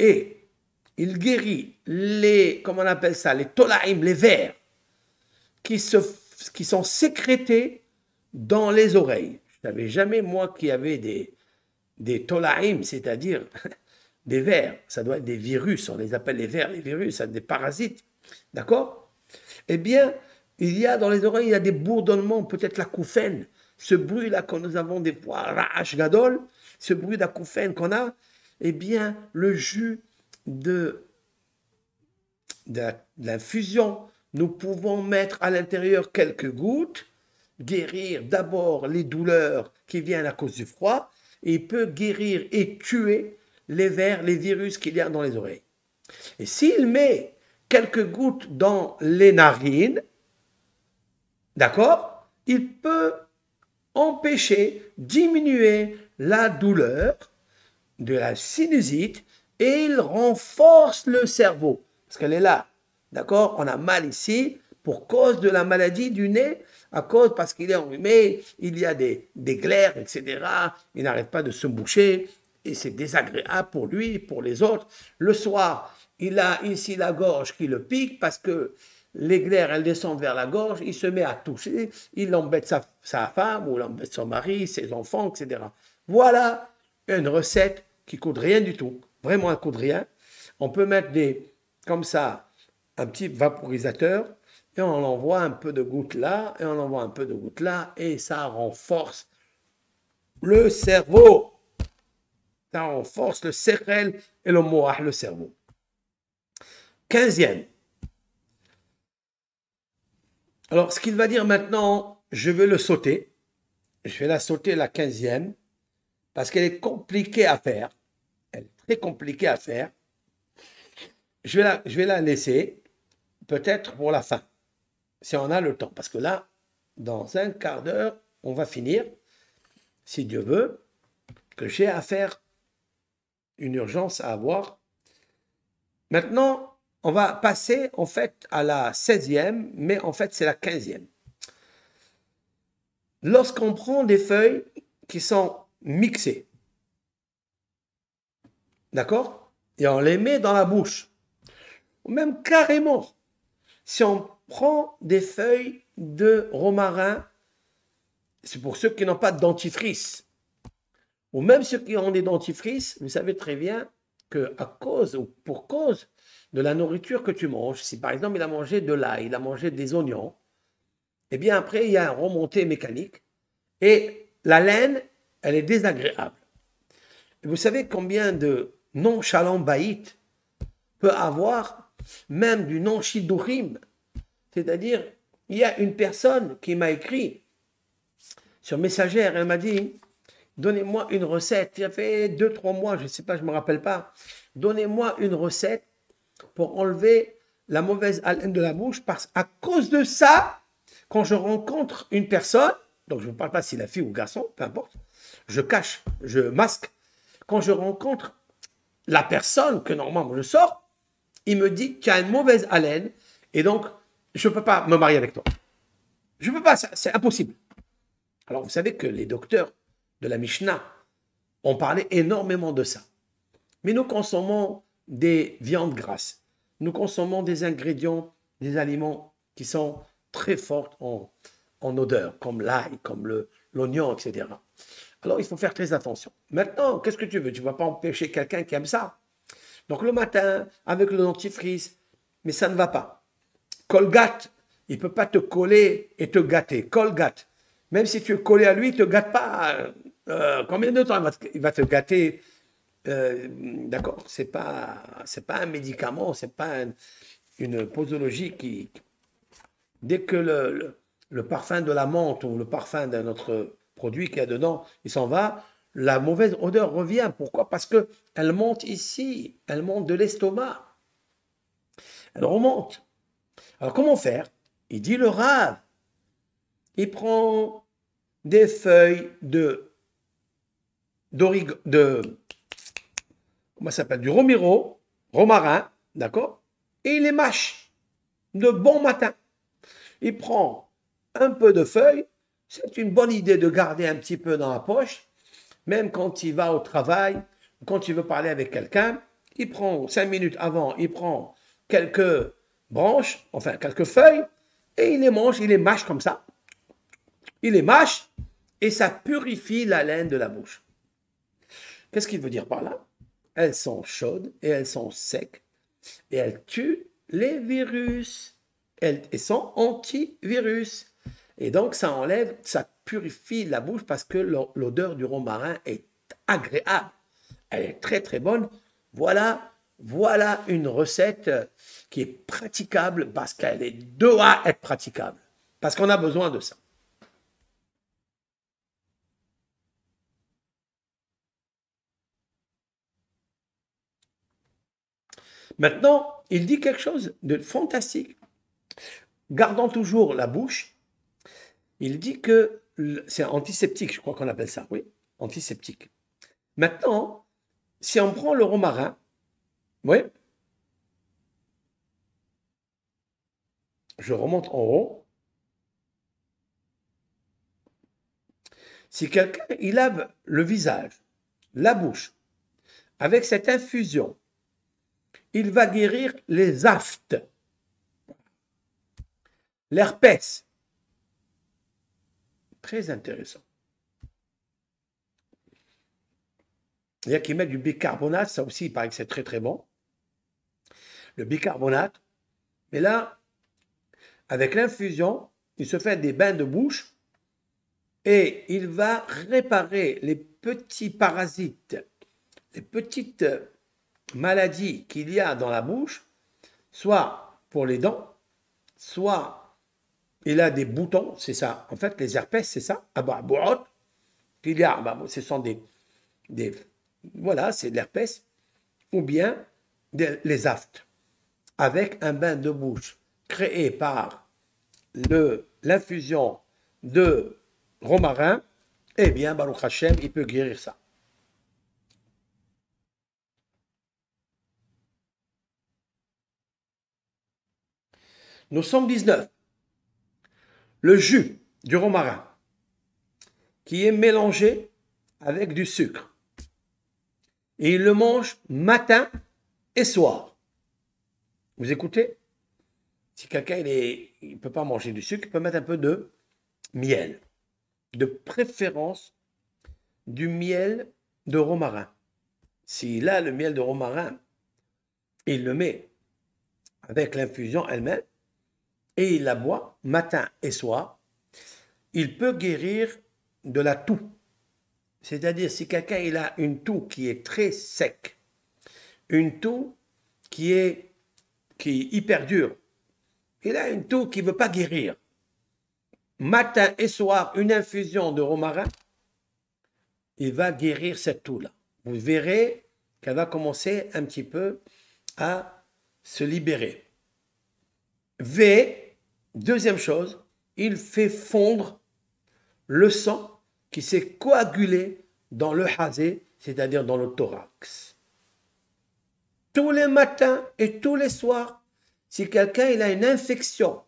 Et il guérit les, comment on appelle ça, les tolaïm, les vers, qui, se, qui sont sécrétés dans les oreilles. Je n'avais jamais, moi, qui avait des, des tolaïm, c'est-à-dire des vers. Ça doit être des virus, on les appelle les vers, les virus, des parasites. D'accord? Eh bien, il y a dans les oreilles, il y a des bourdonnements, peut-être l'acouphène. Ce bruit-là que nous avons des fois, ra'ash gadol, ce bruit d'acouphène qu'on a, eh bien, le jus de, de l'infusion, nous pouvons mettre à l'intérieur quelques gouttes, guérir d'abord les douleurs qui viennent à cause du froid, et il peut guérir et tuer les vers, les virus qu'il y a dans les oreilles. Et s'il met quelques gouttes dans les narines, d'accord, il peut empêcher, diminuer la douleur de la sinusite et il renforce le cerveau. Parce qu'elle est là, d'accord? On a mal ici pour cause de la maladie du nez, à cause parce qu'il est enrhumé, il y a des, des glaires, et cetera. Il n'arrête pas de se moucher et c'est désagréable pour lui, pour les autres. Le soir, il a ici la gorge qui le pique parce que les glaires, elles descendent vers la gorge, il se met à toucher, il embête sa, sa femme ou l'embête son mari, ses enfants, et cetera. Voilà une recette qui coûte rien du tout. Vraiment, elle coûte rien. On peut mettre des, comme ça, un petit vaporisateur et on envoie un peu de gouttes là et on envoie un peu de gouttes là et ça renforce le cerveau. Ça renforce le sérel et le moah, le cerveau. Quinzième. Alors, ce qu'il va dire maintenant, je vais le sauter. Je vais la sauter la quinzième parce qu'elle est compliquée à faire. Elle est très compliquée à faire. Je vais la, je vais la laisser peut-être pour la fin, si on a le temps. Parce que là, dans un quart d'heure, on va finir, si Dieu veut, que j'ai à faire une urgence à avoir. Maintenant, on va passer en fait à la seizième, mais en fait c'est la quinzième. Lorsqu'on prend des feuilles qui sont mixées, d'accord? Et on les met dans la bouche, ou même carrément, si on prend des feuilles de romarin, c'est pour ceux qui n'ont pas de dentifrice, ou même ceux qui ont des dentifrices, vous savez très bien que à cause ou pour cause de la nourriture que tu manges, si par exemple il a mangé de l'ail, il a mangé des oignons, eh bien après il y a un remontée mécanique et la laine, elle est désagréable. Et vous savez combien de non-shalom baït peut avoir même du non-shidurim, c'est-à-dire il y a une personne qui m'a écrit sur Messagère, elle m'a dit donnez-moi une recette, il y a fait deux, trois mois, je ne sais pas, je ne me rappelle pas, donnez-moi une recette pour enlever la mauvaise haleine de la bouche, parce qu'à cause de ça, quand je rencontre une personne, donc je ne parle pas si la fille ou le garçon, peu importe, je cache, je masque, quand je rencontre la personne que normalement je sors, il me dit qu'il y a une mauvaise haleine et donc je ne peux pas me marier avec toi. Je ne peux pas, c'est impossible. Alors vous savez que les docteurs de la Mishnah ont parlé énormément de ça. Mais nous consommons des viandes grasses. Nous consommons des ingrédients, des aliments qui sont très forts en, en odeur, comme l'ail, comme le, l'oignon, et cetera. Alors, il faut faire très attention. Maintenant, qu'est-ce que tu veux? Tu ne vas pas empêcher quelqu'un qui aime ça. Donc, le matin, avec le dentifrice, mais ça ne va pas. Colgate, il ne peut pas te coller et te gâter. Colgate, même si tu es collé à lui, il ne te gâte pas. Euh, combien de temps il va te, il va te gâter? Euh, D'accord, c'est pas, c'est pas un médicament, c'est pas un, une posologie qui, dès que le, le, le parfum de la menthe ou le parfum d'un autre produit qu'il y a dedans, il s'en va, la mauvaise odeur revient. Pourquoi? Parce que elle monte ici, elle monte de l'estomac, elle remonte. Alors comment faire? Il dit le rave, il prend des feuilles de d'origo, de comment ça s'appelle, du romero, romarin, d'accord? Et il les mâche de bon matin. Il prend un peu de feuilles, c'est une bonne idée de garder un petit peu dans la poche, même quand il va au travail, quand il veut parler avec quelqu'un, il prend cinq minutes avant, il prend quelques branches, enfin quelques feuilles, et il les mange, il les mâche comme ça. Il les mâche, et ça purifie la laine de la bouche. Qu'est-ce qu'il veut dire par là? Elles sont chaudes et elles sont secs, et elles tuent les virus. Elles, elles sont antivirus. Et donc, ça enlève, ça purifie la bouche parce que l'odeur du romarin est agréable. Elle est très, très bonne. Voilà, voilà une recette qui est praticable parce qu'elle doit être praticable. Parce qu'on a besoin de ça. Maintenant, il dit quelque chose de fantastique. Gardant toujours la bouche, il dit que c'est antiseptique, je crois qu'on appelle ça, oui, antiseptique. Maintenant, si on prend le romarin, oui, je remonte en haut. Si quelqu'un il lave le visage, la bouche, avec cette infusion, il va guérir les aftes, l'herpès. Très intéressant. Il y a qui mettent du bicarbonate, ça aussi, il paraît que c'est très très bon. Le bicarbonate. Mais là, avec l'infusion, il se fait des bains de bouche et il va réparer les petits parasites, les petites maladies qu'il y a dans la bouche, soit pour les dents, soit il a des boutons, c'est ça. En fait, les herpès, c'est ça. Ah bah, qu'il y a, bah, ce sont des, des voilà, c'est de l'herpès, ou bien des, les aftes, avec un bain de bouche créé par l'infusion de romarin, eh bien, Baruch Hashem, il peut guérir ça. Nous sommes dix-neuf. Le jus du romarin qui est mélangé avec du sucre. Et il le mange matin et soir. Vous écoutez? Si quelqu'un il ne peut pas manger du sucre, il peut mettre un peu de miel. De préférence du miel de romarin. S'il a le miel de romarin, il le met avec l'infusion elle-même et il la boit matin et soir. Il peut guérir de la toux. C'est-à-dire si quelqu'un il a une toux qui est très sec, une toux qui est, qui est hyper dure, il a une toux qui ne veut pas guérir. Matin et soir, une infusion de romarin, il va guérir cette toux-là. Vous verrez qu'elle va commencer un petit peu à se libérer. V, deuxième chose, il fait fondre le sang qui s'est coagulé dans le hasé, c'est-à-dire dans le thorax. Tous les matins et tous les soirs, si quelqu'un il a une infection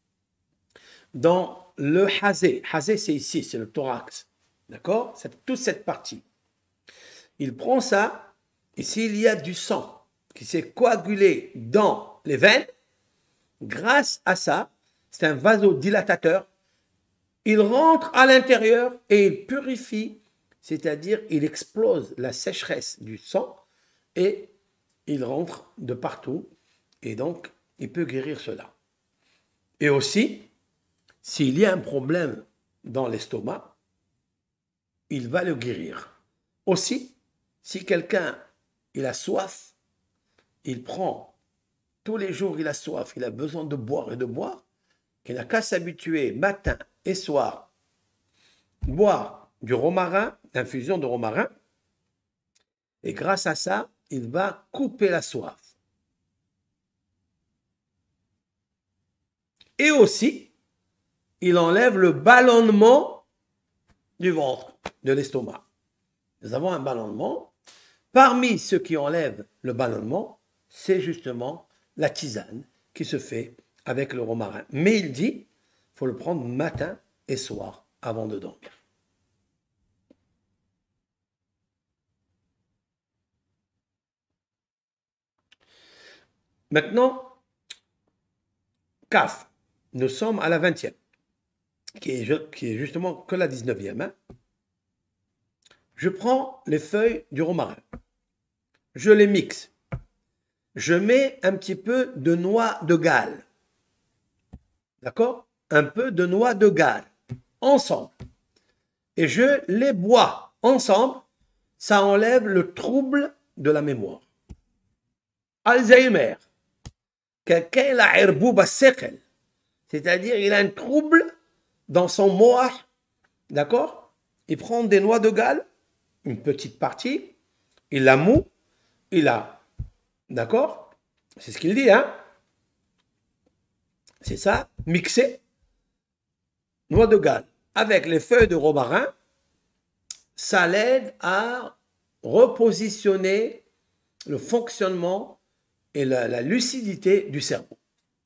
dans le hasé, hasé c'est ici, c'est le thorax, d'accord? C'est toute cette partie. Il prend ça, et s'il y a du sang qui s'est coagulé dans les veines, grâce à ça, c'est un vasodilatateur, il rentre à l'intérieur et il purifie, c'est-à-dire il explose la sécheresse du sang et il rentre de partout et donc il peut guérir cela. Et aussi, s'il y a un problème dans l'estomac, il va le guérir. Aussi, si quelqu'un il a soif, il prend tous les jours il a soif, il a besoin de boire et de boire, qu'il n'a qu'à s'habituer matin et soir, boire du romarin, d'infusion de romarin, et grâce à ça, il va couper la soif. Et aussi, il enlève le ballonnement du ventre, de l'estomac. Nous avons un ballonnement. Parmi ceux qui enlèvent le ballonnement, c'est justement la tisane qui se fait avec le romarin. Mais il dit, il faut le prendre matin et soir avant de dormir. Maintenant, Kaf, nous sommes à la vingtième, qui est, qui est justement que la dix-neuvième. Hein. Je prends les feuilles du romarin, je les mixe, je mets un petit peu de noix de Galles, d'accord? Un peu de noix de Galles, ensemble, et je les bois ensemble, ça enlève le trouble de la mémoire. Alzheimer, quelqu'un la herbouba sekel, c'est-à-dire il a un trouble dans son moah, d'accord? Il prend des noix de Galles, une petite partie, il la moue, il la, d'accord? C'est ce qu'il dit, hein? C'est ça, mixé, noix de Galles, avec les feuilles de romarin, ça l'aide à repositionner le fonctionnement et la, la lucidité du cerveau.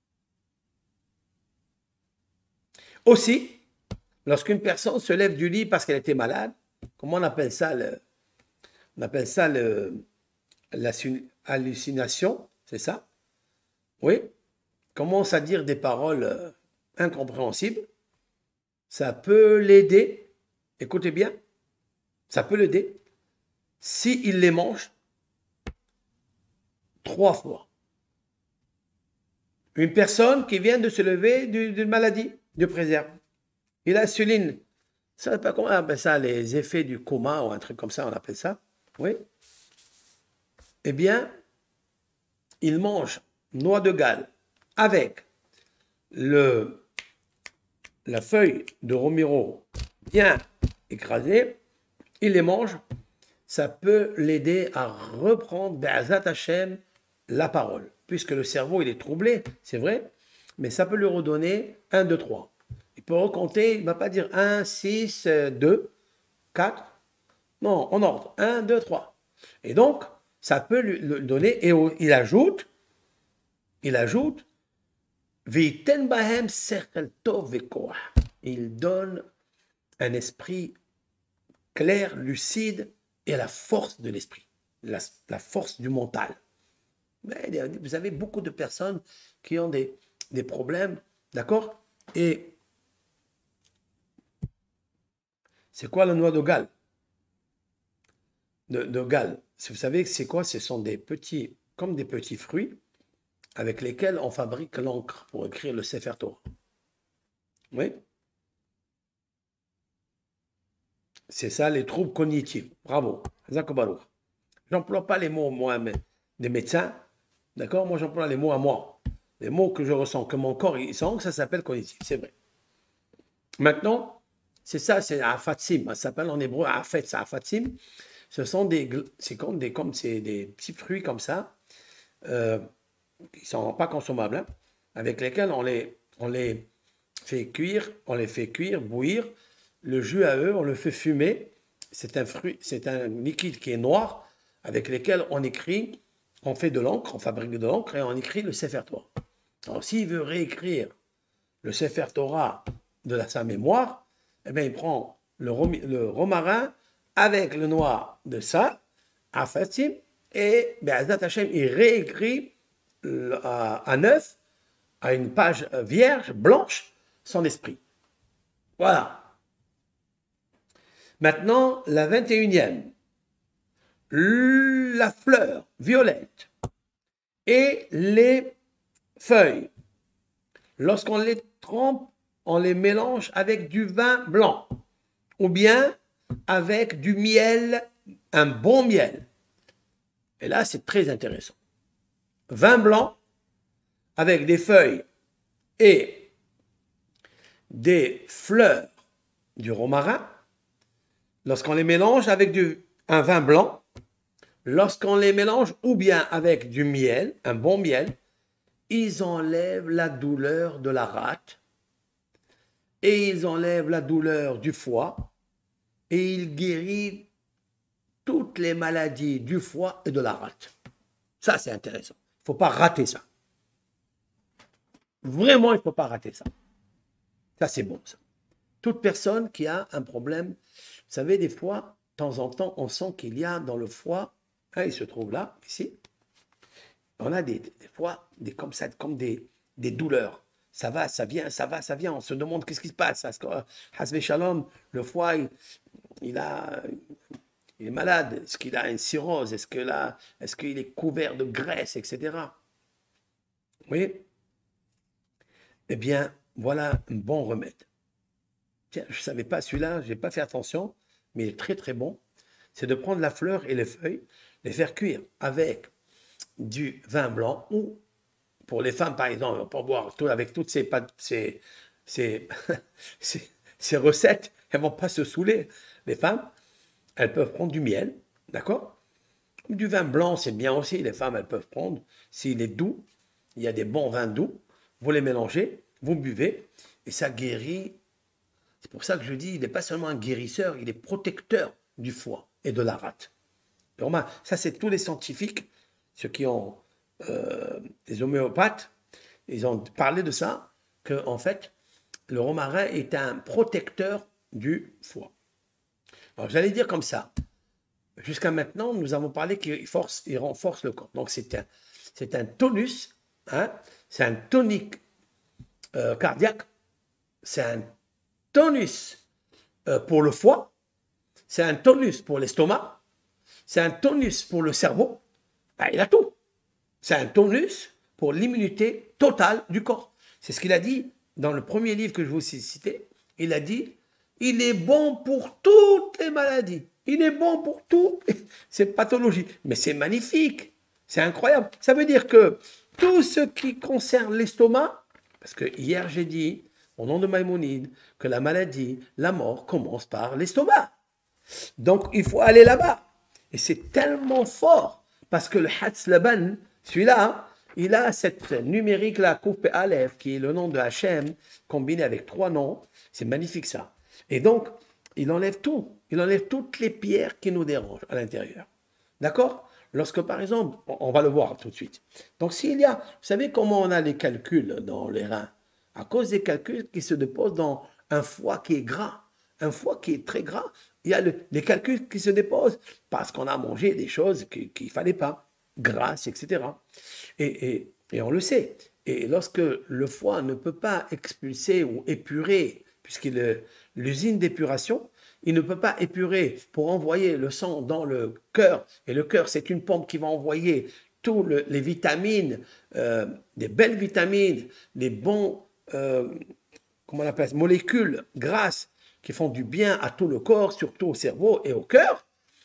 Aussi, lorsqu'une personne se lève du lit parce qu'elle était malade, comment on appelle ça le, on appelle ça le, l'hallucination, c'est ça? Oui. Commence à dire des paroles euh, incompréhensibles. Ça peut l'aider. Écoutez bien. Ça peut l'aider s'il les mange trois fois. Une personne qui vient de se lever d'une maladie, Dieu préserve. Il a l'insuline. Ça, pas comment on appelle ça, les effets du coma ou un truc comme ça, on appelle ça. Oui. Eh bien, il mange noix de Galles avec le, la feuille de Romero bien écrasée. Il les mange. Ça peut l'aider à reprendre Be'azat Hashem la parole, puisque le cerveau il est troublé, c'est vrai, mais ça peut lui redonner un, deux, trois. Il peut recompter, il ne va pas dire un, six, deux, quatre, non, en ordre, un, deux, trois. Et donc, ça peut lui le donner, et il ajoute, il ajoute, V'iten bahem sechel tov vekoach. Il donne un esprit clair, lucide, et la force de l'esprit, la, la force du mental. Mais vous avez beaucoup de personnes qui ont des, des problèmes, d'accord? Et c'est quoi la noix de Galles? De, de Galles. Vous savez c'est quoi? Ce sont des petits, comme des petits fruits avec lesquels on fabrique l'encre pour écrire le Sefer Torah. Oui? C'est ça, les troubles cognitifs. Bravo. J'emploie pas les mots, moi, des médecins. D'accord? Moi, j'emploie les mots à moi. Les mots que je ressens, que mon corps il sent, ça s'appelle cognitif. C'est vrai. Maintenant, c'est ça, c'est afatsim. Ça s'appelle en hébreu afet, ça afatsim. Ce sont des, c'est comme des, comme c'est des petits fruits comme ça, euh, qui ne sont pas consommables, hein, avec lesquels on les, on les fait cuire, on les fait cuire, bouillir. Le jus à eux, on le fait fumer. C'est un fruit, c'est un liquide qui est noir, avec lequel on écrit, on fait de l'encre, on fabrique de l'encre et on écrit le Sefer Torah. Alors, s'il veut réécrire le Sefer Torah de la, sa mémoire, eh bien, il prend le, rom, le romarin avec le noir de ça, afatim, et Be'azat Hashem, il réécrit le, à, à neuf, à une page vierge, blanche, son esprit. Voilà. Maintenant, la vingt et unième, la fleur violette et les feuilles, lorsqu'on les trempe, on les mélange avec du vin blanc ou bien avec du miel, un bon miel. Et là, c'est très intéressant. Vin blanc avec des feuilles et des fleurs du romarin. Lorsqu'on les mélange avec du, un vin blanc, lorsqu'on les mélange ou bien avec du miel, un bon miel, ils enlèvent la douleur de la rate et ils enlèvent la douleur du foie et ils guérissent toutes les maladies du foie et de la rate. Ça, c'est intéressant. Il ne faut pas rater ça. Vraiment, il ne faut pas rater ça. Ça, c'est bon, ça. Toute personne qui a un problème, vous savez, des fois, de temps en temps, on sent qu'il y a dans le foie, hein, il se trouve là, ici, On a des, des fois des, comme ça, comme des, des douleurs. Ça va, ça vient, ça va, ça vient. On se demande qu'est-ce qui se passe. Parce que, Hasbe Shalom, le foie, il, il, a, il est malade. Est-ce qu'il a une cirrhose? Est-ce que là, est-ce qu'il est couvert de graisse, et cetera. Oui. Eh bien, voilà un bon remède. Tiens, je ne savais pas celui-là, je n'ai pas fait attention, mais il est très très bon. C'est de prendre la fleur et les feuilles, les faire cuire avec du vin blanc ou, pour les femmes par exemple, pour boire tout, avec toutes ces, ces, ces, ces, ces recettes, elles ne vont pas se saouler. Les femmes, elles peuvent prendre du miel, d'accord? Du vin blanc, c'est bien aussi, les femmes, elles peuvent prendre, s'il est doux, il y a des bons vins doux, vous les mélangez, vous buvez, et ça guérit. C'est pour ça que je dis, il n'est pas seulement un guérisseur, il est protecteur du foie et de la rate. Et Romain, ça c'est tous les scientifiques, ceux qui ont euh, des homéopathes, ils ont parlé de ça, que en fait, le romarin est un protecteur du foie. Alors j'allais dire comme ça, jusqu'à maintenant, nous avons parlé qu'il force, il renforce le corps. Donc c'est un, c'est un tonus, hein, c'est un tonique euh, cardiaque, c'est un tonus euh, pour le foie, c'est un tonus pour l'estomac, c'est un tonus pour le cerveau. Ben, il a tout. C'est un tonus pour l'immunité totale du corps. C'est ce qu'il a dit dans le premier livre que je vous ai cité. Il a dit, il est bon pour toutes les maladies. Il est bon pour toutes ces pathologies. Mais c'est magnifique. C'est incroyable. Ça veut dire que tout ce qui concerne l'estomac, parce que hier j'ai dit, au nom de Maïmonide, que la maladie, la mort commence par l'estomac. Donc il faut aller là-bas. Et c'est tellement fort, parce que le Hatz Laban, celui-là, il a cette numérique-là, Kouf Aleph, qui est le nom de Hachem, combiné avec trois noms. C'est magnifique ça. Et donc, il enlève tout. Il enlève toutes les pierres qui nous dérangent à l'intérieur. D'accord? Lorsque, par exemple, on va le voir tout de suite. Donc, s'il y a, vous savez comment on a les calculs dans les reins? À cause des calculs qui se déposent dans un foie qui est gras. Un foie qui est très gras, il y a le, les calculs qui se déposent parce qu'on a mangé des choses qu'il ne fallait pas, grasses, et cetera. Et, et, et on le sait. Et lorsque le foie ne peut pas expulser ou épurer, puisqu'il l'usine d'épuration, il ne peut pas épurer pour envoyer le sang dans le cœur. Et le cœur, c'est une pompe qui va envoyer toutes le, les vitamines, euh, des belles vitamines, des bons, euh, comment on appelle ça, molécules grasses qui font du bien à tout le corps, surtout au cerveau et au cœur.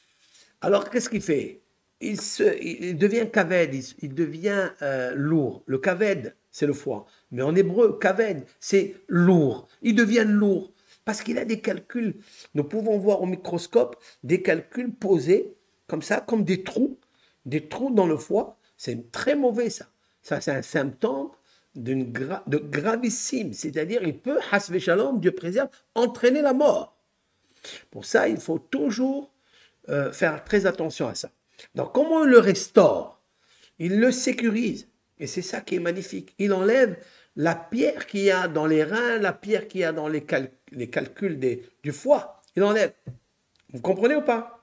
Alors, qu'est-ce qu'il fait? il, se, il devient kaved, il, il devient euh, lourd. Le kaved, c'est le foie. Mais en hébreu, kaved, c'est lourd. Il devient lourd parce qu'il a des calculs. Nous pouvons voir au microscope des calculs posés comme ça, comme des trous, des trous dans le foie. C'est très mauvais ça. Ça, c'est un symptôme d'une gra de gravissime, c'est-à-dire il peut, hasve shalom, Dieu préserve, entraîner la mort. Pour ça, il faut toujours euh, faire très attention à ça. Donc, comment on le restaure? Il le sécurise, et c'est ça qui est magnifique. Il enlève la pierre qu'il y a dans les reins, la pierre qu'il y a dans les, cal les calculs des, du foie. Il enlève. Vous comprenez ou pas?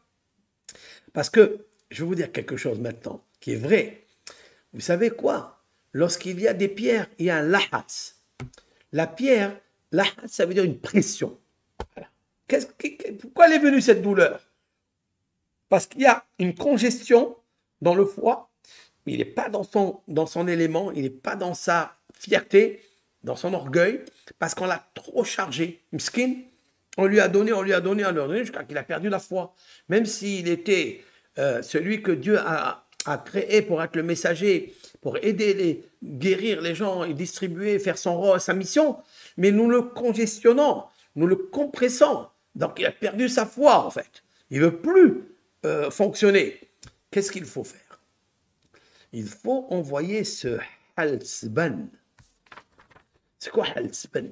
Parce que, je vais vous dire quelque chose maintenant, qui est vrai. Vous savez quoi? Lorsqu'il y a des pierres, il y a un lahas. La pierre, lahas, ça veut dire une pression. Voilà. Qu'est-ce, pourquoi elle est venue cette douleur? Parce qu'il y a une congestion dans le foie, mais il n'est pas dans son, dans son élément, il n'est pas dans sa fierté, dans son orgueil, parce qu'on l'a trop chargé. Mskin, on lui a donné, on lui a donné, on lui a donné, jusqu'à qu'il a perdu la foi. Même s'il était euh, celui que Dieu a, a créé pour être le messager, pour aider, les, guérir les gens et distribuer, faire son rôle, sa mission, mais nous le congestionnons, nous le compressons. Donc il a perdu sa foi en fait. Il ne veut plus euh, fonctionner. Qu'est-ce qu'il faut faire? Il faut envoyer ce halsban. C'est quoi halsban?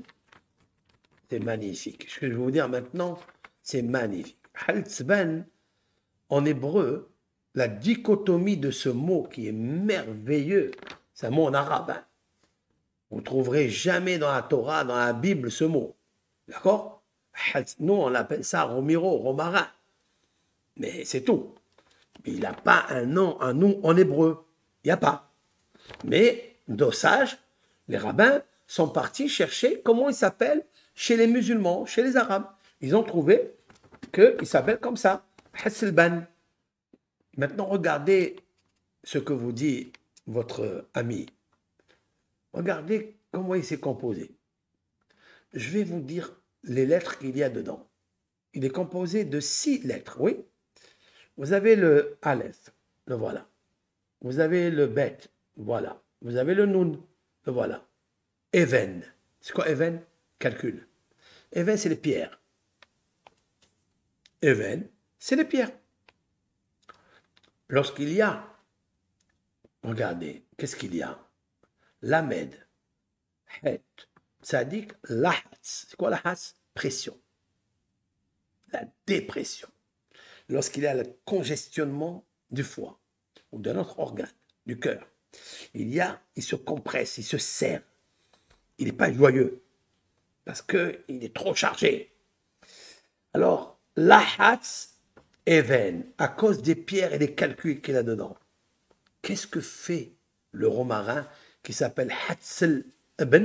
C'est magnifique. Ce que je vais vous dire maintenant, c'est magnifique. Halsban, en hébreu, la dichotomie de ce mot qui est merveilleux, c'est un mot en arabe. Hein. Vous ne trouverez jamais dans la Torah, dans la Bible, ce mot. D'accord? Nous, on appelle ça romiro, romarin. Mais c'est tout. Mais il n'a pas un nom, un nom en hébreu. Il n'y a pas. Mais nos sages, les rabbins, sont partis chercher comment il s'appelle chez les musulmans, chez les arabes. Ils ont trouvé qu'il s'appelle comme ça, Hasselban. Maintenant, regardez ce que vous dit votre ami. Regardez comment il s'est composé. Je vais vous dire les lettres qu'il y a dedans. Il est composé de six lettres, oui. Vous avez le Aleph, le voilà. Vous avez le Bet, voilà. Vous avez le Nun, le voilà. Even. C'est quoi Even? Calcul. Even, c'est les pierres. Even, c'est les pierres. Lorsqu'il y a, regardez, qu'est-ce qu'il y a? Lamed, Het, Tzadik, Lahatz. C'est quoi Lahatz? Pression. La dépression. Lorsqu'il y a le congestionnement du foie ou de notre organe, du cœur, il y a, il se compresse, il se serre. Il n'est pas joyeux parce qu'il est trop chargé. Alors, Lahatz Even, à cause des pierres et des calculs qu'il a dedans. Qu'est-ce que fait le romarin qui s'appelle Hatzel Ibn?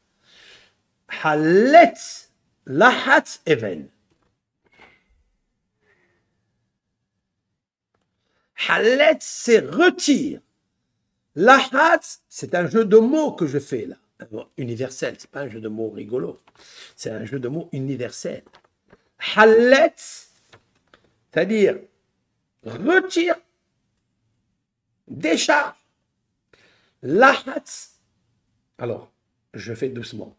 Haletz Lahatz Even. Haletz, c'est retire. Lahatz, c'est un jeu de mots que je fais là. Universel, c'est pas un jeu de mots rigolo. C'est un jeu de mots universel. Haletz, c'est-à-dire retire, décharge. Lahatz. Alors, je fais doucement.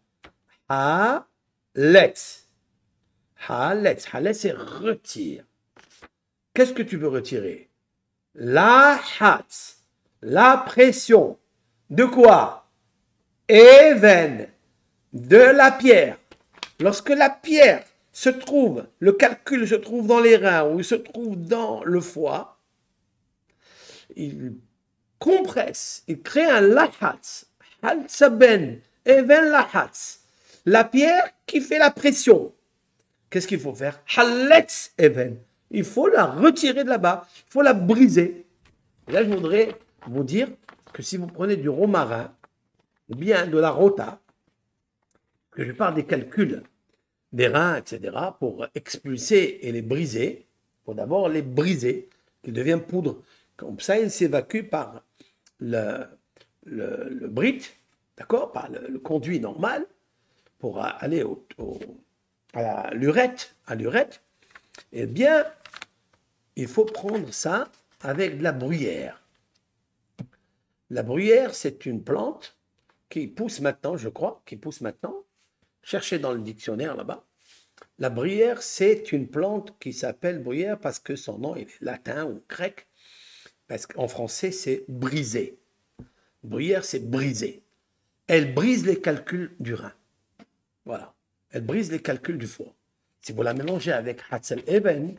Haletz. Haletz. Haletz, c'est retire. Qu'est-ce que tu veux retirer? Lahatz. La pression. De quoi? Even. De la pierre. Lorsque la pierre se trouve, le calcul se trouve dans les reins ou il se trouve dans le foie, il compresse, il crée un lahatz, halsaben, even lahatz, la pierre qui fait la pression. Qu'est-ce qu'il faut faire? Haletz even. Il faut la retirer de là-bas, il faut la briser. Et là, je voudrais vous dire que si vous prenez du romarin ou bien de la rota, que je parle des calculs des reins, et cetera, pour expulser et les briser, il faut d'abord les briser, qu'ils deviennent poudre. Comme ça, ils s'évacuent par le, le, le brit, d'accord, par le, le conduit normal, pour aller au, au, à l'urètre, à l'urètre. Eh bien, il faut prendre ça avec de la bruyère. La bruyère, c'est une plante qui pousse maintenant, je crois, qui pousse maintenant. Cherchez dans le dictionnaire là-bas. La bruyère, c'est une plante qui s'appelle bruyère parce que son nom est latin ou grec. Parce qu'en français, c'est briser. Bruyère, c'est briser. Elle brise les calculs du rein. Voilà. Elle brise les calculs du foie. Si vous la mélangez avec Hatzel Eben,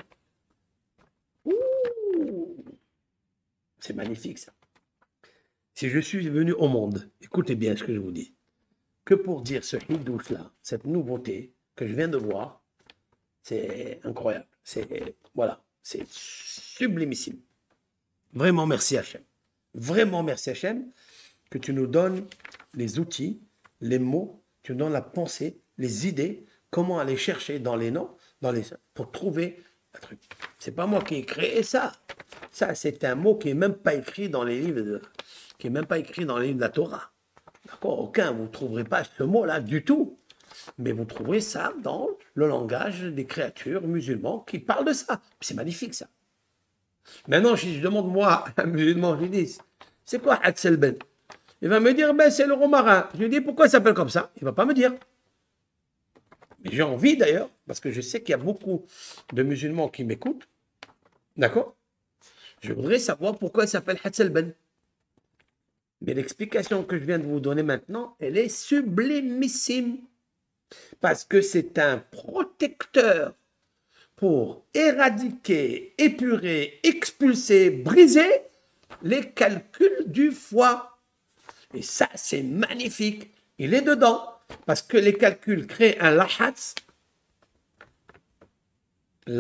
c'est magnifique ça. Si je suis venu au monde, écoutez bien ce que je vous dis, que pour dire ce hidouche-là, cette nouveauté que je viens de voir, c'est incroyable. C'est, voilà, c'est sublimissime. Vraiment merci Hachem. Vraiment merci Hachem que tu nous donnes les outils, les mots, tu nous donnes la pensée, les idées, comment aller chercher dans les noms, dans les, pour trouver un truc. C'est pas moi qui ai créé ça. Ça, c'est un mot qui n'est même pas écrit dans les livres, de, qui est même pas écrit dans les livres de la Torah. D'accord? Aucun, vous ne trouverez pas ce mot-là du tout. Mais vous trouverez ça dans le langage des créatures musulmans qui parlent de ça. C'est magnifique, ça. Maintenant, si je demande, moi, à un musulman, je lui dis, c'est quoi Hatzel Ben? Il va me dire, ben, c'est le romarin. Je lui dis, pourquoi il s'appelle comme ça? Il ne va pas me dire. Mais j'ai envie, d'ailleurs, parce que je sais qu'il y a beaucoup de musulmans qui m'écoutent. D'accord? Je voudrais savoir pourquoi il s'appelle Hatzel Ben. Mais l'explication que je viens de vous donner maintenant, elle est sublimissime. Parce que c'est un protecteur pour éradiquer, épurer, expulser, briser les calculs du foie. Et ça, c'est magnifique. Il est dedans. Parce que les calculs créent un lahatz.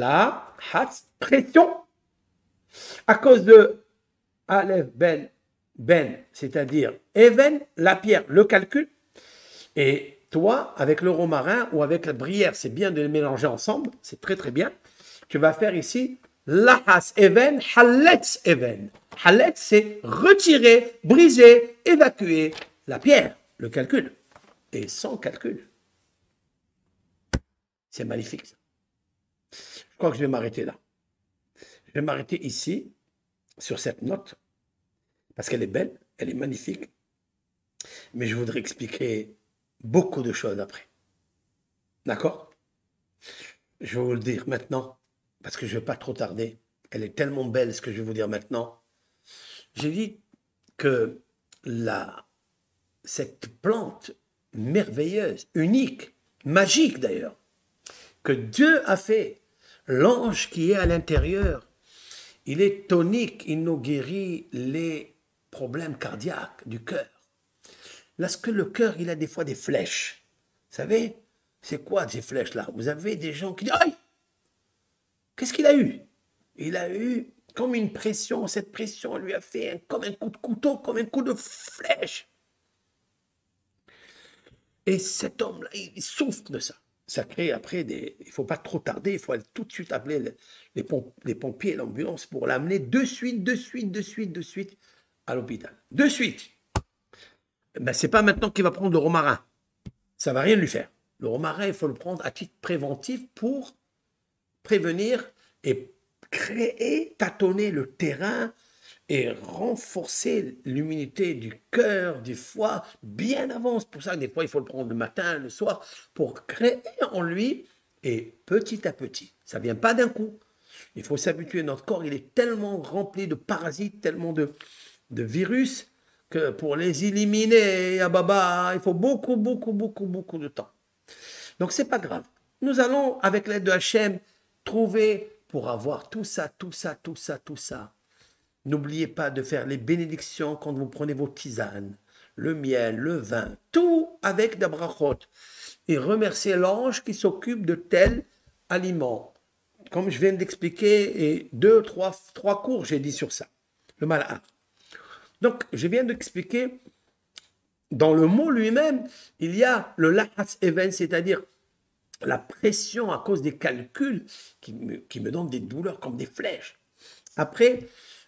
Lahatz, pression. À cause de Aleph, Ben, ben, c'est-à-dire even, la pierre, le calcul, et toi, avec le romarin ou avec la brière, c'est bien de les mélanger ensemble, c'est très très bien. Tu vas faire ici lahas even, haletz even. Haletz, c'est retirer, briser, évacuer la pierre, le calcul. Et sans calcul. C'est magnifique ça. Je crois que je vais m'arrêter là. Je vais m'arrêter ici, sur cette note, parce qu'elle est belle, elle est magnifique. Mais je voudrais expliquer beaucoup de choses après. D'accord? Je vais vous le dire maintenant, parce que je ne vais pas trop tarder. Elle est tellement belle, ce que je vais vous dire maintenant. J'ai dit que la, cette plante merveilleuse, unique, magique d'ailleurs, que Dieu a fait, l'ange qui est à l'intérieur, il est tonique, il nous guérit les problèmes cardiaques du cœur. Lorsque le cœur, il a des fois des flèches. Vous savez, c'est quoi ces flèches-là? Vous avez des gens qui disent « Aïe! Qu'est-ce qu'il a eu ?» Il a eu comme une pression, cette pression lui a fait un, comme un coup de couteau, comme un coup de flèche. Et cet homme-là, il souffre de ça. Ça crée après des... Il ne faut pas trop tarder, il faut aller tout de suite appeler les, les, pomp les pompiers et l'ambulance pour l'amener de suite, de suite, de suite, de suite à l'hôpital. De suite. Ben, ce n'est pas maintenant qu'il va prendre le romarin. Ça ne va rien lui faire. Le romarin, il faut le prendre à titre préventif pour prévenir et créer, tâtonner le terrain et renforcer l'immunité du cœur, du foie, bien avant. C'est pour ça que des fois, il faut le prendre le matin, le soir, pour créer en lui, et petit à petit. Ça ne vient pas d'un coup. Il faut s'habituer. Notre corps, il est tellement rempli de parasites, tellement de, de virus, que pour les éliminer, ah baba, il faut beaucoup, beaucoup, beaucoup, beaucoup de temps. Donc, ce n'est pas grave. Nous allons, avec l'aide de Hachem, trouver, pour avoir tout ça, tout ça, tout ça, tout ça. N'oubliez pas de faire les bénédictions quand vous prenez vos tisanes, le miel, le vin, tout avec des brachot. Et remerciez l'ange qui s'occupe de tel aliment. Comme je viens d'expliquer, et deux, trois, trois cours, j'ai dit sur ça, le malheur. Donc, je viens d'expliquer, dans le mot lui-même, il y a le lahas even, c'est-à-dire la pression à cause des calculs qui me, qui me donnent des douleurs comme des flèches. Après,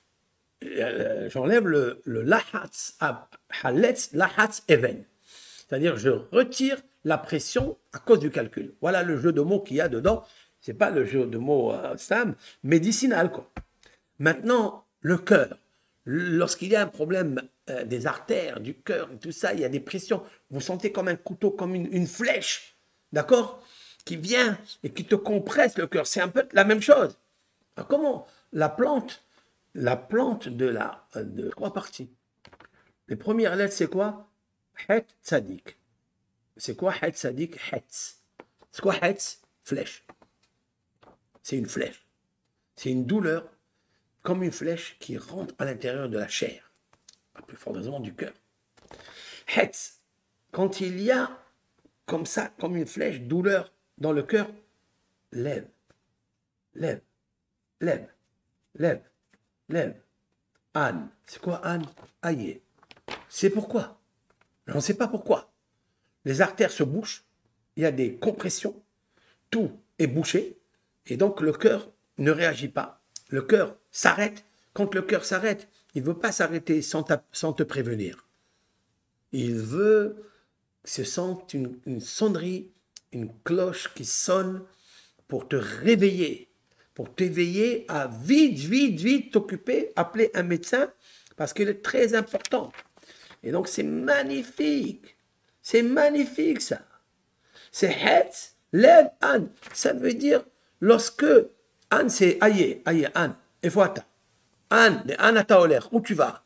euh, j'enlève le, le lahas, haletz, lahas even. C'est-à-dire, je retire la pression à cause du calcul. Voilà le jeu de mots qu'il y a dedans. Ce n'est pas le jeu de mots euh, Sam, médicinal, quoi. Maintenant, le cœur. Lorsqu'il y a un problème euh, des artères, du cœur et tout ça, il y a des pressions. Vous sentez comme un couteau, comme une, une flèche, d'accord, qui vient et qui te compresse le cœur. C'est un peu la même chose. Alors, comment la plante, la plante de la de trois parties. Les premières lettres, c'est quoi? Het tzadik. C'est quoi het tzadik? Hetz. C'est quoi hetz? Flèche. C'est une flèche. C'est une douleur comme une flèche qui rentre à l'intérieur de la chair, à plus fort raison du cœur. Hetz, quand il y a comme ça, comme une flèche, douleur dans le cœur, lève, lève, lève, lève, lève. Anne, c'est quoi Anne? Aïe. C'est pourquoi? On ne sait pas pourquoi. Les artères se bouchent, il y a des compressions, tout est bouché, et donc le cœur ne réagit pas. Le cœur s'arrête. Quand le cœur s'arrête, il ne veut pas s'arrêter sans, sans te prévenir. Il veut que se sente une, une sonnerie, une cloche qui sonne pour te réveiller, pour t'éveiller à vite, vite, vite t'occuper, appeler un médecin, parce qu'il est très important. Et donc c'est magnifique. C'est magnifique ça. C'est het, lève, an. Ça veut dire lorsque Anne, c'est aïe, aïe, Anne. Et voilà. Anne, de Anne à Taoler, où tu vas?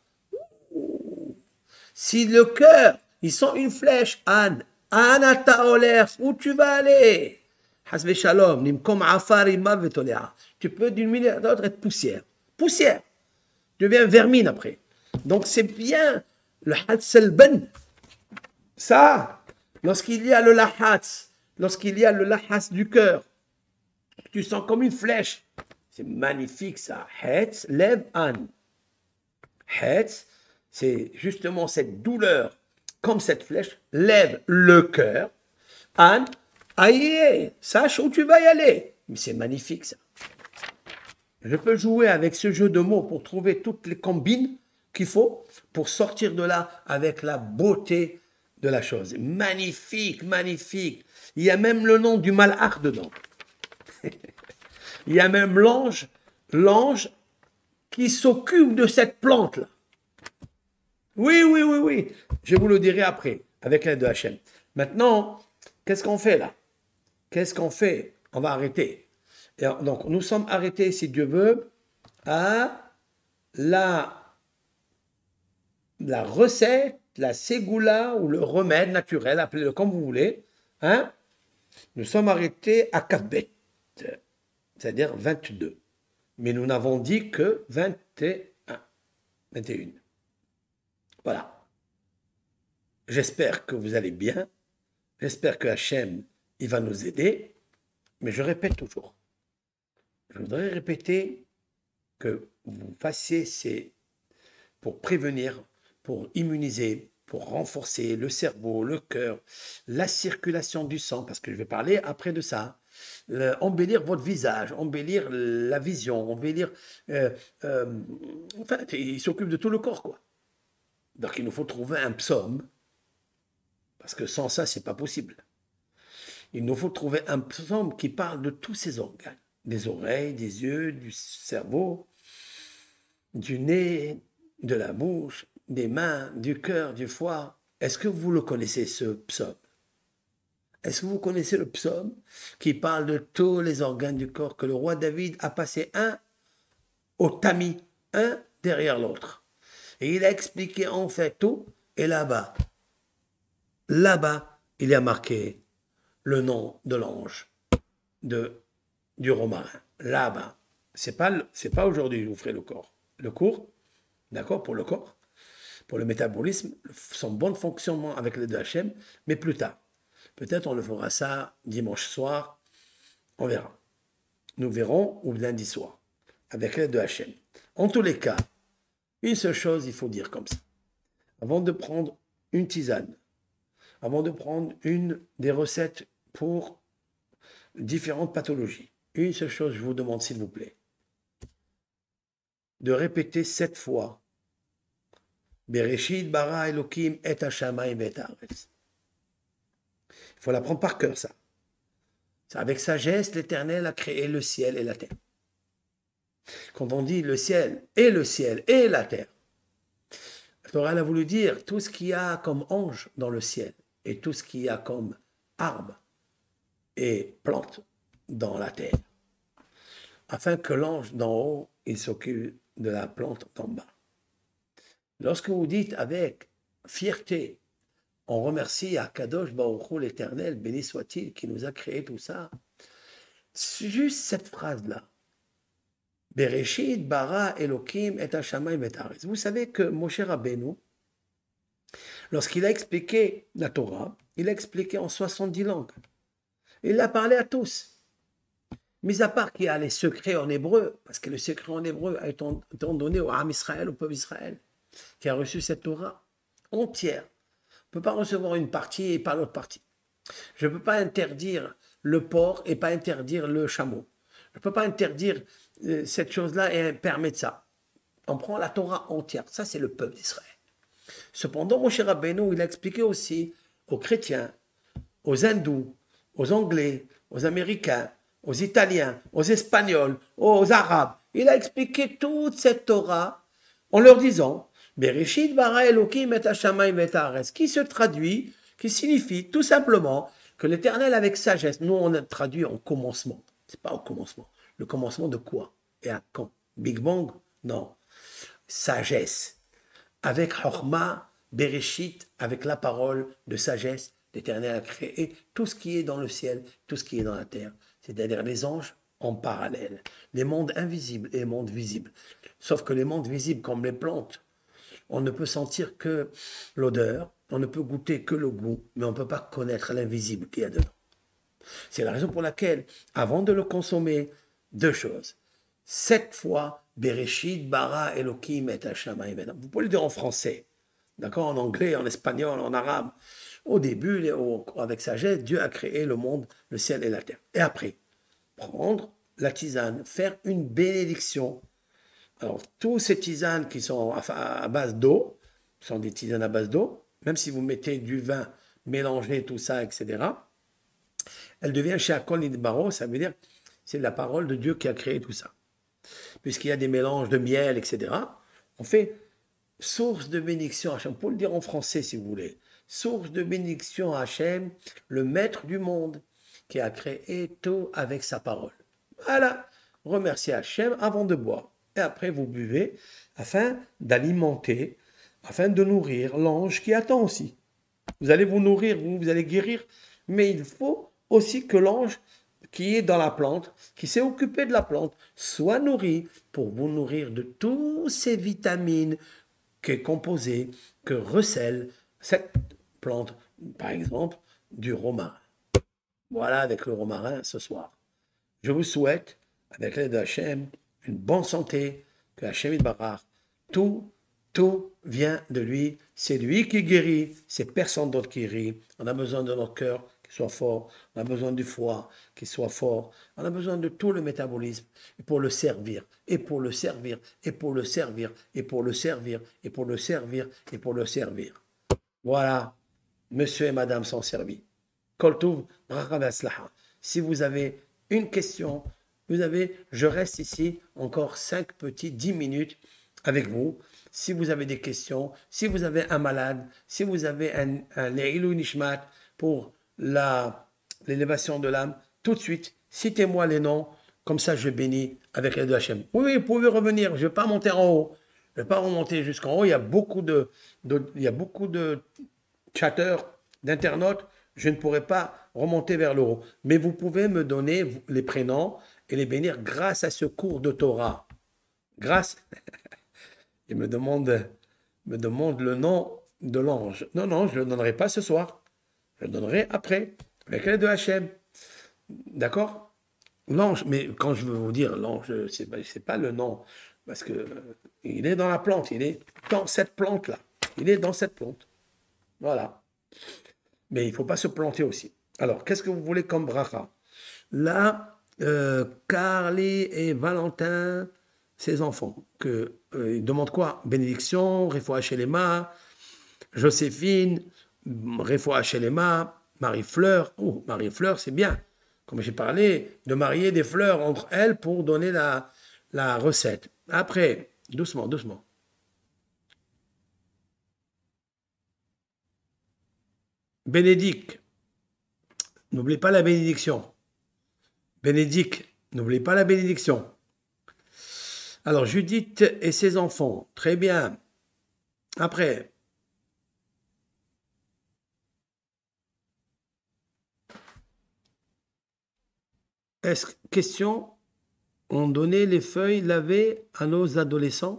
Si le cœur, il sent une flèche, Anne, Anne à Taoler, où tu vas aller? Hasbe shalom, nimkom afari mavetolea. Tu peux d'une minute à l'autre être poussière. Poussière. Tu deviens vermine après. Donc c'est bien le hatselben. Ça, lorsqu'il y a le lahats, lorsqu'il y a le lahas du cœur, tu sens comme une flèche. C'est magnifique ça. Hetz, lève, an. Hetz, c'est justement cette douleur, comme cette flèche, lève le cœur. Anne, aïe, sache où tu vas y aller. Mais c'est magnifique ça. Je peux jouer avec ce jeu de mots pour trouver toutes les combines qu'il faut pour sortir de là avec la beauté de la chose. Magnifique, magnifique. Il y a même le nom du malach dedans. Il y a même l'ange, l'ange qui s'occupe de cette plante-là. Oui, oui, oui, oui. Je vous le dirai après, avec l'aide de Hachem. Maintenant, qu'est-ce qu'on fait là? Qu'est-ce qu'on fait? On va arrêter. Et donc, nous sommes arrêtés, si Dieu veut, à la, la recette, la ségoula ou le remède naturel, appelez-le comme vous voulez. Hein? Nous sommes arrêtés à Kafbet, c'est-à-dire vingt-deux. Mais nous n'avons dit que vingt et un, vingt et un. Voilà. J'espère que vous allez bien. J'espère que Hachem, il va nous aider. Mais je répète toujours. Je voudrais répéter que vous fassiez ces... pour prévenir, pour immuniser, pour renforcer le cerveau, le cœur, la circulation du sang, parce que je vais parler après de ça. Le, embellir votre visage, embellir la vision, embellir... Euh, euh, enfin, il s'occupe de tout le corps, quoi. Donc, il nous faut trouver un psaume, parce que sans ça, c'est pas possible. Il nous faut trouver un psaume qui parle de tous ces organes, des oreilles, des yeux, du cerveau, du nez, de la bouche, des mains, du cœur, du foie. Est-ce que vous le connaissez, ce psaume? Est-ce que vous connaissez le psaume qui parle de tous les organes du corps, que le roi David a passé un au tamis, un derrière l'autre? Et il a expliqué en fait tout, et là-bas, là-bas, il y a marqué le nom de l'ange, de, du romarin. Là-bas. C'est pas, c'est pas aujourd'hui que je vous ferai le corps. Le cours, d'accord, pour le corps, pour le métabolisme, son bon fonctionnement avec les deux H M, mais plus tard. Peut-être on le fera ça dimanche soir, on verra. Nous verrons, ou lundi soir, avec l'aide de Hachem. En tous les cas, une seule chose, il faut dire comme ça. Avant de prendre une tisane, avant de prendre une des recettes pour différentes pathologies, une seule chose, je vous demande s'il vous plaît, de répéter sept fois Bereshit bara Elokim et hashamayim et haaretz. Il faut l'apprendre par cœur, ça. Avec sagesse, l'Éternel a créé le ciel et la terre. Quand on dit le ciel et le ciel et la terre, la Torah a voulu dire tout ce qu'il y a comme ange dans le ciel et tout ce qu'il y a comme arbre et plante dans la terre, afin que l'ange d'en haut, il s'occupe de la plante d'en bas. Lorsque vous dites avec fierté, on remercie à Kadosh Baruch Hu l'Éternel, béni soit-il, qui nous a créé tout ça. C'est juste cette phrase-là. Bereshit bara Elokim et hashamayim et haaretz. Vous savez que Moshe Rabbeinu, lorsqu'il a expliqué la Torah, il a expliqué en soixante-dix langues. Il a parlé à tous. Mis à part qu'il y a les secrets en hébreu, parce que le secret en hébreu a été donné au Ham Israël, au peuple Israël, qui a reçu cette Torah entière. On ne peut pas recevoir une partie et pas l'autre partie. Je ne peux pas interdire le porc et pas interdire le chameau. Je ne peux pas interdire euh, cette chose-là et permettre ça. On prend la Torah entière. Ça, c'est le peuple d'Israël. Cependant, Moshe Rabbeinu, il a expliqué aussi aux chrétiens, aux hindous, aux anglais, aux américains, aux italiens, aux espagnols, aux arabes. Il a expliqué toute cette Torah en leur disant Bereshit bara Elokim et hashamayim et haaretz, qui se traduit, qui signifie tout simplement que l'Éternel avec sagesse, nous on a traduit en commencement, c'est pas au commencement, le commencement de quoi et à quand? Big Bang? Non, sagesse, avec Chochma, Bereshit, avec la parole de sagesse, l'Éternel a créé tout ce qui est dans le ciel, tout ce qui est dans la terre, c'est-à-dire les anges en parallèle, les mondes invisibles et les mondes visibles, sauf que les mondes visibles comme les plantes, on ne peut sentir que l'odeur, on ne peut goûter que le goût, mais on ne peut pas connaître l'invisible qu'il y a dedans. C'est la raison pour laquelle, avant de le consommer, deux choses. Sept fois, Bereshit bara Elohim et hashamayim. Vous pouvez le dire en français, d'accord, en anglais, en espagnol, en arabe. Au début, avec sagesse, Dieu a créé le monde, le ciel et la terre. Et après, prendre la tisane, faire une bénédiction. Alors, tous ces tisanes qui sont à base d'eau, sont des tisanes à base d'eau, même si vous mettez du vin, mélangez tout ça, et cetera, elle devient chez Akol Baro, ça veut dire c'est la parole de Dieu qui a créé tout ça. Puisqu'il y a des mélanges de miel, et cetera, on fait source de bénédiction à Hachem. Pour le dire en français, si vous voulez, source de bénédiction à Hachem, le maître du monde, qui a créé tout avec sa parole. Voilà, remerciez Hachem avant de boire. Et après, vous buvez afin d'alimenter, afin de nourrir l'ange qui attend aussi. Vous allez vous nourrir, vous, vous allez guérir, mais il faut aussi que l'ange qui est dans la plante, qui s'est occupé de la plante, soit nourri pour vous nourrir de toutes ces vitamines qui est composée, que recèle cette plante, par exemple, du romarin. Voilà avec le romarin ce soir. Je vous souhaite, avec l'aide d'Hachem, une bonne santé, que Hachem Yitbarach, tout, tout vient de lui. C'est lui qui guérit, c'est personne d'autre qui guérit. On a besoin de notre cœur qui soit fort, on a besoin du foie qui soit fort, on a besoin de tout le métabolisme pour le servir, et pour le servir, et pour le servir, et pour le servir, et pour le servir, et pour le servir. Voilà, monsieur et madame sont servis. Kol Tov, bracha v'atzlacha. Si vous avez une question, vous avez, je reste ici encore cinq petits dix minutes avec vous. Si vous avez des questions, si vous avez un malade, si vous avez un, un Leilou Nishmat pour la, l'élévation de l'âme, tout de suite, citez-moi les noms, comme ça je bénis avec l'aide de Hachem. Oui, oui, vous pouvez revenir, je ne vais pas monter en haut, je ne vais pas remonter jusqu'en haut, il y a beaucoup de, de, il y a beaucoup de chatteurs, d'internautes, je ne pourrai pas remonter vers le haut. Mais vous pouvez me donner les prénoms et les bénir grâce à ce cours de Torah. Grâce, il me demande, me demande le nom de l'ange. Non, non, je ne le donnerai pas ce soir. Je le donnerai après, avec l'aide de Hachem. D'accord? L'ange, mais quand je veux vous dire l'ange, ce n'est pas, pas le nom, parce que euh, il est dans la plante, il est dans cette plante-là. Il est dans cette plante. Voilà. Mais il ne faut pas se planter aussi. Alors, qu'est-ce que vous voulez comme bracha? Là, euh, Carly et Valentin, ses enfants, que, euh, ils demandent quoi? Bénédiction, Refoua Shelema, Joséphine, Refoua Shelema, Marie-Fleur. Oh, Marie-Fleur, c'est bien. Comme j'ai parlé, de marier des fleurs entre elles pour donner la, la recette. Après, doucement, doucement. Bénédicte, n'oubliez pas la bénédiction. Bénédicte, n'oubliez pas la bénédiction. Alors, Judith et ses enfants, très bien. Après, est-ce question, on donnait les feuilles lavées à nos adolescents?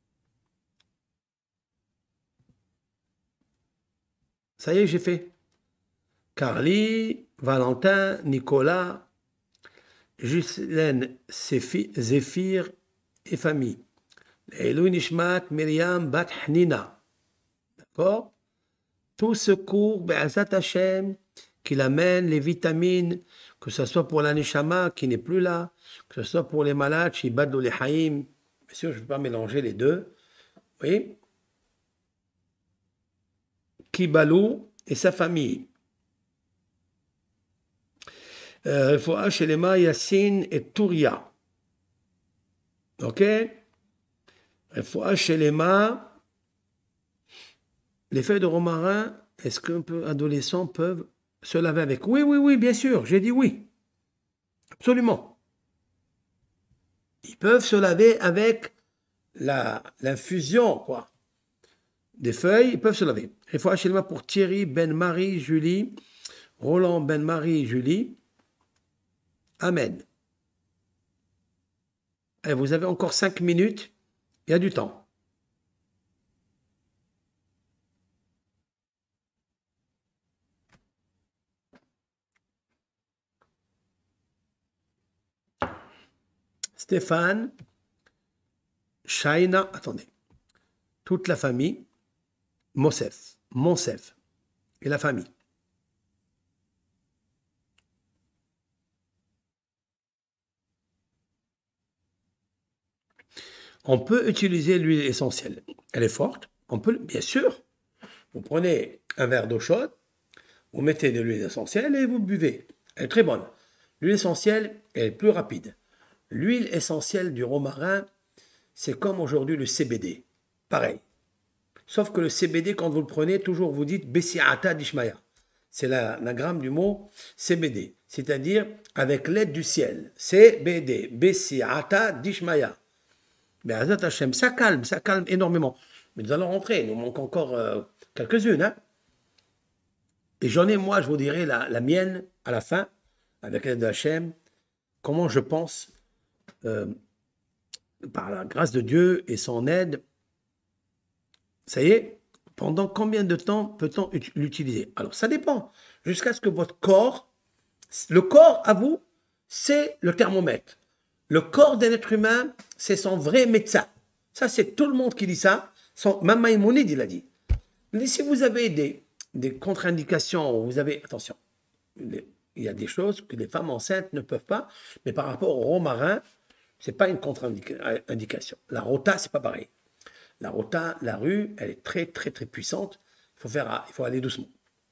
Ça y est, j'ai fait. Carly, Valentin, Nicolas, Ghislaine, Zéphir et famille. Elou Nishmat, Myriam, Bat Hnina. D'accord? Tout ce cours, Be'azat Hashem, qu'il amène les vitamines, que ce soit pour la Neshama qui n'est plus là, que ce soit pour les malades, Shibad ou les Haïm. Bien sûr, je ne vais pas mélanger les deux. Oui? Kibalou et sa famille. Refoua Shelema, Yassine et Touria. Ok? Refoua Shelema, les feuilles de romarin, est-ce qu'un adolescent peuvent se laver avec? Oui, oui, oui, bien sûr, j'ai dit oui. Absolument. Ils peuvent se laver avec l'infusion, quoi. Des feuilles, ils peuvent se laver. Refoua Shelema pour Thierry, Ben-Marie, Julie, Roland, Ben-Marie, Julie. Amen. Et vous avez encore cinq minutes, il y a du temps. Stéphane, Shaina, attendez, toute la famille, Mosef, Monsef, et la famille. On peut utiliser l'huile essentielle. Elle est forte. On peut, bien sûr. Vous prenez un verre d'eau chaude, vous mettez de l'huile essentielle et vous buvez. Elle est très bonne. L'huile essentielle elle est plus rapide. L'huile essentielle du romarin, c'est comme aujourd'hui le C B D. Pareil. Sauf que le C B D, quand vous le prenez, toujours vous dites Bessiata d'Ishmaya. C'est l'anagramme du mot C B D. C'est-à-dire avec l'aide du ciel. C B D. Bessiata d'Ishmaya. Mais Azat Hashem, ça calme, ça calme énormément. Mais nous allons rentrer, il nous manque encore euh, quelques-unes. Hein. Et j'en ai, moi, je vous dirai la, la mienne à la fin, avec l'aide de Hashem, comment je pense, euh, par la grâce de Dieu et son aide, ça y est, pendant combien de temps peut-on l'utiliser? Alors, ça dépend. Jusqu'à ce que votre corps, le corps à vous, c'est le thermomètre. Le corps d'un être humain, c'est son vrai médecin. Ça, c'est tout le monde qui dit ça. Son, même Maïmonide, il a dit. Mais si vous avez des, des contre-indications, vous avez... Attention, il y a des choses que les femmes enceintes ne peuvent pas, mais par rapport au romarin, ce n'est pas une contre-indication. La rota, c'est pas pareil. La rota, la rue, elle est très, très, très puissante. Il faut, faire, il faut aller doucement.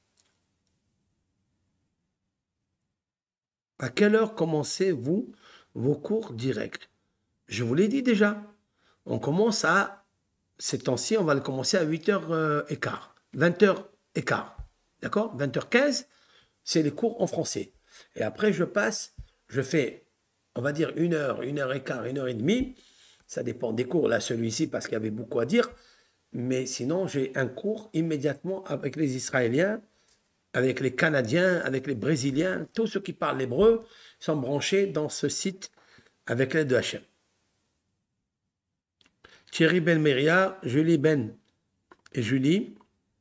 À quelle heure commencez-vous vos cours directs? Je vous l'ai dit déjà. On commence à, ces temps-ci, on va le commencer à huit heures quinze, vingt heures quinze. D'accord? vingt heures quinze, c'est les cours en français. Et après, je passe, je fais, on va dire, une heure, une heure et quart, une heure et demie. Ça dépend des cours. Là, celui-ci, parce qu'il y avait beaucoup à dire. Mais sinon, j'ai un cours immédiatement avec les Israéliens, avec les Canadiens, avec les Brésiliens, tous ceux qui parlent l'hébreu sont branchés dans ce site avec l'aide de Hachem. Thierry Ben Meria, Julie Ben et Julie,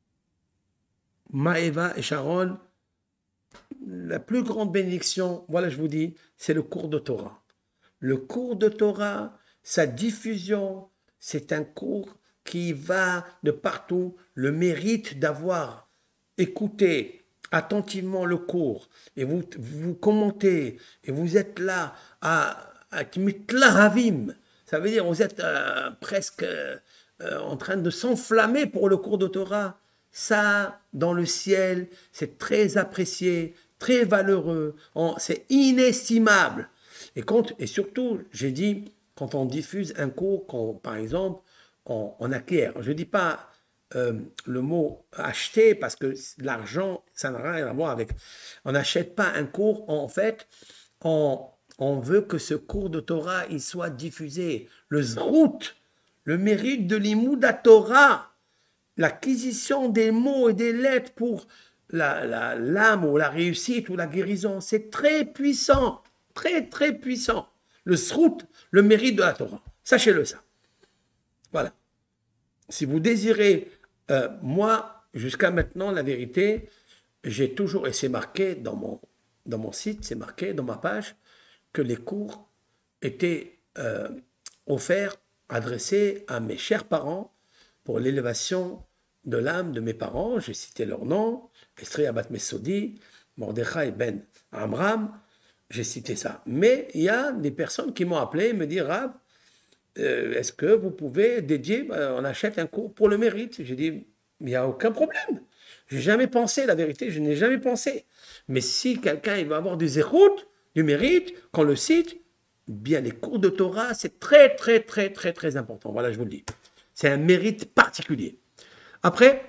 Maëva et Sharon, la plus grande bénédiction, voilà je vous dis, c'est le cours de Torah. Le cours de Torah, sa diffusion, c'est un cours qui va de partout. Le mérite d'avoir écouté attentivement le cours et vous, vous commentez et vous êtes là à, à Tmitlahavim, ça veut dire vous êtes euh, presque euh, en train de s'enflammer pour le cours de Torah. Ça, dans le ciel, c'est très apprécié, très valeureux, c'est inestimable. Et, quand, et surtout, j'ai dit, quand on diffuse un cours, quand, par exemple, on, on acquiert, je ne dis pas Euh, le mot acheter, parce que l'argent, ça n'a rien à voir avec... On n'achète pas un cours, en fait, on, on veut que ce cours de Torah, il soit diffusé. Le zrout, le mérite de l'imouda Torah, l'acquisition des mots et des lettres pour la, la, l'âme ou la réussite ou la guérison, c'est très puissant, très, très puissant. Le zrout, le mérite de la Torah. Sachez-le ça. Voilà. Si vous désirez... Euh, moi, jusqu'à maintenant, la vérité, j'ai toujours, et c'est marqué dans mon, dans mon site, c'est marqué dans ma page, que les cours étaient euh, offerts, adressés à mes chers parents pour l'élévation de l'âme de mes parents. J'ai cité leur nom, Estria Bat Mesodi, Mordechai Ben Amram, j'ai cité ça. Mais il y a des personnes qui m'ont appelé, me dire, Rav, Euh, est-ce que vous pouvez dédier, ben, on achète un cours pour le mérite? J'ai dit, il n'y a aucun problème. Je n'ai jamais pensé, la vérité, je n'ai jamais pensé. Mais si quelqu'un il va avoir du zérout, du mérite, qu'on le cite, bien les cours de Torah, c'est très, très, très, très, très important. Voilà, je vous le dis. C'est un mérite particulier. Après,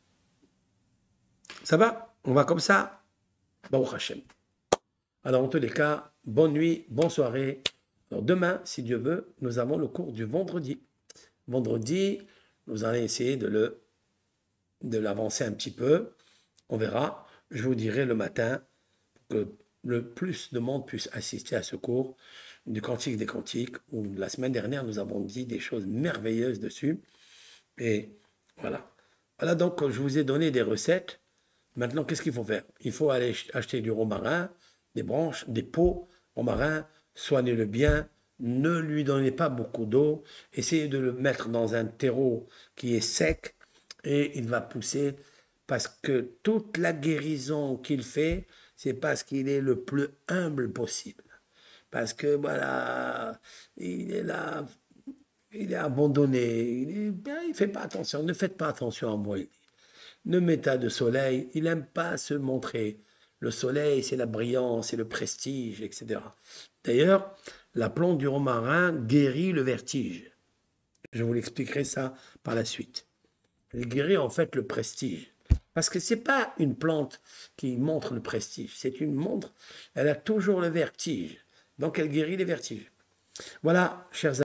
ça va? On va comme ça? Baruch Hashem. Alors, en tous les cas, bonne nuit, bonne soirée. Alors demain, si Dieu veut, nous avons le cours du vendredi. Vendredi, nous allons essayer de, le, de l'avancer un petit peu. On verra. Je vous dirai le matin que le plus de monde puisse assister à ce cours du Cantique des Cantiques, où la semaine dernière, nous avons dit des choses merveilleuses dessus. Et voilà. Voilà, donc, je vous ai donné des recettes. Maintenant, qu'est-ce qu'il faut faire? Il faut aller acheter du romarin, des branches, des pots romarin, soignez-le bien, ne lui donnez pas beaucoup d'eau, essayez de le mettre dans un terreau qui est sec et il va pousser parce que toute la guérison qu'il fait, c'est parce qu'il est le plus humble possible. Parce que voilà, il est là, il est abandonné, il ne fait pas attention, ne faites pas attention à moi. Ne met pas de soleil, il n'aime pas se montrer. Le soleil, c'est la brillance, c'est le prestige, et cetera. D'ailleurs, la plante du romarin guérit le vertige. Je vous l'expliquerai ça par la suite. Elle guérit en fait le prestige. Parce que ce n'est pas une plante qui montre le prestige, c'est une montre, elle a toujours le vertige. Donc elle guérit les vertiges. Voilà, chers amis.